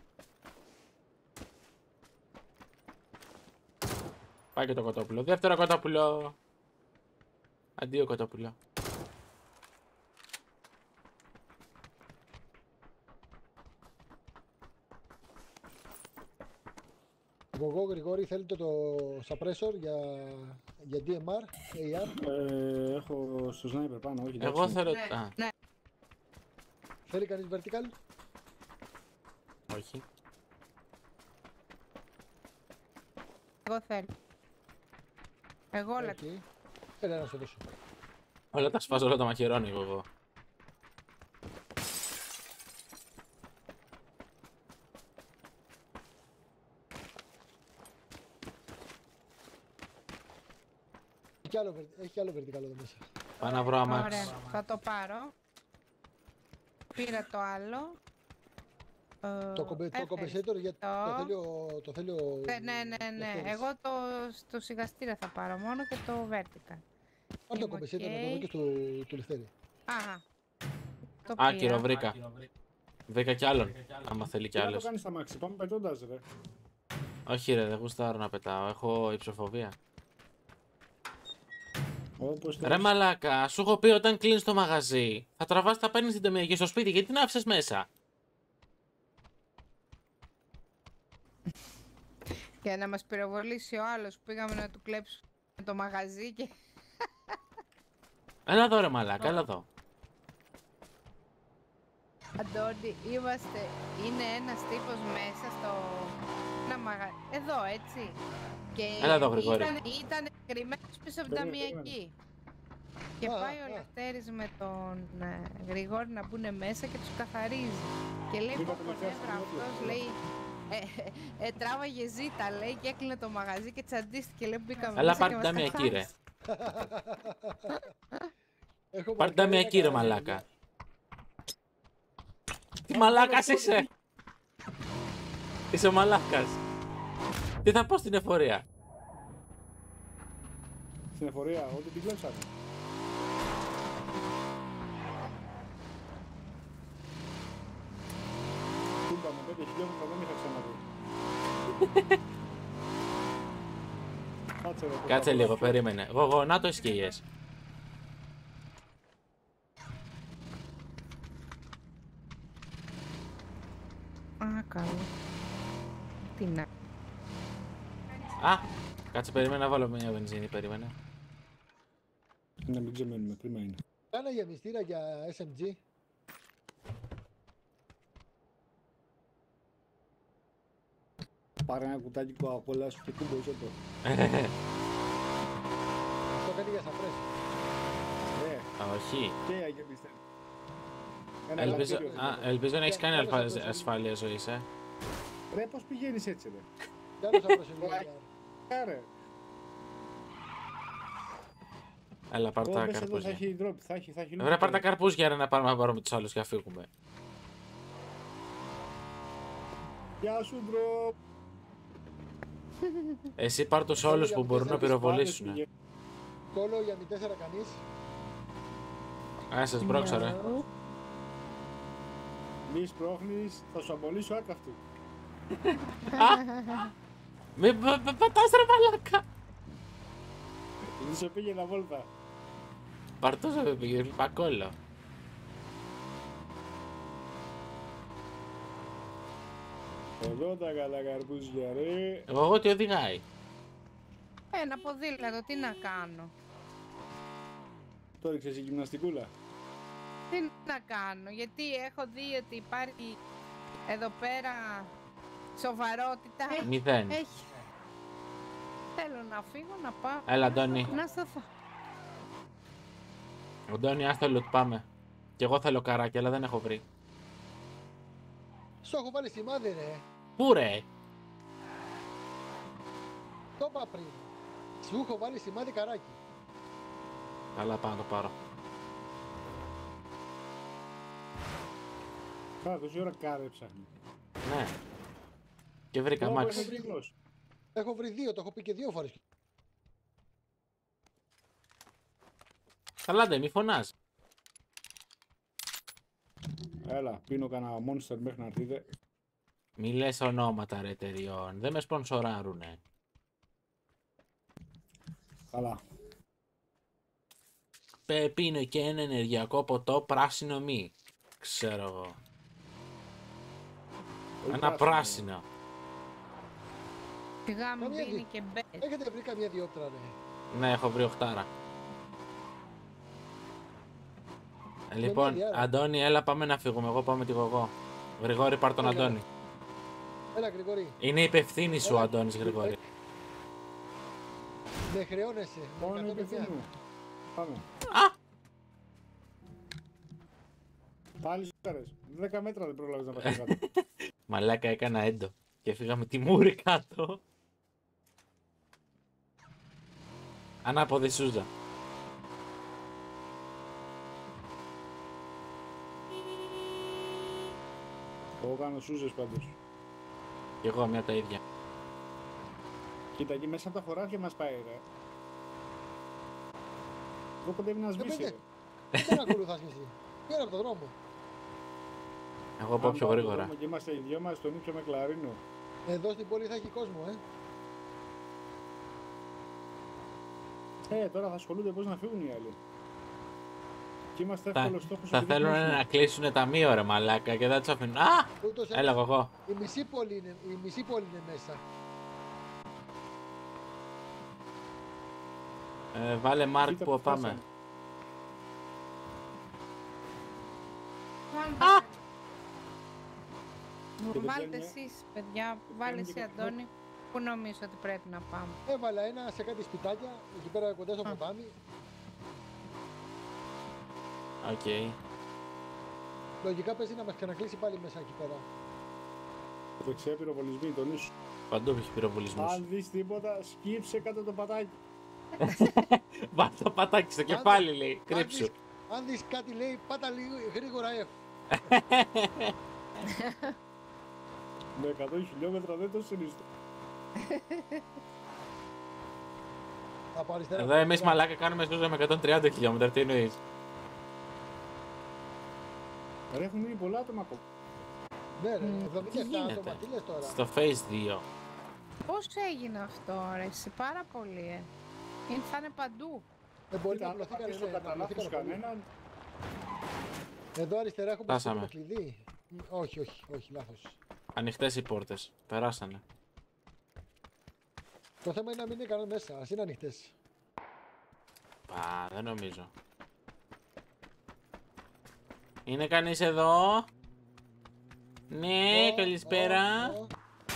Πάει και το κοτόπουλο. Δεύτερο κοτόπουλο. Αντίο κοτόπουλο. Εγώ Γρηγόρη θέλετε το suppressor για, για ντι εμ αρ, έι αρ. Ε, έχω στο sniper πάνω, όχι. Εγώ εντάξει. θέλω... Ναι, Α, ναι. Θέλει κανείς vertical? όχι. Εγώ θέλω. Εγώ όλα. Όχι. Έλα να σου δώσω. Όλα τα σφάζω, όλα τα μαχαιρώνω εγώ. Έχει κι άλλο, ver- έχει κι άλλο vertical εδώ μέσα. Πάω να βρω αμάξι. Ωραία, θα το πάρω. Πήρα το άλλο. Ε, Το, compe- το έφερες. compensator για το το. θέλει ο... Το θέλει ο... Ναι, ναι, ναι, ναι. Λευτέρης. Εγώ το, στο σιγαστήρα θα πάρω μόνο και το vertical. Πάρ' το είμαι compensator να το οκ. δω και στο, του Λευτέρη. Αχα. Το Άκυρο, πήρα. βρήκα. Βρήκα κι άλλον. Άμα θέλει κι Τι να το άλλος. κάνεις στα μάξι, πάμε πετώντας ρε. Όχι ρε, δεν γουστάρω να πετάω. Έχω υψοφοβία. Όπως Ρε θες. μαλάκα, σου έχω πει όταν κλείνεις το μαγαζί, θα τραβάς τα παίρνεις την τεμία στο σπίτι, γιατί την άφησες μέσα. Για να μας πυροβολήσει ο άλλος που πήγαμε να του κλέψουμε το μαγαζί και... Έλα εδώ ρε μαλάκα, έλα εδώ. Αντώνη, είμαστε, είναι ένας τύπος μέσα στο... Ένα μαγαζί, εδώ έτσι. Και Έλα εδώ, Γρηγόρη. ήταν, ήταν κρυμμένος πίσω από την Περίμενε, ταμιακή. Και Α, πάει ο α. Λευτέρης με τον ε, Γρηγόρη να μπουν μέσα και τους καθαρίζει. Και λέει Βρήκα πω το πω μεσαίο νεύρα σημείο αυτός, του. λέει, ε, ε, ε, τράβαγε ζήτα, λέει, και έκλεινε το μαγαζί και τσαντίστηκε, λέει, μπήκαμε Έλα μέσα πάρ' και την μας ταμιακή ρε. Έχω Πάρ' την ταμιακή ρε μαλάκα. Τι μαλάκας είσαι! Είσαι μαλάκας. Τι θα πω στην εφορία. Στην εφορία, ότι την κλέψανε. Τούμπα με πέντε χιλιόμετρα δεν είχα ξαναδεί. Κάτσε, ρε, Κάτσε το λίγο, παπά. περίμενε. Εγώ γονάτο σκύες. Α, καλό. Τι να. Α, κάτσε, περίμενε να βάλω μια βενζίνη, περίμενε. Ναι, μην ξεμένουμε, κρίμα είναι. Κάνα γεμιστήρα για ες εμ τζι. Πάρε ένα κουτάκι κοκακόλα σου και κούμπωσε το. Αυτό κάνει για σαφρές. Ναι, Α, όχι. και αγεμίστε. Ένα Ελπίζω, ελαττήριο α, δεν το. ελπίζω να έχεις κάνει Τέλος, αλφα- τέλος. ασφάλεια ζωής, ε. Ρε, πώς πηγαίνεις έτσι, ρε. Κι άλλο σαφρές είναι. Κάρε, Έλα, πάρ' τα εδώ θα καρπούζια. έχει drop, θα έχει, θα έχει Ωραία, πάρ' τα καρπούζια ρε, να πάρουμε να πάρουμε τους άλλους και να φύγουμε. Γεια σου, drop. Εσύ πάρ' τους όλους που μπορούν να πυροβολήσουν. Κόλλο για μη τέσσερα κανείς. Α, σας μπρόξα ρε. Μη σπρώχνεις, θα σου απολύσω άκαυτου. Μη πα- πα- πατάς ρε μαλάκα. Δεν σε πήγαινα βόλτα. Πάρ' τους ρε πήγε, πακόλο. Εδώ τα καλά καρπούζια, ρε. Εγώ εγώ τι οδηγάει. Ένα ποδήλατο, τι να κάνω. Το ρίξες η γυμναστικούλα. Τι να κάνω, γιατί έχω δει ότι υπάρχει εδώ πέρα σοβαρότητα. Μηδέν. Έχει. Θέλω να φύγω, να πάω. Έλα, Αντώνη. Να σταθώ. Αντώνη, άστα λουτ, πάμε. Κι εγώ θέλω καράκι, αλλά δεν έχω βρει. Σου έχω βάλει σημάδι ρε. Πού ρε. Το είπα πριν. Σου έχω βάλει σημάδι καράκι. Καλά, πάω να το πάρω. Κάρα, τόση ώρα κάρε ψάχνει. Ναι. Και βρήκα Ω, μάξι. έχω βρύκλος. Έχω βρει δύο, το έχω πει και δύο φορές. Καλά, ντε, μη φωνάς. Έλα, πίνω κανένα monster μέχρι να έρθετε. Μη λες ονόματα ρε εταιριών. Δεν με σπονσοράρουνε. Καλά. Πε- Πίνω και ένα ενεργειακό ποτό πράσινο μη. Ξέρω εγώ. Όχι Ένα πράσινο. Σιγά μην Καμία πίνει δι- και μπε. Έχετε βρει καμία διόπτρα ρε. Ναι, έχω βρει οχτάρα. Ε, Λοιπόν, ίδια, ρε. Αντώνη, έλα πάμε να φύγουμε. Εγώ πάω με τη γογό. Γρηγόρη, πάρ' τον Έλα. Αντώνη. Έλα Γρηγορή. Είναι υπευθύνη σου ο Έλα. Αντώνης Γρηγόρη. Με χρεώνεσαι. Με Μόνο εκατό και παιδιά. μου. Πάμε. Α! Πάλι σου άρεσε. Δέκα μέτρα δεν πρόλαβες να πας κάτω. Μαλάκα, έκανα έντο. Και φύγαμε τη μούρη κάτω. Ανάποδη Σούζα. Εγώ κάνω σούζες πάντως. Κι εγώ μια τα ίδια. Κοίτα, εκεί μέσα από τα χωράφια μας πάει, ρε. Εδώ κοντεύει να σβήσει, πέντε. ρε. Δεν ακολουθάς κι εσύ. Πέρα από το δρόμο. Εγώ πάω Αν πιο πάω γρήγορα. στον δρόμο Και είμαστε οι δυο μας στον ύψο με κλαρίνο. Εδώ στην πόλη θα έχει κόσμο, ε. Ε, τώρα θα ασχολούνται πώς να φύγουν οι άλλοι. Και είμαστε Θα, εύκολος στόχος. θα επειδή θέλουν έχουμε. να κλείσουν τα μία ώρα μαλάκα και δεν τους αφήνουν. Α! Ούτως Έλα εγώ. η μισή πόλη είναι, η μισή πόλη είναι μέσα. Ε, βάλε Μάρκ Κοίτα που που πάμε. φτάσαμε. Α! Και δεν Βάλτε βγαίνει- εσείς, παιδιά. Βάλε βγαίνει εσύ, και κάποιο- Αντώνη. Πού νομίζω ότι πρέπει να πάμε. Έβαλα ένα σε κάτι σπιτάκια, εκεί πέρα κοντά στο Α. ποτάμι. Οκ. Λογικά παίζει να μας ξανακλείσει πάλι μέσα εκεί πέρα. Δεξιά πυροβολισμή, τον ίσου. Παντού έχει πυροβολισμούς. Αν δεις τίποτα, σκύψε κάτω το πατάκι. Βάλ το πατάκι στο κεφάλι λέει. Αν Κρύψου. δεις- Αν δεις κάτι λέει, πάτα λίγο γρήγορα F. Με εκατό χιλιόμετρα δεν το συνιστώ. Από αριστερά. Εδώ εμείς μαλάκα κάνουμε ζούζα με εκατόν τριάντα χιλιόμετρα, τι εννοείς? Ρε, έχουν μείνει πολλά άτομα ακόμα. Ναι, ρε, εβδομήντα επτά γίνεται? άτομα, τι λες τώρα. Στο Phase δύο. Πώς έγινε αυτό, ρε, εσύ, πάρα πολύ, ε. Είναι, θα είναι παντού. Δεν μπορεί να Κοίτα, απλωθεί αν κανείς. πατήσω να κατά απλωθεί λάθος κανένα. κανέναν, Εδώ αριστερά έχω Φτάσαμε. με κλειδί. Μ, Όχι, όχι, όχι, λάθος. Ανοιχτές οι πόρτες. Περάσανε. Το θέμα είναι να μην είναι κανένα μέσα, ας είναι ανοιχτές. Πα, δεν νομίζω. Είναι κανείς εδώ? Ναι, Ω, καλησπέρα. ω, ω.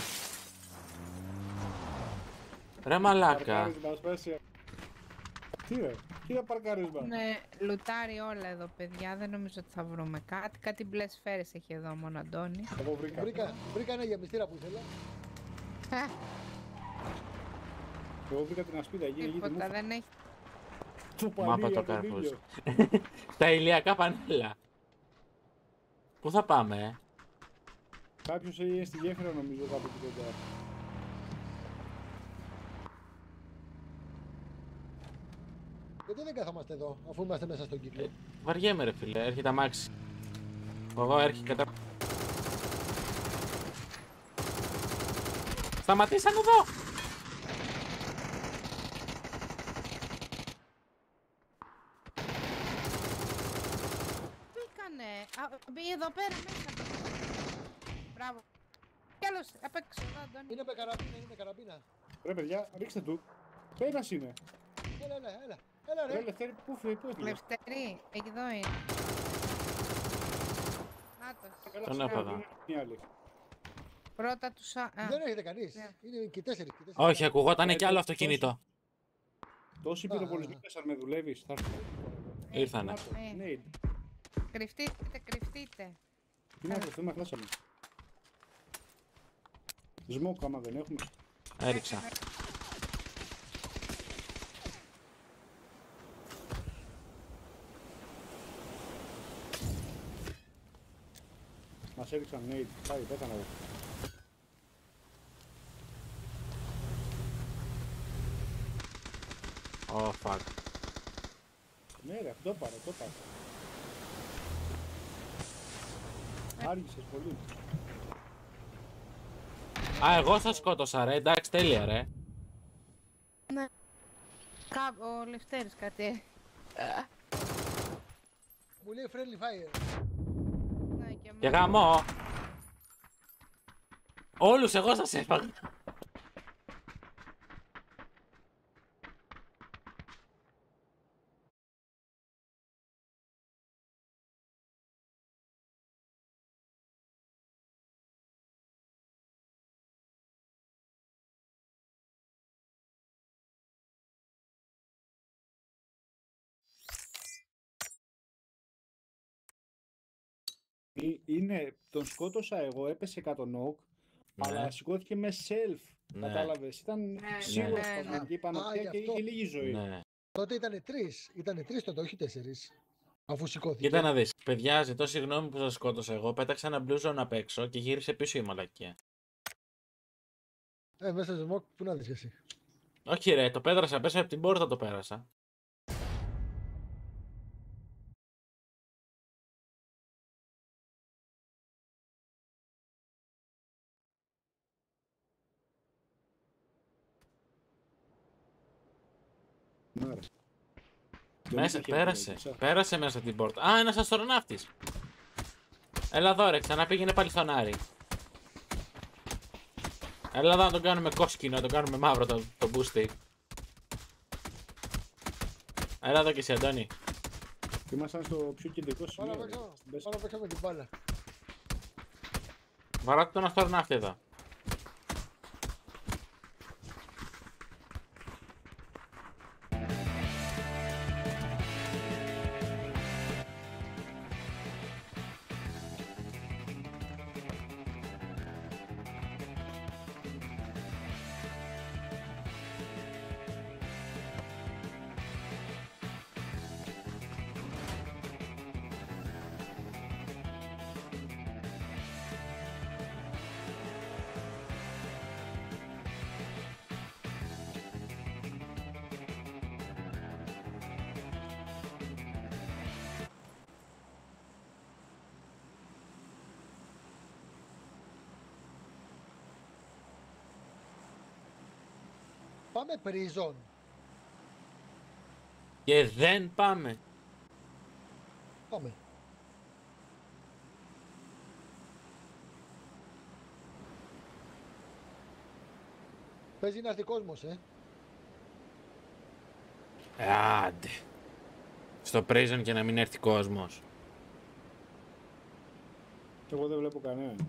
Ρε μαλάκα. παρκάρισμα, σπέσια. Τι ρε, κοίτα παρκάρισμα. Ναι, λουτάρει όλα εδώ, παιδιά. Δεν νομίζω ότι θα βρούμε κάτι. Κάτι μπλε σφαίρες έχει εδώ μόνο, Αντώνη. Εγώ βρήκα. Βρήκα, βρήκα ένα γεμιστήρα που ήθελα. Εγώ βρήκα την ασπίδα, εκεί έγινε Τίποτα, δεν έχει. το Μάπα παλί το για τον κάρπος. ήλιο. Τα ηλιακά πανέλα. Πού θα πάμε, ε? Κάποιος έγινε στη γέφυρα νομίζω κάπου εκεί κοντά. Γιατί δεν καθόμαστε εδώ, αφού είμαστε μέσα στον κύκλο. Βαριέμαι ρε φίλε, έρχεται αμάξι. Εγώ έρχεται κατά... Σταματήσαν εδώ! Μπήκανε. Α, μπει εδώ πέρα μέσα. Μπράβο. Κι άλλος, απ' έξω, εδώ, Αντώνη. Είναι με καραμπίνα, είναι με καραμπίνα. Ρε παιδιά, ρίξτε του. Πέρας είναι. Έλα, έλα, έλα. Έλα, Ρε ρε. Λευτέρη, πού φύγει, πού έφυγε. Λευτερή, εδώ είναι. Νάτος. Καλά, Τον ξέρω, έφαγα. δεν είναι οι άλλοι. Πρώτα τους... α, α, Δεν έχετε κανείς. ναι. Είναι και τέσσερις. και τέσσερις. Όχι, ακουγότανε Ε, κι άλλο το- αυτοκίνητο. Τόσοι Α, πυροβολισμοί αν με δουλεύεις, θα έρθω. Ήρθανε. Ε. Ναι, Κρυφτείτε, κρυφτείτε. τι να κρυφτούμε, χάσαμε. Σμόκ άμα δεν έχουμε. Έριξα. Μας έριξαν nade. Πάει, πέθανα εγώ. Oh fuck. Ναι ρε, αυτό πάρε, το πάρε. Άργησες πολύ. Α, εγώ θα σκότωσα ρε, εντάξει τέλεια ρε. Κα... Ο Λευτέρης κάτι. Μου λέει friendly fire. Ναι, και Και εμένα. γαμό. Όλους εγώ σας έφαγα. Ε, Είναι, τον σκότωσα εγώ, έπεσε κάτω νοκ, Ναι. αλλά σηκώθηκε με self. Ναι. Κατάλαβες, ήταν Ναι, σίγουρα ναι, ναι. σπασματική πανοπτία γι' και αυτό. είχε λίγη ζωή. Ναι. Τότε ήτανε τρεις. Ήτανε τρεις τότε, όχι τέσσερις. Αφού σηκώθηκε. Κοίτα να δεις. Παιδιά, ζητώ συγγνώμη που σας σκότωσα εγώ. Πέταξα ένα blue zone απ' έξω και γύρισε πίσω η μαλακία. Ε, μέσα στο σμοκ, πού να δεις εσύ. Όχι ρε, το πέτρασα πέσω από την πόρτα το πέρασα. Ναι, ρε. Δεν Μέσα, είχε πέρασε. επιλογή, Πέρασε μέσα την πόρτα. Α, ένας αστροναύτης. Έλα εδώ ρε, ξανά πήγαινε πάλι στον Άρη. Έλα εδώ να τον κάνουμε κόσκινο, να τον κάνουμε μαύρο το, το boosty. Έλα εδώ και εσύ Αντώνη. Ήμασταν στο πιο κεντρικό Πάνω σημείο. απ' έξω. ρε. Μπες. Πάνω απ' έξω με την μπάλα. Βαράτε τον αστροναύτη εδώ. Πάμε prison. Και δεν πάμε. Πάμε. Παίζει να έρθει κόσμος, ε. Άντε. Στο prison και να μην έρθει κόσμος. Εγώ δεν βλέπω κανέναν.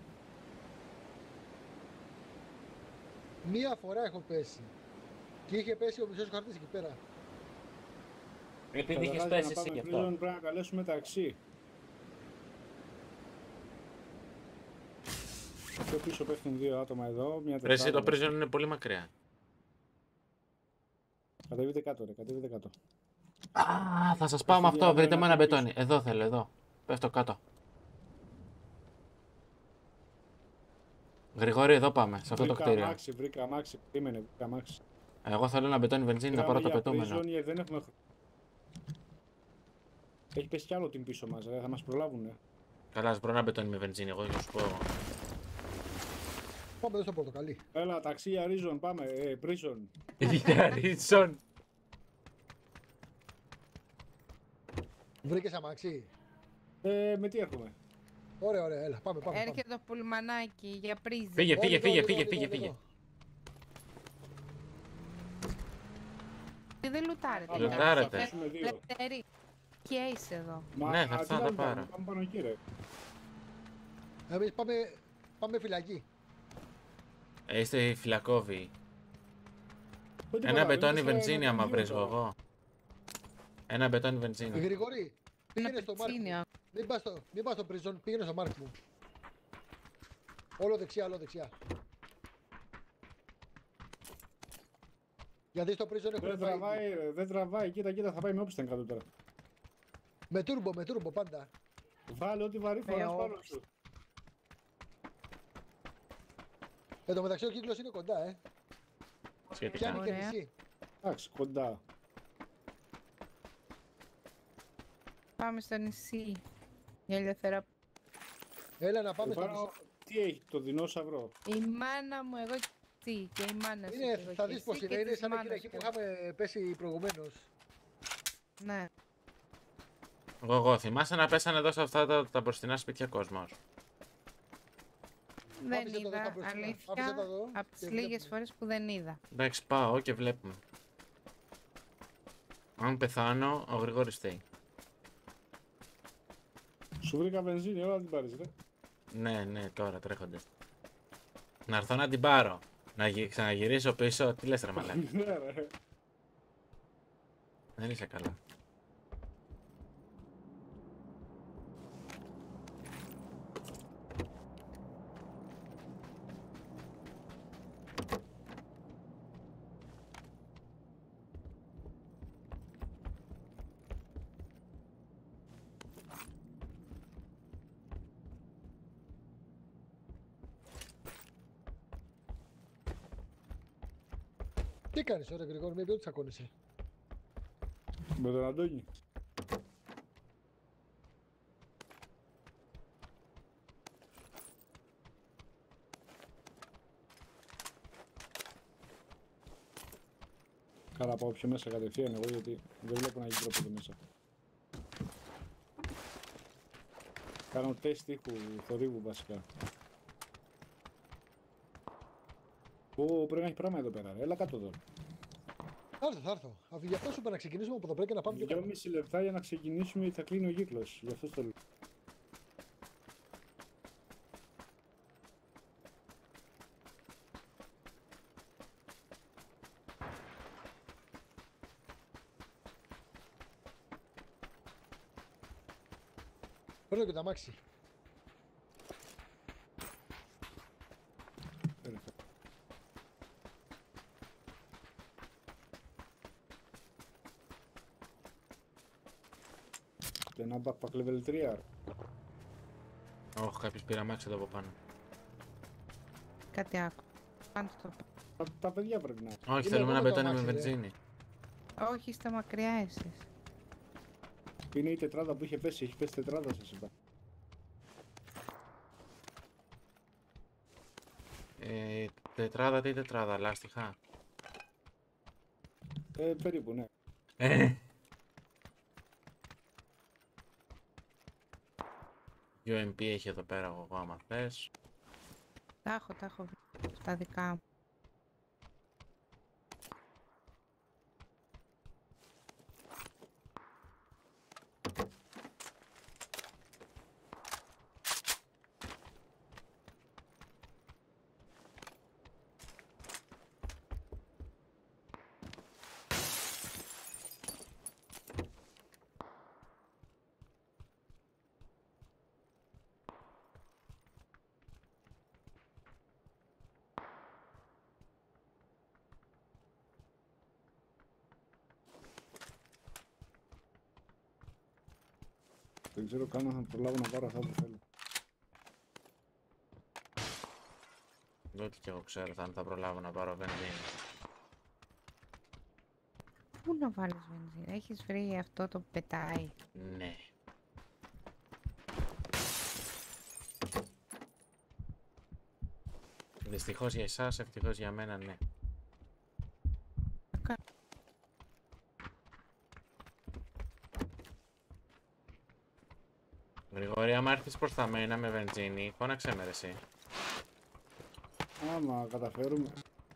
Μία φορά έχω πέσει. Και είχε πέσει ο μισός χαρτής εκεί πέρα. Επειδή είχες Καταρχάς, πέσει για εσύ να γι' πάμε αυτό. prison πρέπει να καλέσουμε ταξί. Πιο πίσω πέφτουν δύο άτομα εδώ, μια Ρε εσύ, το τετράδα. prison είναι πολύ μακριά. Κατεβείτε κάτω ρε, κατεβείτε κάτω. Α, θα σας πάω με αυτό. διάλογο Βρείτε με να ένα πει μπετόνι. πίσω. Εδώ θέλω, εδώ. Πέφτω κάτω. Γρηγόρη, εδώ πάμε, σε αυτό το Βρήκα κτίριο. αμάξι, βρήκα αμάξι, περίμενε, βρήκα αμάξι. Εγώ θέλω ένα μπετόνι βενζίνη να πάρω το Πήγαμε για πετούμενο. prison, δεν έχουμε χρόνο. Έχει πέσει κι άλλο την πίσω μας, ρε, θα μας προλάβουνε. Καλά, ας βρω ένα μπετόνι με βενζίνη, εγώ θα σου πω εγώ. Πάμε εδώ στο πορτοκαλί. Έλα, ταξί για Rison, πάμε, ε, prison. Για Ρίτσον. Βρήκες αμάξι. Ε, με τι έρχομαι. Ωραία, ωραία, έλα, πάμε, πάμε. πάμε. Έρχεται το πουλμανάκι για πρίζα. Φύγε, Όλοι φύγε, εδώ, φύγε, όλοι φύγε, εδώ, φύγε, όλοι φύγε. εδώ. Τι δεν λουτάρετε. Πάμε, Λουτάρετε. θα αφήσουμε δύο. Λευτερή. Και είσαι εδώ. Μα, Ναι, θα τι έρθω να να τα κάνουμε, πάρω. Πάμε πάνω εκεί, ρε. Εμείς πάμε, πάμε φυλακή. Ε, Είστε φυλακόβοι. Πότε Ένα πάμε, μπετόνι είμαστε βενζίνη ένα άμα δύο βρίσκω τώρα. εγώ. Ένα μπετόνι βενζίνη. Γρηγορή, πήγαινε Ένα στο Μάρκ μου. πετσίνιο. Μην πας στο, μην πας στο prison, πήγαινε στο Μάρκ μου. Όλο δεξιά, όλο δεξιά. Γιατί στο prison Δεν έχουν τραβάει, ρε, δεν τραβάει, κοίτα, κοίτα, θα πάει με όπισθεν κάτω τώρα. Με τούρμπο, με τούρμπο πάντα. Βάλε ό,τι βαρύ Με φοράς πάνω όπισθεν. σου. Εν τω μεταξύ ο κύκλος είναι κοντά, ε. Σχετικά. Πιάνει και Ωραία. νησί. Εντάξει, κοντά. Πάμε στο νησί. Για ελευθερά. Έλα να πάμε στο Πάνω, νησί. τι έχει το δεινόσαυρο. Η μάνα μου, εγώ τι. Και η μάνα σου. Είναι, και εγώ θα και δεις πως εσύ είναι, και είναι της σαν εκείνα μάνας εκεί που σου. είχαμε πέσει προηγουμένως. Ναι. Εγώ, εγώ. Θυμάσαι να πέσανε εδώ σε αυτά τα, τα μπροστινά σπίτια κόσμος. Δεν Άφησε το εδώ είδα, στα μπροστινά. αλήθεια, Άφησε το εδώ από τις και λίγες βλέπουμε. φορές που δεν είδα. Εντάξει, πάω και βλέπουμε. Αν πεθάνω, ο Γρηγόρης φταίει. Σου βρήκα βενζίνη, όλα την πάρεις, ρε. Ναι, ναι, τώρα τρέχονται. Να έρθω να την πάρω. Να γυ- ξαναγυρίσω πίσω. Τι λες ρε μαλάκα. Ναι, ρε. Δεν είσαι καλά. Τι κάνεις ωραία Γρηγόρη, με ποιον τσακώνεσαι. Με τον Αντώνη. Καλά, πάω πιο μέσα κατευθείαν εγώ γιατί δεν βλέπω να γίνει τρόπο εδώ μέσα. Κάνω τεστ ήχου θορύβου βασικά. Ω, πρέπει να έχει πράγμα εδώ πέρα. ρε. Έλα κάτω εδώ. Θα έρθω, θα έρθω. Αφού γι' αυτό σου είπα να ξεκινήσουμε από εδώ πέρα και να πάμε πιο κάτω. Δυόμιση λεπτά για να ξεκινήσουμε γιατί θα κλείνει ο κύκλος. Γι' αυτό το λέω. Παίρνω και το αμάξι. Έλα. Ένα backpack level τρία. Όχι, κάποιος πήρε αμάξι εδώ από πάνω. Κάτι άκου. Πάντω το Τα, τα παιδιά πρέπει να. Όχι, Είναι θέλουμε εγώ ένα με το μπετόνι με αμάξι, ρε. βενζίνη. Όχι, είστε μακριά εσείς. Είναι η τετράδα που είχε πέσει. Έχει πέσει τετράδα σας είπα. Ε, τετράδα, τι τετράδα, λάστιχα. Ε, περίπου, ναι. Ε. γιου εμ πι έχει εδώ πέρα εγώ άμα θες. Τα έχω, τα έχω στα δικά μου. Δεν ξέρω καν αν θα προλάβω να πάρω αυτά που θέλω. Ό,τι και εγώ ξέρω θα, αν θα προλάβω να πάρω βενζίνη. Πού να βάλεις βενζίνα, έχεις βρει αυτό το που πετάει. Ναι. Δυστυχώς για εσάς, ευτυχώς για μένα, ναι. Γρηγόρη, άμα έρθεις προς τα μένα με βενζίνη, φώναξε με ρε εσύ. Άμα καταφέρουμε.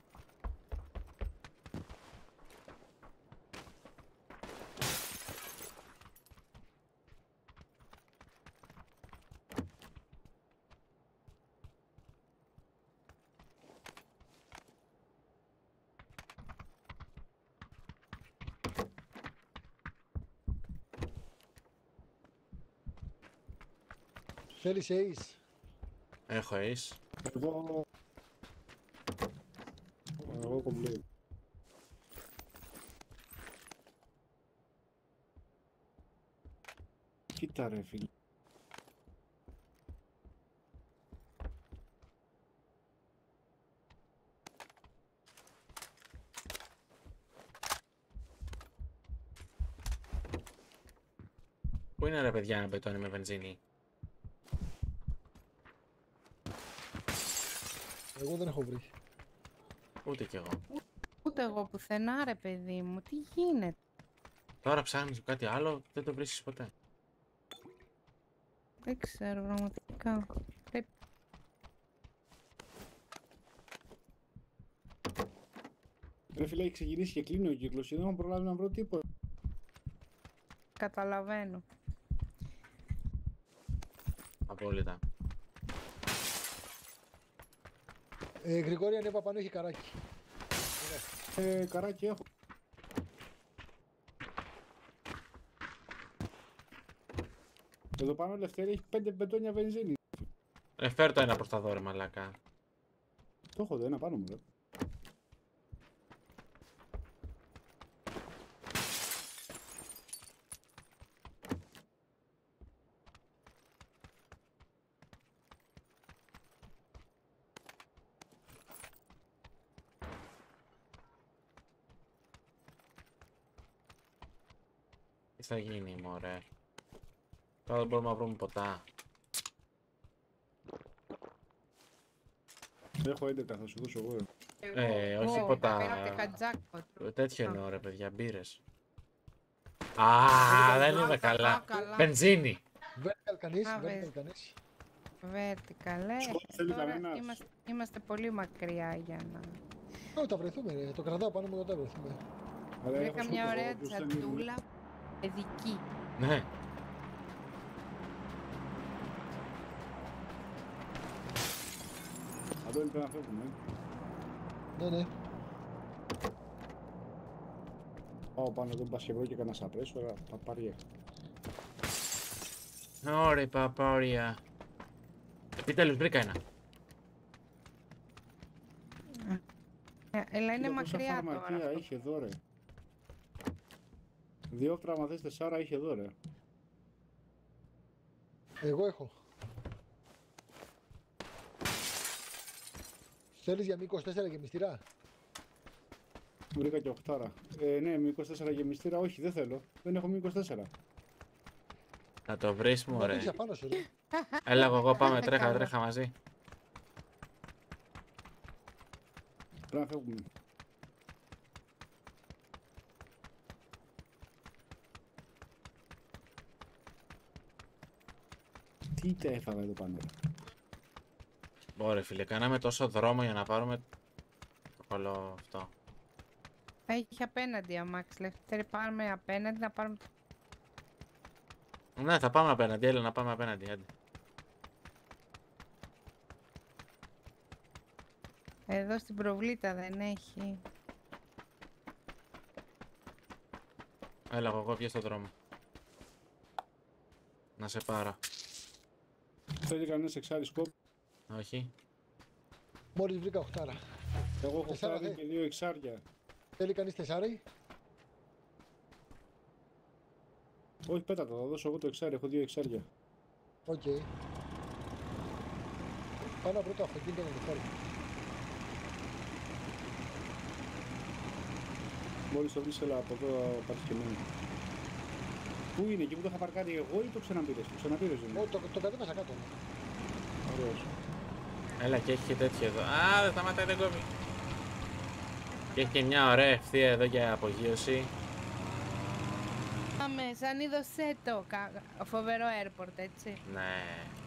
Θέλεις ace. Έχω ace. Εγώ... Εγώ κομπλέ. Κοίτα ρε φίλε. Πού είναι ρε παιδιά να πετώνει με βενζίνη? Εγώ δεν έχω βρει. Ούτε κι εγώ. Ούτε εγώ πουθενά ρε παιδί μου, τι γίνεται. Τώρα ψάχνεις κάτι άλλο, δεν το βρίσκεις ποτέ. Δεν ξέρω πραγματικά. Πρέπει... Ρε φίλε, έχει ξεκινήσει και κλείνει ο κύκλος και δεν έχω προλάβει να βρω τίποτα. Καταλαβαίνω. Απόλυτα. Ε, Γρηγόρη, ανέβα πάνω, έχει καράκι. Ε, καράκι έχω. Εδώ πάνω Λευτέρη έχει πέντε μπετόνια βενζίνη. Ε, φέρ το ένα προς τα δω ρε μαλάκα. Το έχω εδώ, ένα πάνω μου ρε. Τι θα γίνει μωρέ? Τώρα δεν μπορούμε να βρούμε ποτά. Έχω έντεκα, θα σου δώσω εγώ. Ε, όχι Ω, ποτά. πήρα jackpot. Τέτοιο εννοώ ρε παιδιά, μπύρες. Α, δεν είμαι καλά. καλά. Μπενζίνη. Vertical κανείς, Α, vertical βες. κανείς. Vertical, ε. Σκότ, θέλει Τώρα κανένας. είμαστε, είμαστε πολύ μακριά για να... Ω, τα βρεθούμε ρε. Το κρατάω πάνω μου όταν τα βρεθούμε. Αλλά έχω Βρήκα μια σκότ, ωραία εγώ, ποιος δεν είναι. τσαντούλα παιδική. Ναι. Αντώνη, πρέπει να φεύγουμε. ε. Ναι, ναι. Πάω πάνω εδώ, μπας και βρω και κανένα σαπρέσο, αλλά παπάρια. Ωραία παπάρια. Επιτέλους βρήκα ένα. Ε, Έλα, είναι Κοίτα πόσα μακριά φαρμακεία τώρα. είχε εδώ ρε. Δύο άμα θες τεσσάρα είχε εδώ ρε. Εγώ έχω. Θέλεις για μη είκοσι τέσσερα γεμιστήρα. Βρήκα και οχτάρα. Ε, ναι, με είκοσι τέσσερα γεμιστήρα, όχι δεν θέλω. Δεν έχω με είκοσι τέσσερα. Θα το βρεις Μα μωρέ. έχεις απάνω σου ρε. Έλα εγώ πάμε τρέχα Καλά. τρέχα μαζί. Πρέπει να φεύγουμε. Τι τα έφαγα εδώ πάνω. Ωραία φίλε, κάναμε τόσο δρόμο για να πάρουμε το καλό αυτό. Έχει απέναντι αμάξι. Λέει, θέλει πάρουμε απέναντι να πάρουμε. Ναι, θα πάμε απέναντι, έλα να πάμε απέναντι, άντε. Εδώ στην προβλήτα δεν έχει. Έλα, εγώ πιες στο δρόμο. Να σε πάρω. Θέλει κανένας εξάρι σκόπ. Όχι. Μόλις βρήκα οχτάρα. Εγώ έχω Τεσσάρα, φτάρει δε. και δύο εξάρια. Θέλει κανείς τεσσάρι. Όχι, πέτα το, θα δώσω εγώ το εξάρι, έχω δύο εξάρια. Οκ. Πάω πρώτο αυτοκίνητο να το πάρω. Μόλις το βρεις, έλα από εδώ πάρεις και εμένα. Πού είναι, εκεί που το είχα παρκάρει εγώ ή το ξαναπήρες? Το ξαναπήρες δεν είναι? Ω, το, το κατέβασα κάτω. Ωραίος. Έλα και έχει και τέτοιο εδώ. Α, δεν σταματάει, δεν κόβει. Και έχει και μια ωραία ευθεία εδώ για απογείωση. Πάμε, σαν είδο σέτο. κα- Φοβερό airport, έτσι. Ναι.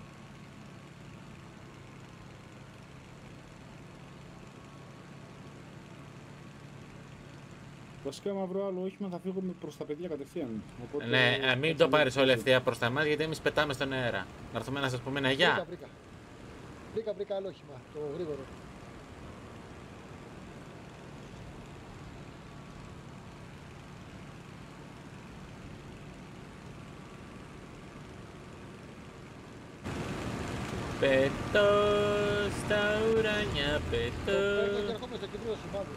Βασικά, άμα βρω άλλο όχημα θα φύγουμε προς τα παιδιά κατευθείαν. Οπότε, Ναι, ε, μην θα το πάρεις όλη φύγω. ευθεία προς τα μας, γιατί εμείς πετάμε στον αέρα. Να έρθουμε να σας πούμε ένα Βρήκα, γεια. βρήκα. Βρήκα, βρήκα άλλο όχημα. Το γρήγορο. Πετώ στα ουρανιά, Το παίρνω και πετώ. ερχόμαι στο κεντρικό σημάδι.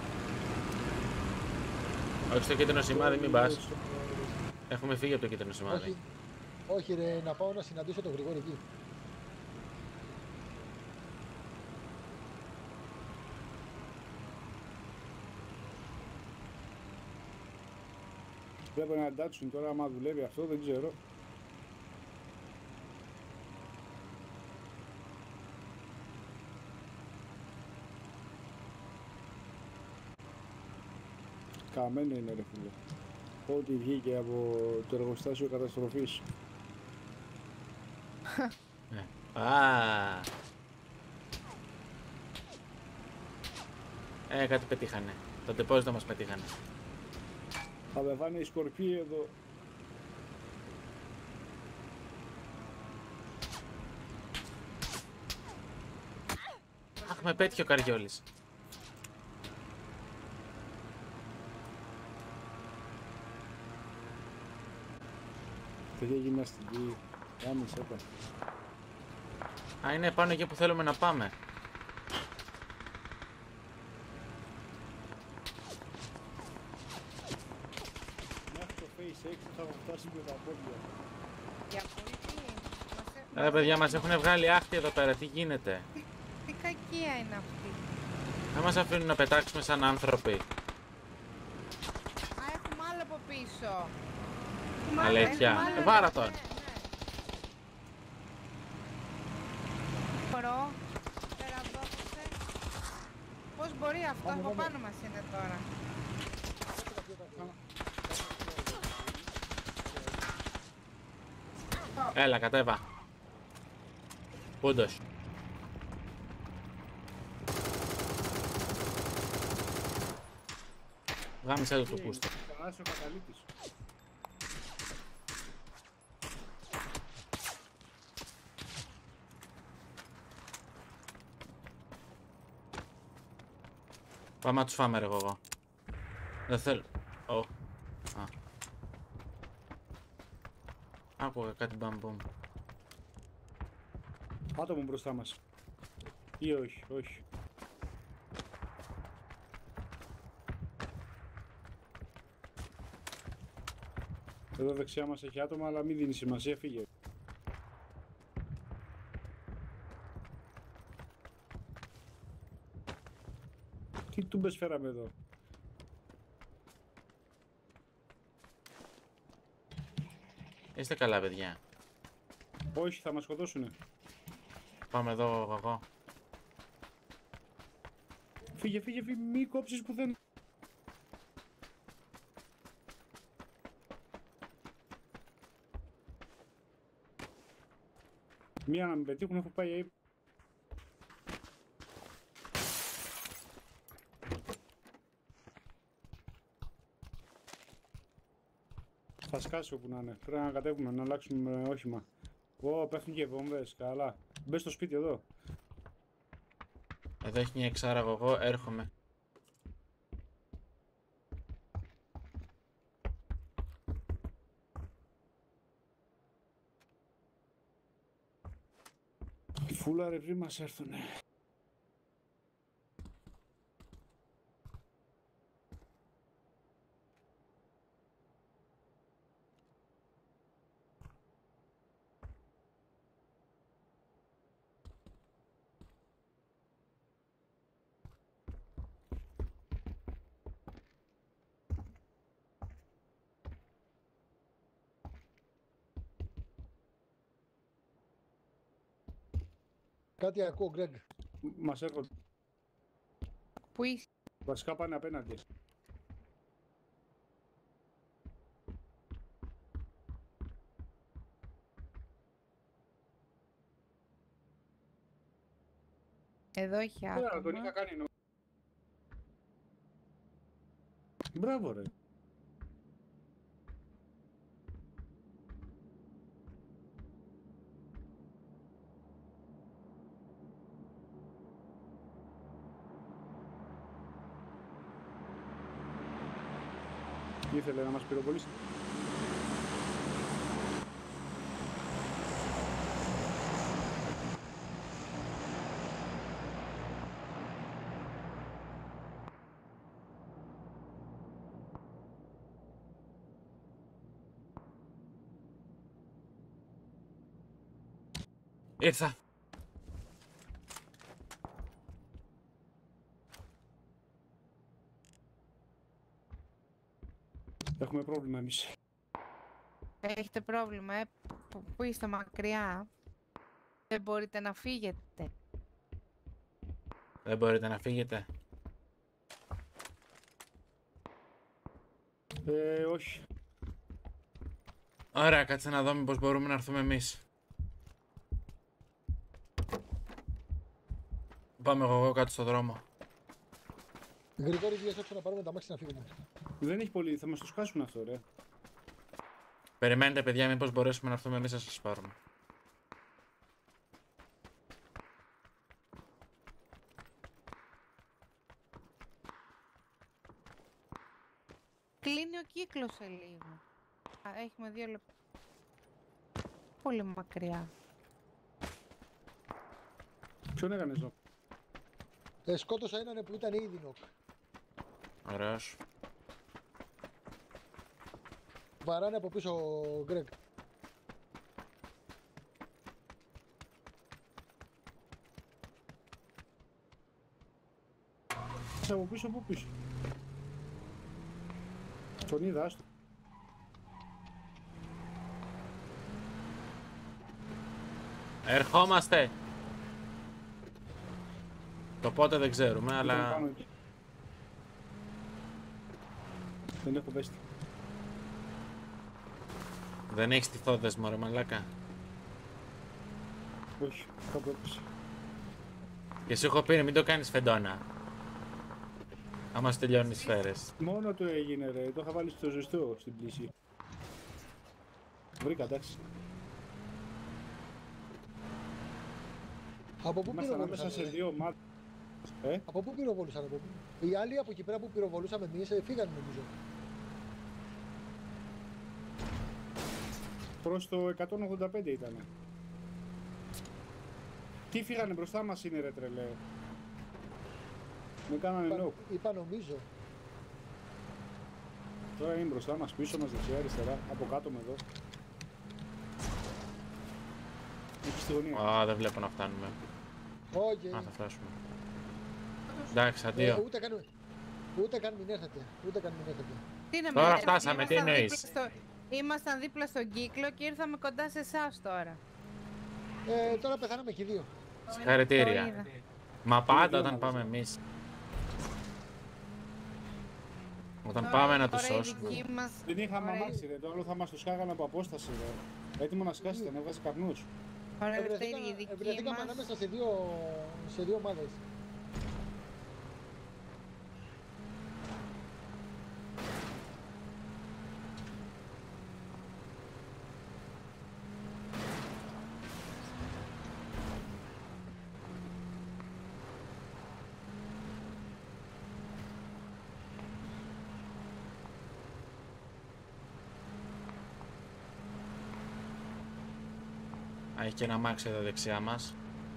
Όχι στο κίτρινο σημάδι, μην πας. Έχουμε φύγει από το κίτρινο σημάδι. Όχι. Όχι ρε, να πάω να συναντήσω τον Γρηγόρη εκεί. Βλέπω ένα Datsun τώρα, άμα δουλεύει αυτό δεν ξέρω. Καμένο είναι ρε φίλε. Ό,τι βγήκε από το εργοστάσιο καταστροφής. Α. Ε, κάτι πετύχανε. Το τεπόζιτο μας πετύχανε. Θα με φάνε οι σκορπιοί εδώ. Αχ, με πέτυχε ο Καριόλης. Παιδιά γυμναστική. Κάμισε τα. Α, είναι πάνω εκεί που θέλουμε να πάμε. Μέχρι το Face έξι θα έχω φτάσει με τα πόδια. Για πολύ. Μας ε- Ρε παιδιά, μας έχουν βγάλει άχτη εδώ πέρα, τι γίνεται. Τι, τι κακία είναι αυτή. Δεν μας αφήνουν να πετάξουμε σαν άνθρωποι. Α, έχουμε άλλο από πίσω. Έχουμε άλλο, Αλήθεια. έχουμε άλλο. Ε, βάρα τον. Ναι, ναι. Μπορώ. Πέρα δόξε. Πώς μπορεί αυτό, από πάνω μας είναι τώρα. Έλα, κατέβα. Πούντος. Γάμισε το το πούστο. Κανάς ο καταλήτης. Πάμε να τους φάμε ρε εγώ. Δεν θέλω. Ω. Α. Άκουγα κάτι μπαμπούμ. Άτομο μπροστά μας. Ή όχι, όχι. Εδώ δεξιά μας έχει άτομα, αλλά μην δίνει σημασία, φύγε. Τι τούμπες φέραμε εδώ. Είστε καλά παιδιά. Όχι, θα μας σκοτώσουνε. Πάμε εδώ εγώ. Φύγε, φύγε, φύγε, μη κόψεις που δεν... Μία να με πετύχουν, έχω πάει. Θα σκάσει όπου να είναι. Πρέπει να κατέβουμε, να αλλάξουμε όχημα. Ω, πέφτουν και οι βόμβες, καλά. Μπες στο σπίτι εδώ. Εδώ έχει μια εξάρα εγώ, έρχομαι. Φούλα ρε πριν μας έρθουνε. Κάτι ακούω, Γκρέγκ. Μας έρχονται. Πού είσαι? Βασικά πάνε απέναντι. Εδώ έχει Τώρα τον άτομα. είχα κάνει νο... Μπράβο ρε. Ήθελε να μας πυροβολήσει. Ήρθα. Έχουμε πρόβλημα εμείς. Έχετε πρόβλημα, ε. Πού- Πού είστε μακριά? Δεν μπορείτε να φύγετε. Δεν μπορείτε να φύγετε. Ε, όχι. Ωραία, κάτσε να δω μήπως μπορούμε να έρθουμε εμείς. Πάμε εγώ, εγώ κάτω στο δρόμο. Γρηγόρη, βγες έξω να πάρουμε τα μάξι να φύγουμε. Δεν έχει πολύ, θα μας το σκάσουν αυτό ρε. Περιμένετε παιδιά, μήπως μπορέσουμε να έρθουμε εμείς να σας πάρουμε. Κλείνει ο κύκλος σε λίγο. Α, έχουμε δύο λεπτά. Πολύ μακριά. Ποιον έκανες εδώ? Ε, σκότωσα έναν που ήταν ήδη νοκ. Ωραίος. Βαράνε από πίσω ο Γκρέγκ. Από πίσω, από πίσω. Τον είδα, άστο. Ερχόμαστε. Το πότε δεν ξέρουμε, Ήταν αλλά... πάνω εκεί. Δεν έχω βέστη. Δεν έχεις τυθόδες μωρέ μαλάκα. Όχι, κάπου έπεσε. Και σου έχω πει να μην το κάνεις φεντόνα. Άμα σου τελειώνουν οι σφαίρες. Μόνο του έγινε ρε, το είχα βάλει στο ζεστό στην πλήση. Βρήκα, εντάξει. Από πού Ήμασταν ανάμεσα πυροβολούσαν, σε ε? δύο ομάδες. Ε, Από πού πυροβολούσαν, από πού? Οι άλλοι από εκεί πέρα που πυροβολούσαμε εμείς ε, φύγανε νομίζω. προς το εκατόν ογδόντα πέντε ήτανε. Τι φύγανε μπροστά μας είναι ρε τρελέ. Με κάνανε Είπα, νοκ. είπα νομίζω. Τώρα είναι μπροστά μας, πίσω μας, δεξιά, αριστερά, από κάτω με εδώ. Εκεί στη γωνία. Α, δεν βλέπω να φτάνουμε. Όχι. Α, θα φτάσουμε. Εντάξει, Ε, αντίο. ούτε καν, ούτε καν μην έρθετε. Ούτε καν μην έρθετε. Τι να Τώρα μην έρθει, φτάσαμε, τι ήμασταν εννοείς? δίπλα στο- Ήμασταν δίπλα στον κύκλο και ήρθαμε κοντά σε εσάς τώρα. Ε, τώρα πεθάναμε και οι δύο. Το Συγχαρητήρια. είδα. Μα πάντα δύο όταν να πάμε βάζω. εμείς. Όταν Τώρα- πάμε να τους τώρα οι σώσουμε. δικοί μας- Δεν είχαμε ωραία. αμάξι ρε, το άλλο θα μας το σκάγανε από απόσταση ρε. Έτοιμο να σκάσει, δεν έβγαζε καπνούς. Ωραία, Λευτέρη, η Ευρεθήκα- δική Ευρεθήκαμε μας... ανάμεσα σε δύο, σε δύο ομάδες. Α, έχει και ένα μάξι εδώ δεξιά μας.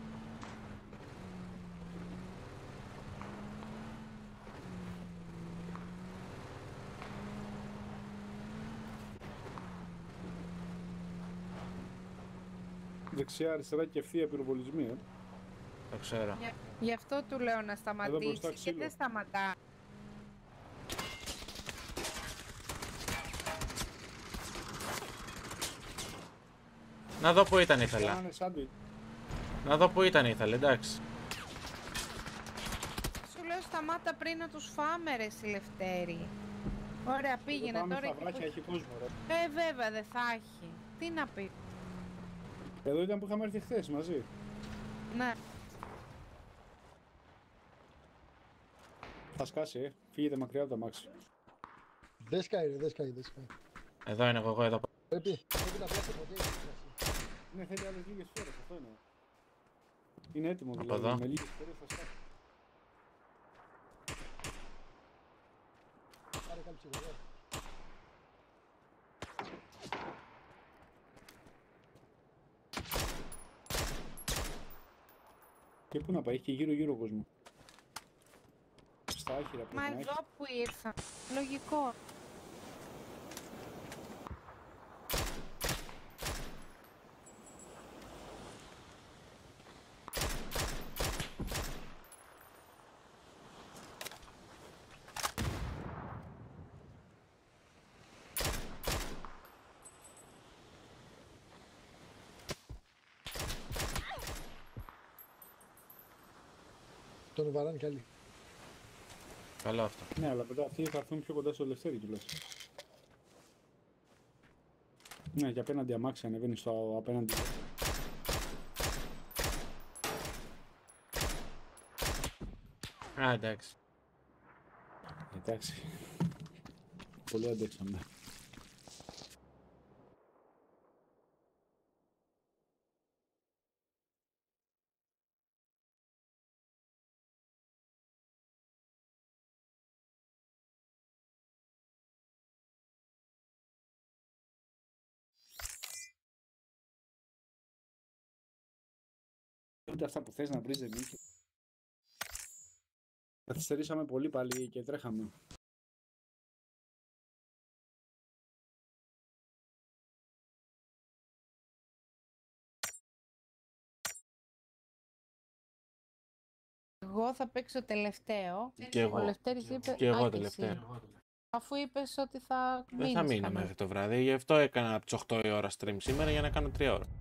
Δεξιά, αριστερά και ευθεία πυροβολισμοί. Ε. Το ξέρω. Γι' αυτό του λέω να σταματήσει μπροστά και ξύλο. δεν σταματά. Να δω που ήταν ήθελα. Κάνανε σάντουιτ. Να δω που ήταν ήθελε, εντάξει. Σου λέω σταμάτα πριν να τους φάμε ρε εσύ Λευτέρη. Ωραία, πήγαινε Πάμε τώρα στα εκεί βράχια, που... έχει κόσμο. Ρε. Ε, βέβαια δεν θα έχει. Τι να πει. Εδώ ήταν που είχαμε έρθει χθες μαζί. Ναι. Θα σκάσει, ε. Φύγετε μακριά από το αμάξι. Δεν σκάει, ρε, δεν σκάει, δεν σκάει. Εδώ είναι εγώ, εγώ εδώ. Πρέπει, πρέπει να πιάσει ποτέ. Ναι, θέλει άλλες λίγες φορές, αυτό είναι. Είναι έτοιμο Από δηλαδή. εδώ. Με λίγες φορές θα σκάσει. Πάρε κάλυψη εδώ. Και πού να πάει, έχει και γύρω γύρω κόσμο. Στα άχυρα πρέπει Μα να εδώ έχει. που ήρθα. Λογικό. Τον βαράνε κι άλλοι. Καλό αυτό. Ναι, αλλά μετά αυτοί θα έρθουν πιο κοντά στο Λευτέρη κιόλας. Ναι, και απέναντι αμάξι ανεβαίνει στο απέναντι. Α, εντάξει. Εντάξει. Πολύ αντέξαμε. Ούτε αυτά που θες να βρεις δεν είχε. Καθυστερήσαμε πολύ πάλι και τρέχαμε. Εγώ θα παίξω τελευταίο. Και εγώ. Ο Λευτέρης είπε... Και εγώ Α, τελευταίο. εσύ. Αφού είπες ότι θα Δεν μείνεις θα μείνω κανένα. μέχρι το βράδυ, γι' αυτό έκανα από τις οκτώ η ώρα stream σήμερα για να κάνω τρία ώρα.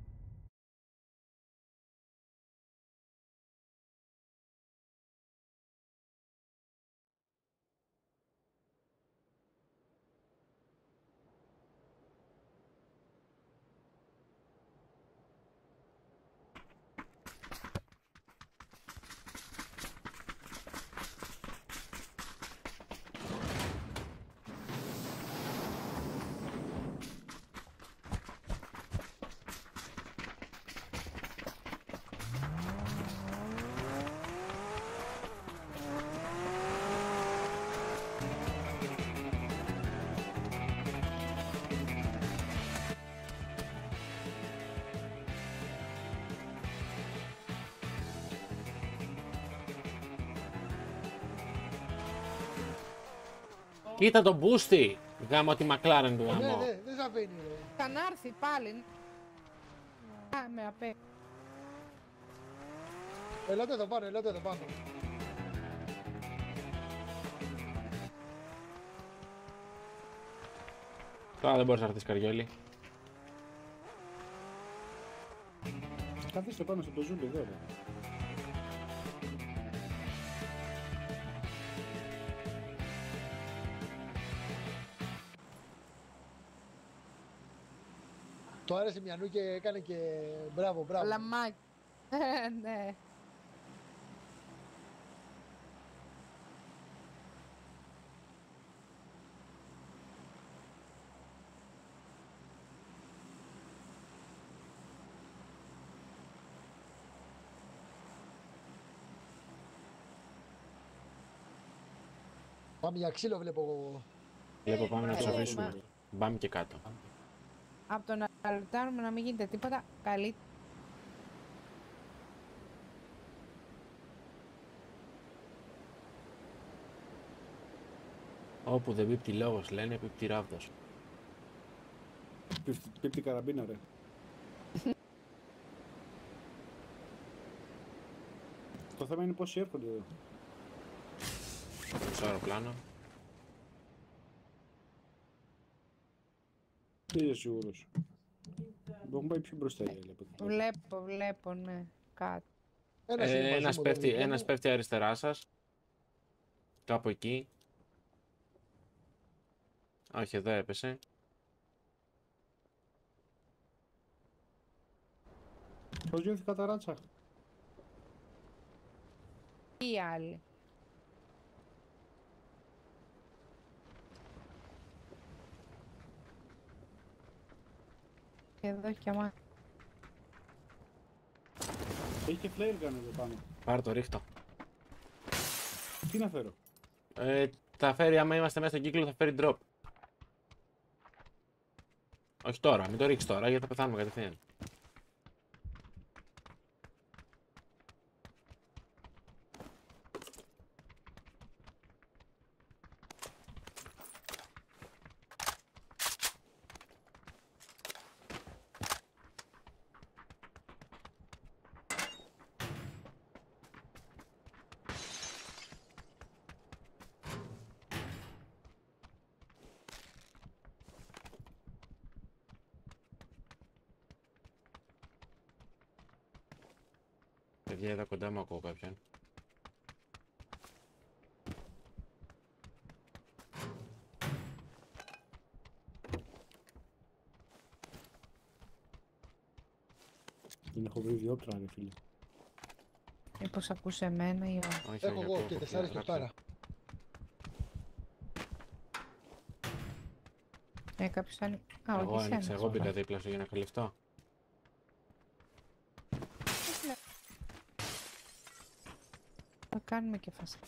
Κοίτα τον Boosty! Γάμο τη McLaren του Ναι, γάμο. ναι, δεν θα φαίνει, ρε. Θα να έρθει πάλι. Α, με απέ. Ελάτε εδώ πάνω, ελάτε εδώ πάνω. Τώρα δεν μπορείς να έρθεις Καριόλη. Καθίστε πάνω στο πεζούλι εδώ. Ρε. Το άρεσε μια νου και έκανε και μπράβο, μπράβο. Λαμάκι. Ναι. Πάμε για ξύλο βλέπω εγώ. Βλέπω πάμε να τους Ε, αφήσουμε. μα- Πάμε και κάτω. Από το να λουτάρουμε να μην γίνεται τίποτα, καλή. Όπου δεν πίπτει λόγος λένε πίπτει ράβδος. Πίπτει, πίπτει καραμπίνα, ρε. Το θέμα είναι πόσοι έρχονται εδώ. Στο αεροπλάνο. Δεν είσαι σίγουρος. Έχουν πάει πιο μπροστά οι άλλοι. από ό,τι βλέπω. Βλέπω, βλέπω, ναι. Κάτι. Ένας είναι Ε, μαζί ένας, μου, πέφτει, το δικό ένας μου. πέφτει αριστερά σας. Κάπου εκεί. Όχι, εδώ έπεσε. Πώς νιώθει καταράτσα. Ή οι άλλοι. Και εδώ και αμά. Έχει και flare gun εδώ πάνω. Πάρ' το ρίχτω. Τι να φέρω. Ε, θα φέρει, άμα είμαστε μέσα στον κύκλο, θα φέρει drop. Όχι τώρα, μην το ρίξεις τώρα, γιατί θα πεθάνουμε κατευθείαν. Παιδιά, εδώ κοντά μου ακούω κάποιον. Δεν έχω βρει διόπτρα, ρε φίλε. Μήπως ακούσε εμένα ή όχι. Όχι, Έχω όχι, εγώ ακούω, και ακούω, τεσσάρες και ακούω. οχτάρα. Ε, κάποιος άλλη. Α, όχι Εγώ εσένα. άνοιξα, εγώ μπήκα δίπλα σου για να καλυφτώ. Θα κάνουμε και φασά.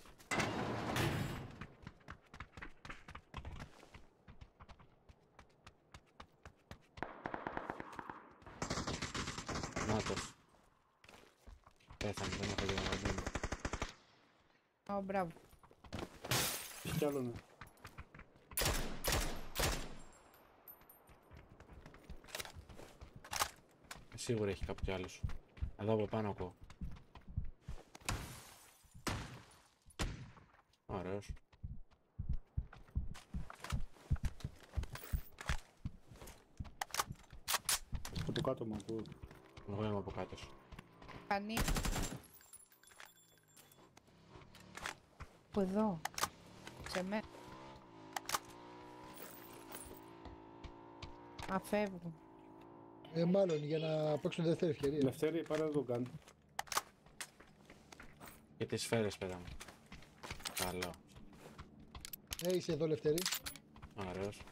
Νάτος. Πέθανε, δεν έχω λίγο να δίνω. Ω, μπράβο. Έχει κι άλλο, ναι. Σίγουρα έχει κάποιο άλλος. Εδώ από πάνω ακούω. Ωραίος. Από κάτω μου ακούω. Εγώ είμαι από κάτω σου. Πανί. Που εδώ. Σε μέ. Α, φεύγουν. Ε, μάλλον για να παίξουν δεύτερη ευκαιρία. Λευτέρη, πάρε να το κάνω. Και τις σφαίρες, παιδά μου. Καλό. Ε, είσαι εδώ, Λευτέρη. Ωραίος.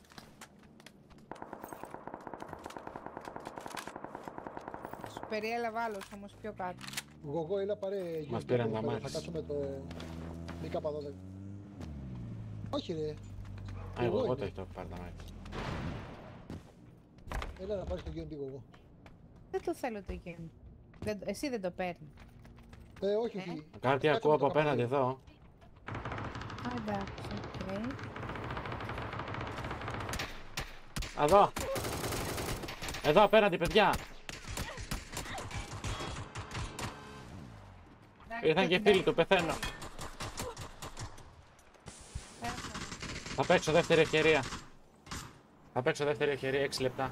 Σου περιέλαβα άλλος όμως πιο κάτω. Γογό, έλα πάρε. Μας Γιώργο, πήραν τα θα- μάτια. Θα κάτσουμε το. Μη κάπα δώδεκα. Όχι, ρε. Α, Εγώ εγώ, εγώ είμαι. το έχω πάρει τα μάτια. Έλα να πάρει το γιον Γογό. Δεν το θέλω το game. Δεν, εσύ δεν το παίρνει. Ε, όχι, Ε. όχι. Κάτι Κάτσε ακούω με από το απέναντι καπέλο. εδώ. Α, εντάξει, οκ. Εδώ. Εδώ απέναντι, παιδιά. Ήρθαν και φίλοι του, πεθαίνω. Θα παίξω δεύτερη ευκαιρία. Θα παίξω δεύτερη ευκαιρία, έξι λεπτά.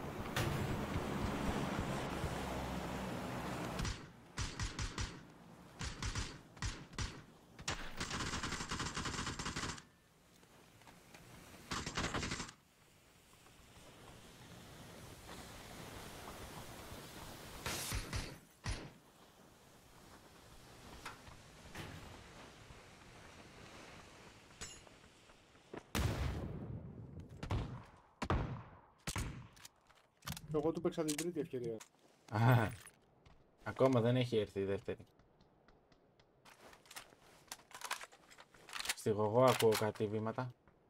Εγώ του παίξα την τρίτη ευκαιρία. Α, ακόμα δεν έχει έρθει η δεύτερη. Στη γογό ακούω κάτι βήματα.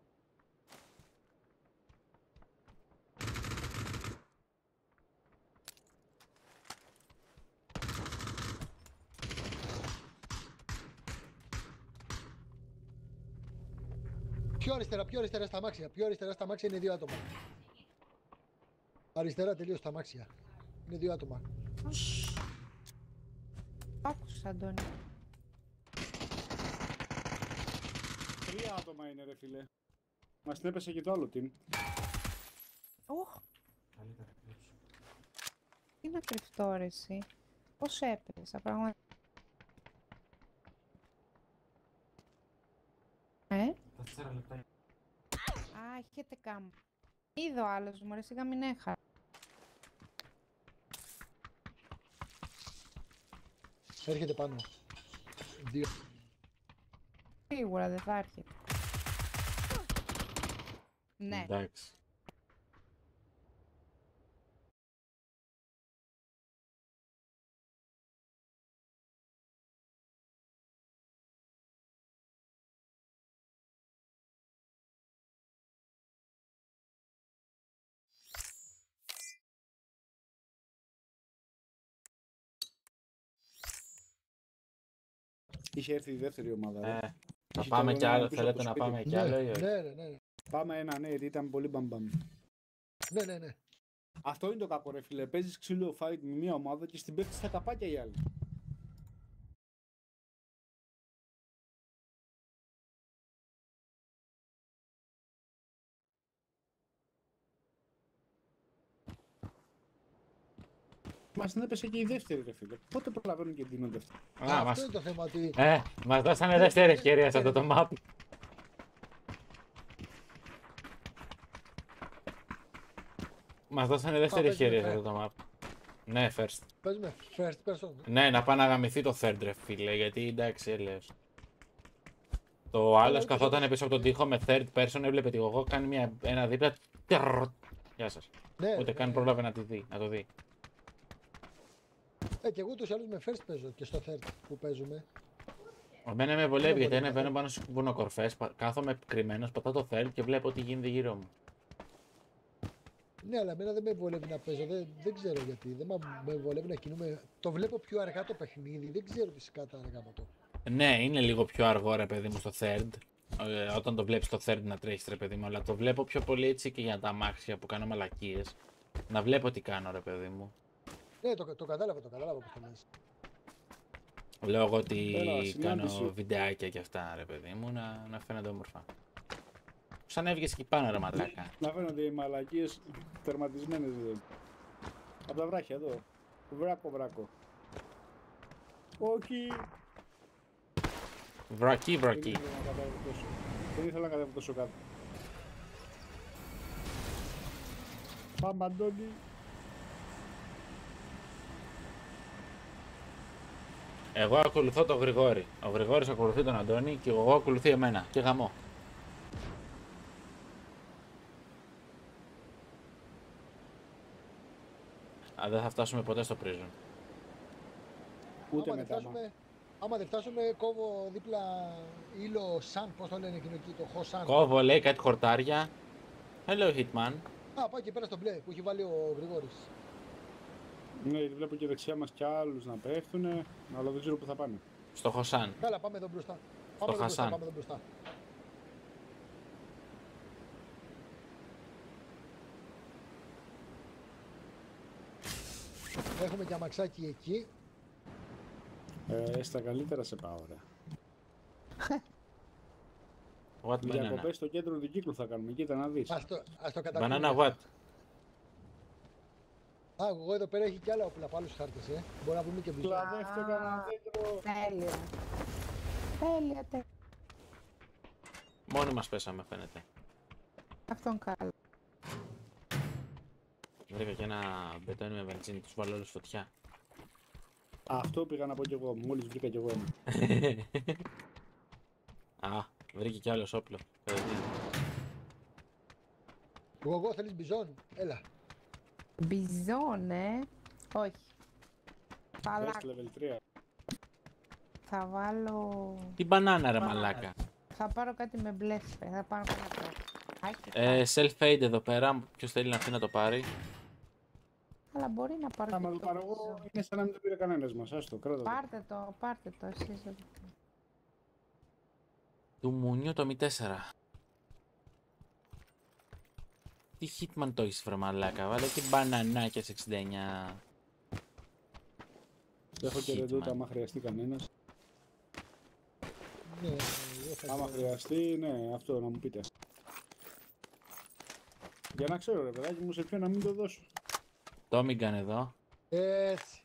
Πιο αριστερά, πιο αριστερά στα αμάξια. Πιο αριστερά στα αμάξια είναι δύο άτομα. Αριστερά τελείως στα αμάξια. Είναι δύο άτομα. Άκουσα, Αντώνη. Τρία άτομα είναι ρε φίλε. Μας την έπεσε και το άλλο team. Οχ, τι να κρυφτώ ρε εσύ. Πώς έπεσα, πραγματικά. Ε? Α, έχετε κάμπ. Είδε ο άλλος μου, ρε σιγά μην έχα. Έρχεται πάνω. Δύο. Σίγουρα δεν θα έρχεται. Ναι. Εντάξει. Είχε έρθει η δεύτερη ομάδα. ρε. Ε, να Είχε πάμε τον κι έναν άλλο, πίσω από θέλετε το να σπίτι. πάμε κι Ναι, άλλο ή όχι? ναι, ναι, ναι. Πάμε ένα, ναι, γιατί ήταν πολύ μπαμπαμ. Ναι, ναι, ναι. Αυτό είναι το κακό ρε φίλε. Παίζεις ξύλο fight με μία ομάδα και στην πέφτει στα καπάκια οι άλλοι. Μας την έπεσε και η δεύτερη ρε φίλε. Πότε προλαβαίνουν και δίνονται αυτά. Α, Αυτό μας... είναι το θέμα ότι... Ε, μας δώσανε δεύτερη ευκαιρία σε αυτό το map. Μας δώσανε δεύτερη Α, ευκαιρία σε παίζουμε αυτό το map. Ναι, first. Παίζουμε first person. Ναι, να πάει να γαμηθεί το third ρε φίλε, γιατί εντάξει έλεος. Το άλλος ούτε καθόταν το- πίσω από τον τοίχο με third person, έβλεπε τη γογό, κάνει μια, ένα δίπλα. Τερρρρ. Γεια σας. Ναι, Ούτε ρε, καν ναι. πρόλαβε να, τη δει, να το δει. Ε, και εγώ τους άλλους με first παίζω και στο third που παίζουμε. Εμένα με βολεύει πολύ γιατί καλά. ανεβαίνω πάνω στις βουνοκορφές, πα- κάθομαι κρυμμένος, πατάω το third και βλέπω τι γίνεται γύρω μου. Ναι, αλλά εμένα δεν με βολεύει να παίζω, δεν, δεν ξέρω γιατί. Δεν μα- με βολεύει να κινούμε. Το βλέπω πιο αργά το παιχνίδι, δεν ξέρω τι σκάτα αργά με το. Ναι, είναι λίγο πιο αργό ρε παιδί μου στο third. Ε, όταν το βλέπεις στο third να τρέχεις ρε παιδί μου, αλλά το βλέπω πιο πολύ έτσι και για τα αμάξια που κάνω μαλακίες. Να βλέπω τι κάνω ρε παιδί μου. Ναι, το, το κατάλαβα, το κατάλαβα πώς το λες. Λέω εγώ ότι Έλα, συνάντηση. κάνω βιντεάκια και αυτά ρε παιδί μου να, να φαίνονται όμορφα. Σαν έβγες εκεί πάνω ρε μαλάκα. Να φαίνονται οι μαλακίες τερματισμένες δηλαδή. Από τα βράχια εδώ. Βράκο, βράκο. Όχι. Βρακί, Δεν βρακί. ήθελα να κατέβω τόσο. Δεν ήθελα να κατέβω τόσο κάτω. Πάμε Αντώνη. Εγώ ακολουθώ τον Γρηγόρη. Ο Γρηγόρης ακολουθεί τον Αντώνη και εγώ ακολουθεί εμένα. Και γαμό. Α, δεν θα φτάσουμε ποτέ στο prison. Ούτε άμα, δεν μετά. μα. φτάσουμε, άμα δεν φτάσουμε, κόβω δίπλα ήλιο σαν, πώς το λένε εκείνο εκεί, το χωσάν. Κόβω, λέει κάτι χορτάρια. Hello, Hitman. Α, πάει και πέρα στο μπλε που έχει βάλει ο Γρηγόρης. Ναι, γιατί βλέπω και δεξιά μας κι άλλους να πέφτουνε, αλλά δεν ξέρω που θα πάνε. Στο Χωσάν. Καλά, πάμε εδώ μπροστά. Πάμε εδώ μπροστά, Χασάν. πάμε εδώ μπροστά. Έχουμε και αμαξάκι εκεί. Ε, στα καλύτερα σε πάω, ρε. What banana? Διακοπές στο κέντρο του κύκλου θα κάνουμε, κοίτα να δεις. Ας το, ας το καταφέρουμε. Banana what? Α, εγώ εδώ πέρα έχει κι άλλα όπλα από άλλους χάρτες, ε. Μπορεί να βρούμε και μπιζό. Κλαδεύτε κανένα δέντρο. Τέλεια. Τέλεια, τέλεια. Μόνοι μας πέσαμε φαίνεται. Αυτόν καλά. Βρήκα και ένα μπετόνι με βενζίνη, τους βάλω όλους φωτιά. Αυτό πήγα να πω κι εγώ, μόλις βρήκα κι εγώ ένα. Α, βρήκε κι άλλος όπλο. Κατευθείαν. Εγώ, εγώ θέλεις μπιζόν. Έλα. Μπιζόνε. Όχι. Παλά. Best level τρία. Θα βάλω... Τι μπανάνα ρε μαλάκα. Θα πάρω κάτι με μπλε σφαίρα. Θα πάρω κάτι. Άκη, Ε, self-aid εδώ πέρα. Ποιος θέλει να έρθει να το πάρει. αλλά μπορεί να πάρω Άμα και το το πάρω εγώ, μπιζόνε. είναι σαν να μην το πήρε κανένας μας. Άστο, κράτα το. Πάρτε το, πάρτε το εσείς. Του Μουνιού το μη τέσσερα. Τι hitman το έχεις βρε μαλάκα. Βάλε τι μπανανάκια σε εξήντα εννιά. Έχω και Hitman. ρεντούτα άμα χρειαστεί κανένας. Ναι, εγώ θα Άμα το- χρειαστεί, ναι, αυτό να μου πείτε. Για να ξέρω ρε παιδάκι μου σε ποιο να μην το δώσω. Το Μίγκαν εδώ. Έτσι.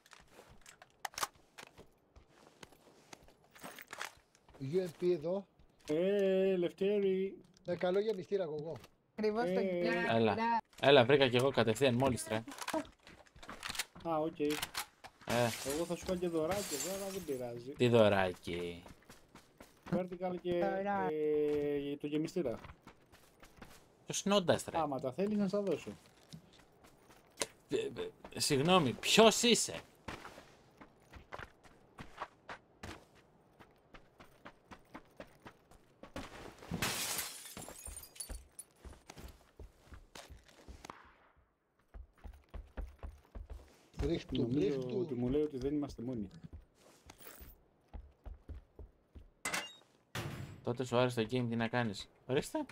γιου εμ πι εδώ. Ε, Λευτέρη. Με καλό γεμιστήρα εγώ. Ακριβώς το Ε, κοιτάω. Έλα. Έλα βρήκα κι εγώ κατευθείαν μόλις τρε. Α, οκ. Ε, Εγώ θα σου κάνω και δωράκι εδώ, αλλά δεν πειράζει. τι δωράκι. Vertical και Δωράκι. ε, το γεμιστήρα. Ποιος νόντας τρε. Άμα τα θέλεις να στα δώσω. Ε, ε, Συγγνώμη, ποιος είσαι. Ρίχτου, Νομίζω ρίχτου. ότι μου λέει ότι δεν είμαστε μόνοι. Τότε σου άρεσε το game, τι να κάνεις. Ορίστε.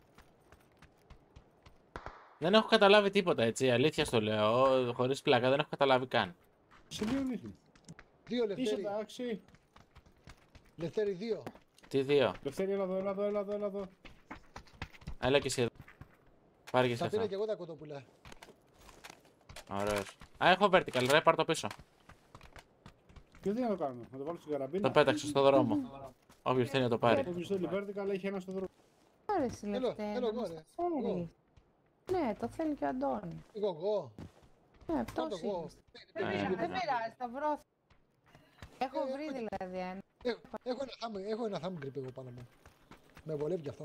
Δεν έχω καταλάβει τίποτα έτσι, αλήθεια στο λέω, χωρίς πλάκα, δεν έχω καταλάβει καν. Σε δύο δείχνει. Δύο Είσαι Λευτέρη. εντάξει. Λευτέρη δύο. Τι δύο. Λευτέρη, έλα εδώ, έλα εδώ, έλα εδώ, έλα εδώ. Έλα και εσύ εδώ. Πάρε και εσύ Τα πήρα αυτό. και εγώ τα κοτόπουλα. Ωραίος. Α, έχω vertical, ρε, πάρ' το πίσω. Και τι να το κάνω, να το βάλω στην καραμπίνα. Το πέταξε στο δρόμο. Όποιος θέλει να το πάρει. Όποιος θέλει vertical έχει ένα στο δρόμο. Άρεσε Έλα, Λευτέρη. έλα εγώ, μας ρε. το φέρεις. Ναι, το θέλει και ο Αντώνη. Εγώ, εγώ. Ναι, Κάτω αυτός εγώ. είναι. Δεν Ε, πειράζει, ε, δεν ε. πειράζει, θα βρω. Έχω Ε, βρει όχι. δηλαδή ένα. Έχω, έχω ένα thumb, έχω ένα thumb grip εγώ πάνω μου. Με βολεύει κι αυτό.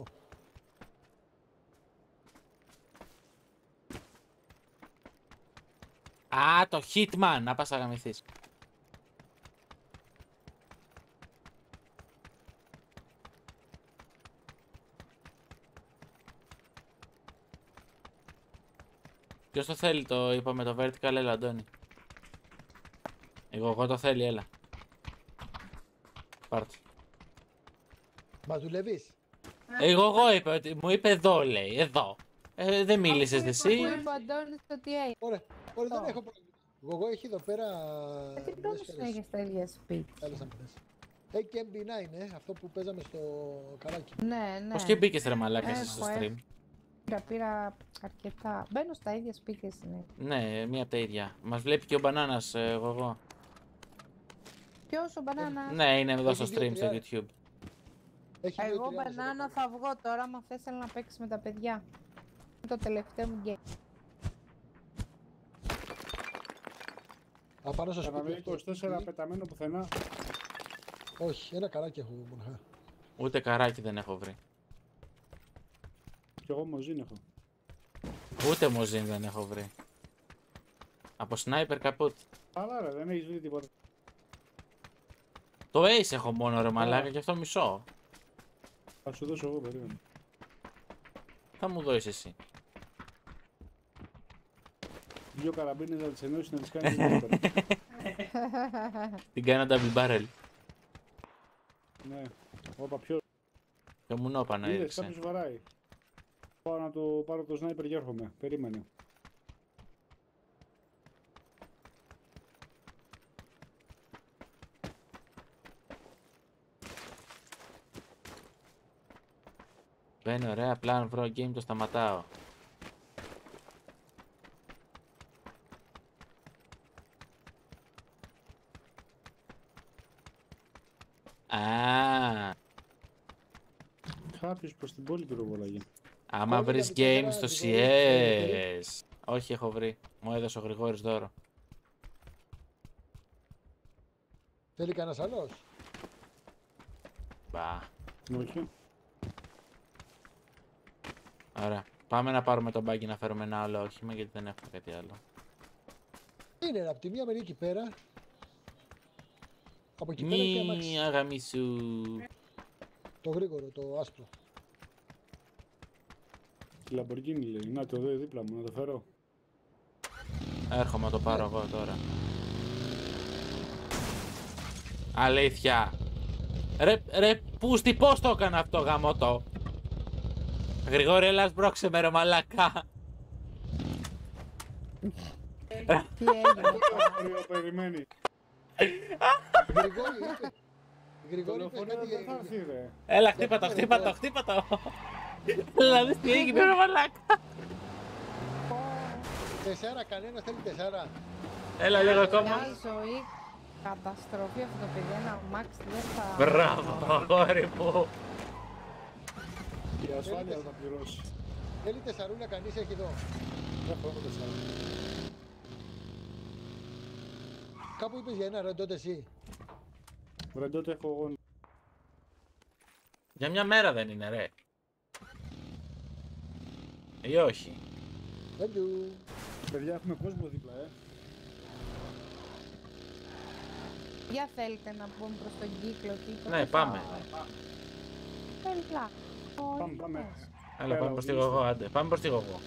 Α, το Hitman! Να πας να γαμηθείς. Ποιος το θέλει το είπαμε το vertical, έλα Αντώνη. Εγώ, εγώ το θέλει, έλα. Πάρτε. Μα δουλεύεις. Εγώ, εγώ είπα ότι μου είπε εδώ λέει, εδώ. Ε, δεν μίλησες Αφού εσύ. είπε ο Αντώνης ότι έγινε. Ωραία, ωραία, δεν Αυτό. έχω πρόβλημα. Εγώ, εγώ έχει εδώ πέρα. Τι πολλές νόμιζα να φορές. έχεις τα ίδια σπίτι. Άλλες αμπλές. Έχει και εμ μπι νάιν, ε, αυτό που παίζαμε στο καράκι. Ναι, ναι. Πώς και μπήκες ρε μαλάκα εσύ στο Έχω, stream. Πήρα, πήρα αρκετά. Μπαίνω στα ίδια σπίτια συνέχεια. Ναι, μία από τα ίδια. Μας βλέπει και ο Μπανάνας, ε, εγώ εγώ. Ποιος ο Μπανάνα. Ναι, είναι εδώ Έχει στο δύο, stream στο τρία. YouTube. Έχει δύο Εγώ τριάδες εδώ Μπανάνα πέρα. θα βγω τώρα, άμα θες έλα να παίξεις με τα παιδιά. Είναι το τελευταίο μου game. Α, πάνω στο σπίτι. Κανένα αυτό. είκοσι τέσσερα πεταμένο πουθενά. Όχι, ένα καράκι έχω μοναχά. Ούτε καράκι δεν έχω βρει. Κι εγώ μοζίν έχω. Ούτε μοζίν δεν έχω βρει. Από sniper καπούτ. Αλλά ρε, δεν έχεις βρει τίποτα. Το ace έχω μόνο ρε μαλάκα και αυτό μισό. Θα σου δώσω εγώ, περίμενε. Θα μου δώσεις εσύ. Δύο καραμπίνες να τις ενώσεις να τις κάνεις νωρίτερα. Την κάνω double barrel. Ναι. Όπα, ποιος. Και μου νόπα να Είδες, έριξε. κάποιος βαράει. Πάω να το πάρω το σνάιπερ και έρχομαι. Περίμενε. Μπαίνει ωραία, απλά αν βρω game το σταματάω. Α, Κάποιος προς την πόλη πυροβολάγε. άμα Κόβει βρεις τα game μητέρα, στο την σι κόρη, ες. Όχι, έχω βρει. Μου έδωσε ο Γρηγόρης δώρο. Θέλει κανένας άλλος. Μπα. Όχι. Ωραία. Πάμε να πάρουμε τον μπάγκι να φέρουμε ένα άλλο όχημα γιατί δεν έχουμε κάτι άλλο. Είναι ρε, από τη μία μεριά εκεί πέρα. Από εκεί πέρα και αμάξι. Νι, αγαμίσου. Το γρήγορο, το άσπρο. Η Lamborghini λέει. Να το δω δίπλα μου, να το φέρω. Έρχομαι να το πάρω εγώ τώρα. Αλήθεια. Ρε, ρε, πούστη, πώς το έκανα αυτό γαμώτο. Γρηγόρη, έλα σμπρώξε με ρε μαλάκα. Τι έγινε. Όριο περιμένει. Γρηγόρη, είπε. Το Γρηγόρη, είπε λεωφορείο κάτι. δεν θα έρθει ρε. Έλα, χτύπα το, χτύπα το, χτύπα το. Έλα, δεις τι έγινε ρε μαλάκα. Τεσσάρα, κανένα θέλει τεσσάρα. Έλα λίγο ακόμα. Μια ζωή καταστροφή αυτό το παιδί. Ένα αμάξι δεν θα... Μπράβο, αγόρι μου. Η ασφάλεια θα πληρώσει. Θέλει τεσσαρούλα, κανείς έχει εδώ. Δεν έχω τεσσάρι. Κάπου είπες για ένα ρεντότε εσύ. Ρεντότε έχω εγώ. Για μια μέρα δεν είναι ρε. Ή όχι. Thank you. Παιδιά έχουμε κόσμο δίπλα, ε. Για θέλετε να πούμε προς τον κύκλο κύκλο. Ναι, πάμε. Έλα. Πάμε, πάμε. Έλα, πάμε προς τη γογό, άντε. Πάμε προς τη γογό.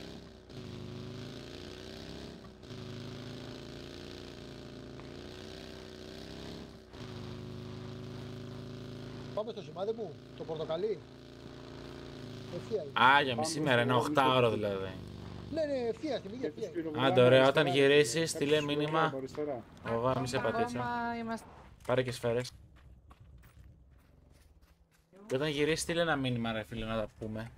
Πάμε στο σημάδι μου, το πορτοκαλί. Ευθεία είναι. Α, για μισή μέρα, ένα οχτάωρο δηλαδή. Ναι, ναι, ευθεία, στη μηγή ευθεία. είναι. Άντε, ωραία, όταν γυρίσεις, στείλε μήνυμα. Εγώ μη σε πατήσω. Ακόμα είμαστε... Πάρε και σφαίρες. Και όταν γυρίσεις, στείλε ένα μήνυμα ρε φίλε να τα πούμε.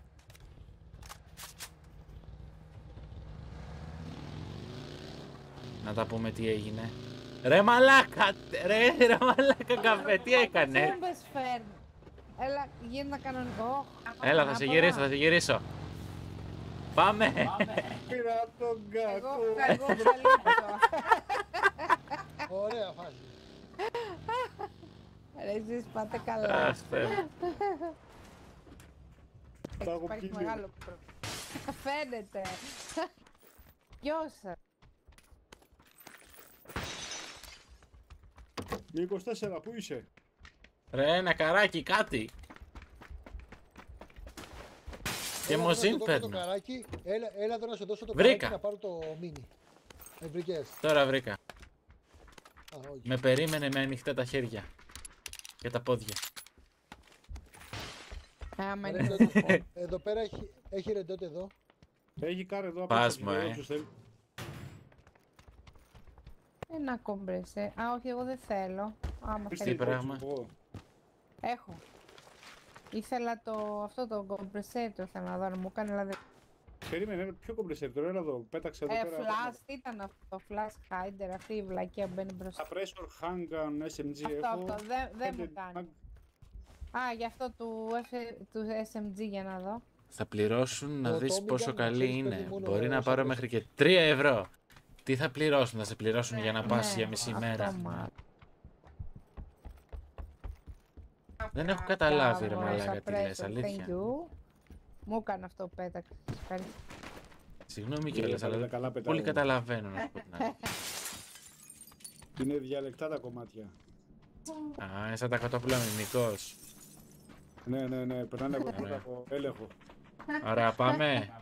Να τα πούμε τι έγινε. Ρε μαλάκα, ρε, ρε μαλάκα καφέ, τι έκανε. Τσούμπες φέρνει. Έλα, γίνα κανονικό. Έλα, θα σε γυρίσω, θα σε γυρίσω. Πάμε. Πήρα τον Εγώ, κακό. εγώ καλύπτω. Ωραία φάση. Ρε, εσείς πάτε καλά. Άστε. Τα έχω Υπάρχει πει. μεγάλο πρόβλημα. Φαίνεται. Ποιος? Με είκοσι τέσσερα, πού είσαι? Ρε, ένα καράκι, κάτι. Και Έλα μου εδώ να σου ζήν δώσω το παίρνω. καράκι. Έλα, έλα εδώ να σου δώσω το Βρήκα. καράκι να πάρω το μίνι. Με βρήκες. Τώρα βρήκα. Α, όχι. Με περίμενε με ανοιχτά τα χέρια. Και τα πόδια. Άμα Ρε, είναι εδώ- Εδώ πέρα έχει, έχει ρεντότε εδώ. Έχει κάρ εδώ Πάσμα, απ' έξω, ε. όποιος θέλει. ένα κομπρεσέ. Α, όχι, εγώ δεν θέλω. Άμα Τι θέλει. πράγμα? εγώ. Έχω. Ήθελα το, αυτό το κομπρεσέ το ήθελα να δω, να μου κάνει, αλλά δεν... Περίμενε, ένα πιο κομπρεσέρ τώρα, έλα εδώ, πέταξε εδώ Ε, πέρα. flash, τι ήταν αυτό, flash hider, αυτή η βλακία που μπαίνει μπροστά. Τα pressure handgun ες εμ τζι Αυτό, έχω. αυτό, δεν δεν πέντε μου κάνει. mag- Α, γι' αυτό του, F- του ες εμ τζι για να δω. Θα πληρώσουν να Το δεις Tommy πόσο Gun, καλή ξέρεις, είναι. παιδί μου, Μπορεί ο να πάρω Σάκος. μέχρι και τρία ευρώ. Τι θα πληρώσουν, θα σε πληρώσουν για να πας Ναι, για μισή αυτό μέρα. μάλλον. Δεν έχω καταλάβει ρε Μπράβο, μαλάκα τι λες, suppressor, αλήθεια. thank you. Μου έκανε αυτό που πέταξε. Ευχαριστώ. Συγγνώμη Είναι κιόλας, καλά, αλλά καλά πετάω. πολύ καταλαβαίνω να σου πω την αλήθεια. Είναι διαλεκτά τα κομμάτια. Α, είναι σαν τα κοτόπουλα μιμικός. Ναι, ναι, ναι, περνάνε από Ωραία. από έλεγχο. Ωραία, πάμε.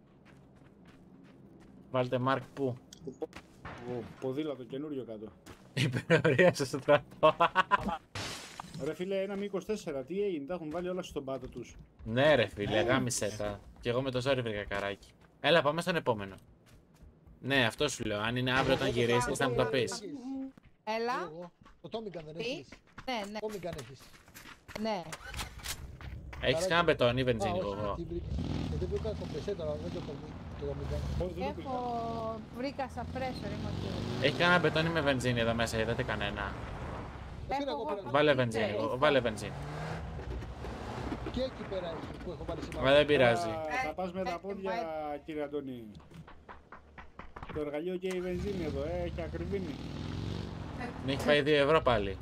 Βάλτε Μάρκ που. Ο ποδήλατο καινούριο κάτω. Υπερορία στο στρατό. Ρε φίλε, ένα μη είκοσι τέσσερα, τι έγινε, τα έχουν βάλει όλα στον πάτο τους. Ναι ρε φίλε, γάμισε τα. Κι εγώ με το ζόρι βρήκα καράκι. Έλα, πάμε στον επόμενο. Ναι, αυτό σου λέω. Αν είναι αύριο όταν γυρίσεις θα μου το πεις. Έλα. Εγώ. Το Tommy Gun δεν Τι? έχεις. Ναι, ναι, Tommy Gun έχεις. ναι. Έχεις κανένα μπετόνι ή βενζίνη Α, όχι, εγώ. τι βρήκα. Ε, δεν βρήκα κομπρεσέ τώρα, δεν το Tommy- το Tommy Gun. Πώς δεν το πήγα. Έχω... Βρήκα suppressor, είμαι εκεί. Έχει κανένα μπετόνι με βενζίνη εδώ μέσα, είδατε κανένα. Έφερα Έχω εγώ εγώ πέρα. Βάλε τι βενζίνη, θέλεις. εγώ, βάλε βενζίνη. Και εκεί πέρα έχει που έχω βάλει Μα σήμερα. δεν πειράζει. Α, Θα πας με τα Ε, πόδια, ε, κύριε Αντώνη. Το εργαλείο και η βενζίνη εδώ, ε, έχει ακριβήνει. Μην έχει πάει δύο ευρώ πάλι.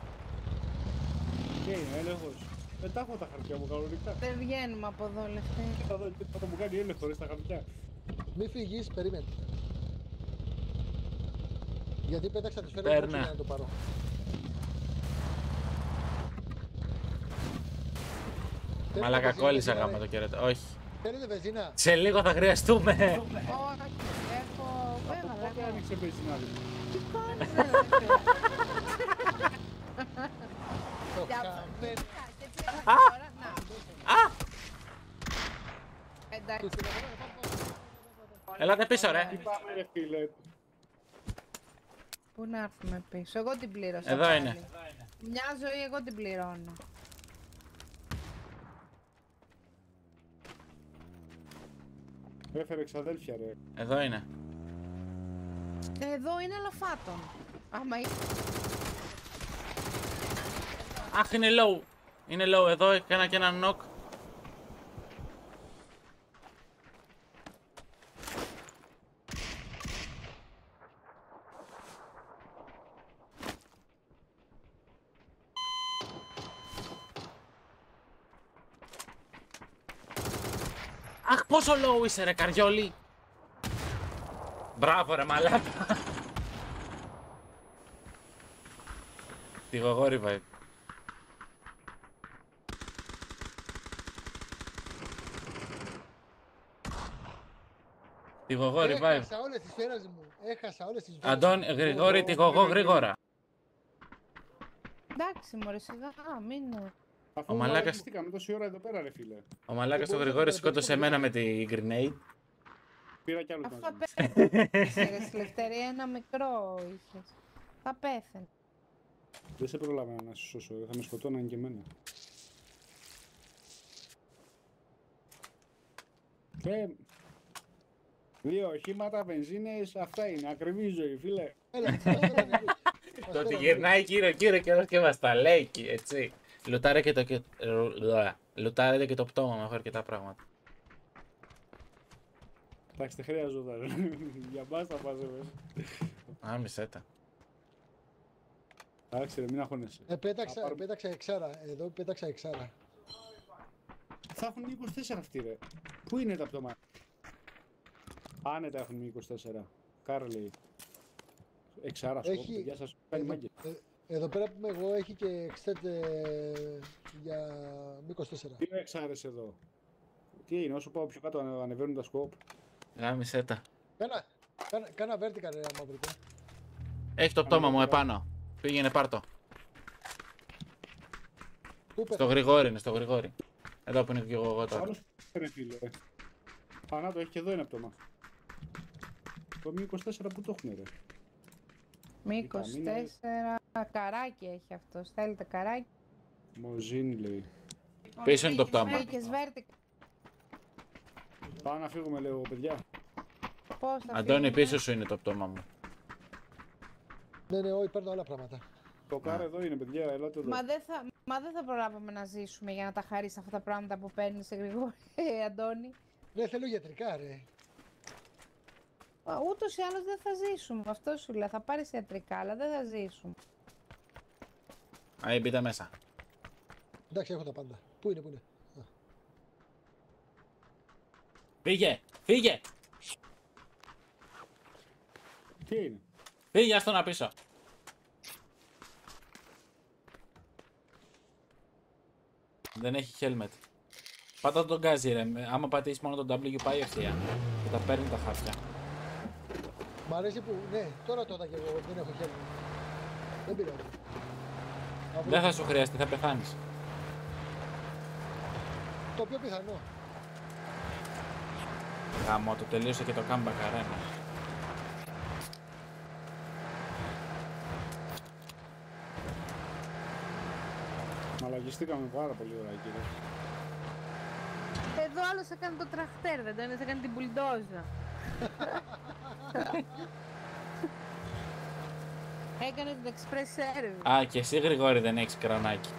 Και είναι έλεγχος. Δεν τα έχω τα χαρτιά μου κανονικά. Δεν βγαίνουμε από εδώ, λεφτέ. Θα δω τι θα μου κάνει έλεγχο ρε στα χαρτιά. Μη φύγεις, περίμενε. Γιατί πέταξα τη σφαίρα Παίρνα. για να το πάρω. Μαλάκα Θέλετε κόλλησα βενζίνα, γάμα ρε? το κερατό. Όχι. Θέλετε βενζίνα. Σε λίγο θα χρειαστούμε. Όχι, έχω... Βέβαια, Πότε άνοιξε πεζινάδι μου. τι κάνεις, ρε, φίλε. Το Για- χαμένο. Και τι έκανες τώρα, να. Α! Εντάξει, Ελάτε πίσω, ρε. Τι πάμε ρε φίλε. πού να έρθουμε πίσω. Εγώ την πλήρωσα. Εδώ πάλι. είναι. Μια ζωή εγώ την πληρώνω. Έφερε ξαδέλφια ρε. Εδώ είναι. Εδώ είναι λαφάτων. Άμα είναι... Αχ, είναι low. Είναι low. Εδώ έκανα και ένα knock. Αχ, πόσο low είσαι ρε καριόλι. Μπράβο ρε μαλάκα. Τη γογόρη πάει. Τη γογόρη πάει. Έχασα όλες τις σφαίρες μου. Έχασα όλες τις σφαίρες. Αντών, Γρηγόρη, τη γογό γρήγορα. Εντάξει μωρέ σιγά, μην... Αφού μαλάκας- μαλακιστήκαμε τόση ώρα εδώ πέρα ρε φίλε. Ο μαλάκας του μπορούσα Γρηγόρη να σκότωσε πετύχω εμένα με τη grenade. Πήρα κι άλλους Αφού μαζί. απέθαινε στη ελευθερία ένα μικρό είχες. Θα πέθαινε. Δεν σε προλάβαινα να σε σώσω, θα με σκοτώναν και εμένα. Και... Δύο οχήματα, βενζίνες, αυτά είναι. Ακριβή ζωή, φίλε. Έλα, μας φέρανε εμείς. Μας Το ότι φέρανε γυρνάει γύρω γύρω και και μας τα λέει εκεί, έτσι. Λουτάρε και το, και... Λουτάρετε και το πτώμα με έχω αρκετά πράγματα. Εντάξει, δεν χρειαζόταν. Για μας τα βάζαμε. Α, μισέτα. Εντάξει, ρε, μην αγχώνεσαι. Ε, πέταξα, Θα πάρουμε- πέταξα εξάρα. Εδώ πέταξα εξάρα. Θα έχουν είκοσι τέσσερα αυτοί, ρε. Πού είναι τα πτώματα. Άνετα έχουν είκοσι τέσσερα. Κάρλι. Εξάρα σκόπ, Έχει- παιδιά σας κάνει Εδώ, μάγκες. ε, εδώ πέρα που είμαι εγώ έχει και εξτέτ για είκοσι τέσσερα. Δύο εξάρες εδώ. Τι είναι, όσο πάω πιο κάτω ανε- ανεβαίνουν τα σκόπ. Α, μισέτα. Κάνα, κάνα, κάνα vertical ρε μαύρικο. Έχει το πτώμα μου επάνω. Πήγαινε πάρτο. Πού Στο πέφτει. Γρηγόρη είναι, στο Γρηγόρη. Εδώ που είναι και εγώ τώρα. Άλλος ρε φίλε. Α, να το έχει και εδώ ένα πτώμα. Το μη είκοσι τέσσερα που το έχουν ρε. Με είκοσι τέσσερα καράκι έχει αυτός. Θέλετε καράκι. Μοζίν λέει. Πίσω είναι το πτώμα. Πήγες βέρτικα. Πάω να φύγουμε λέω παιδιά. Πώς θα Αντώνη, φύγουμε? πίσω σου είναι το πτώμα μου. Ναι, ναι, όχι, παίρνω άλλα πράγματα. Το κάρα εδώ είναι παιδιά, ελάτε εδώ. Μα δεν, θα, μα δεν θα προλάβαμε να ζήσουμε για να τα χαρείς αυτά τα πράγματα που παίρνεις σε Γρηγόρη, ε, Αντώνη. Ναι, θέλω γιατρικά ρε. Μα ούτως ή άλλως δεν θα ζήσουμε. Αυτό σου λέω. Θα πάρεις ιατρικά, αλλά δεν θα ζήσουμε. Α, μπείτε μέσα. Εντάξει, έχω τα πάντα. Πού είναι, πού είναι. Α. Φύγε! Φύγε! Τι είναι. Φύγε, άστο να πίσω. Δεν έχει helmet. Πάτα τον γκάζι ρε. Άμα πατήσεις μόνο τον W πάει ευθεία. Και τα παίρνει τα χαρτιά. Μ' αρέσει που, ναι, τώρα το είδα και εγώ, δεν έχω χέρι. Δεν πειράζει. Θα βρω Δεν θα σου χρειαστεί, θα πεθάνεις. Το πιο πιθανό. Γάμο, το τελείωσε και το comeback arena. Μαλαγιστήκαμε πάρα πολύ ώρα κύριε. Εδώ άλλος έκανε το τραχτέρ, δεν το είδες, έκανε την μπουλντόζα. Έκανε την express service. Α, και εσύ Γρηγόρη δεν έχεις κρανάκι.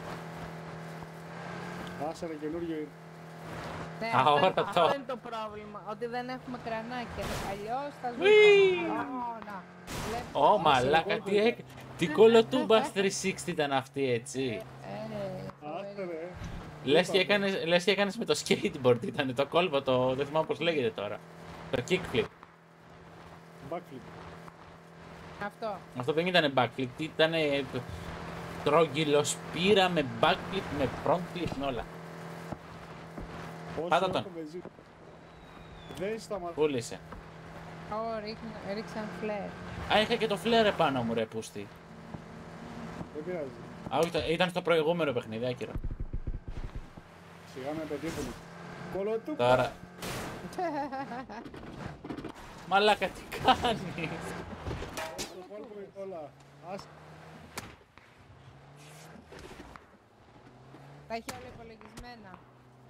Άσε ρε καινούριο. Ναι, Α, αυτό, όρατο. αυτό είναι το πρόβλημα, ότι δεν έχουμε κρανάκια. Αλλιώς θα Ουί! ζούσαμε. Ω, να. Βλέπεις, Ω, μαλάκα, τι έκ... Τι κολοτούμπα τριακόσια εξήντα ήταν αυτή, έτσι. ε, Άσε ρε. Λες και, έκανες, λες και έκανες με το skateboard, ήταν το κόλπο, το... δεν θυμάμαι πώς λέγεται τώρα. Το kickflip. Backflip. Αυτό. Αυτό δεν ήταν backflip, ήταν τρόγγυλο με backflip, με frontflip, με όλα. Όσο Πάτα τον. έχω μπενζίνη. Δεν σταματά. Πούλησε. Ω, ρίχνα- ρίξαν φλερ. Α, είχα και το flare επάνω μου ρε πούστη. Δεν πειράζει. Α, όχι, το- ήταν στο προηγούμενο παιχνίδι, άκυρο. Σιγά με πετύχουν. Κολοτού. Τώρα. Μαλάκα, τι κάνεις. Το κόλπο όλα. Ας. Τα έχει όλα υπολογισμένα.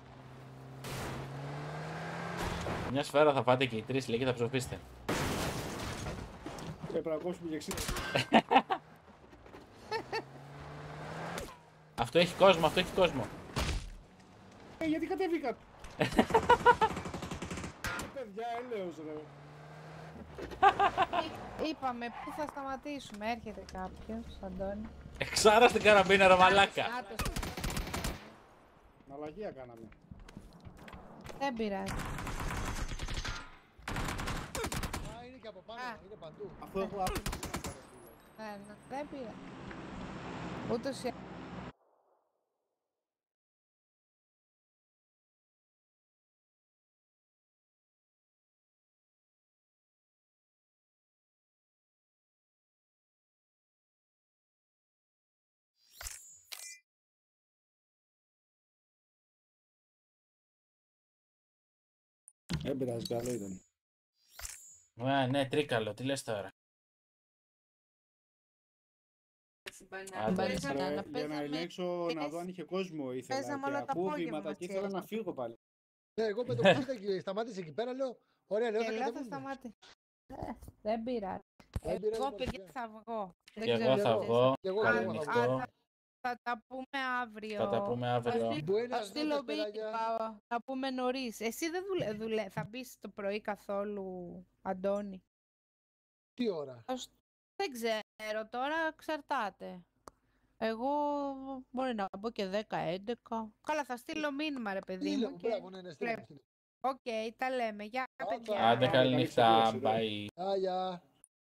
Μια σφαίρα θα φάτε και οι τρεις, λέει, και θα ψοφήσετε. Πρέπει να κόψουμε και εξήντα. Αυτό έχει κόσμο, αυτό έχει κόσμο. Ε, γιατί κατέβηκα. Παιδιά, έλεος ρε. Είπαμε, πού θα σταματήσουμε. Έρχεται κάποιος, Αντώνη. Εξάρα στην καραμπίνα ρε μαλάκα. Άτος. Μαλαγία κάναμε. Δεν πειράζει. Α, είναι και από πάνω, Α. είναι παντού. Αφού έχω αυτό. Ναι, ναι, δεν πειράζει. Ούτως ή Δεν πειράζει, καλό ήταν. Α, ναι, τρίκαλο, τι λες τώρα. Άντε. Μπαίνεις Ρε, να- να για να παίζαμε- ελέγξω να δω αν είχε κόσμο ήθελα Παίζαμε και όλα τα ακούω απόγευμα βήματα και στη ήθελα να Ρώστα. φύγω πάλι. Ναι, εγώ με το που είδα και σταμάτησε εκεί πέρα, λέω, ωραία, λέω, Και θα λέω θα κατεβούμε. σταμάτη. Ε, Δεν πειράζει. Δεν πειράζει, Εγώ, παιδιά. παιδιά, θα βγω. Δεν Και ξέρω εγώ θα εσείς. βγω. Και εγώ, Καλή εγώ θα νυχτό. Α, θα, θα τα πούμε αύριο. Θα τα πούμε αύριο. Θα Buenas στείλω noches, παιδάκια. μήνυμα, να πούμε νωρίς. Εσύ δεν δουλε, δουλε, θα μπεις το πρωί καθόλου, Αντώνη. Τι ώρα. Δεν ξέρω, τώρα εξαρτάται. Εγώ μπορεί να μπω και δέκα έντεκα. Καλά, θα στείλω μήνυμα ρε παιδί Στείλε μου. μου, και- μπράβο, ναι, ναι, στείλε μου, βλέπω. στείλε Οκ, τα λέμε. Γεια, Άντε, παιδιά. Άντε, καλή καλή νύχτα, ξεκούραση, ρε. bye. μου. Α, γεια.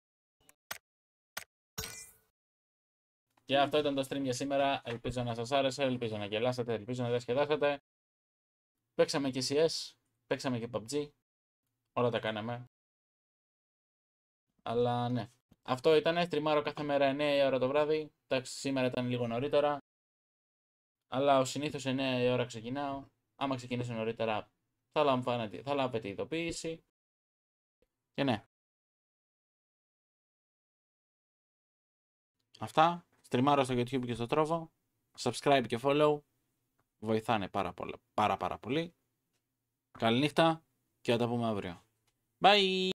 Και αυτό ήταν το stream για σήμερα. Ελπίζω να σας άρεσε, ελπίζω να γελάσατε, ελπίζω να διασκεδάσατε. Παίξαμε και σι ες, παίξαμε και παμπ τζι. Όλα τα κάναμε. Αλλά ναι. Αυτό ήταν, στριμάρω κάθε μέρα εννιά η ώρα το βράδυ. Εντάξει, σήμερα ήταν λίγο νωρίτερα. Αλλά ως συνήθως εννιά η ώρα ξεκινάω. Άμα ξεκινήσω νωρίτερα θα, λαμβάνετε, θα λάβετε ειδοποίηση. Και ναι. Αυτά. Στριμάρω στο YouTube και στο Trovo. Subscribe και follow. Βοηθάνε πάρα, πολλά, πάρα πάρα πολύ. Καληνύχτα και θα τα πούμε αύριο. Bye!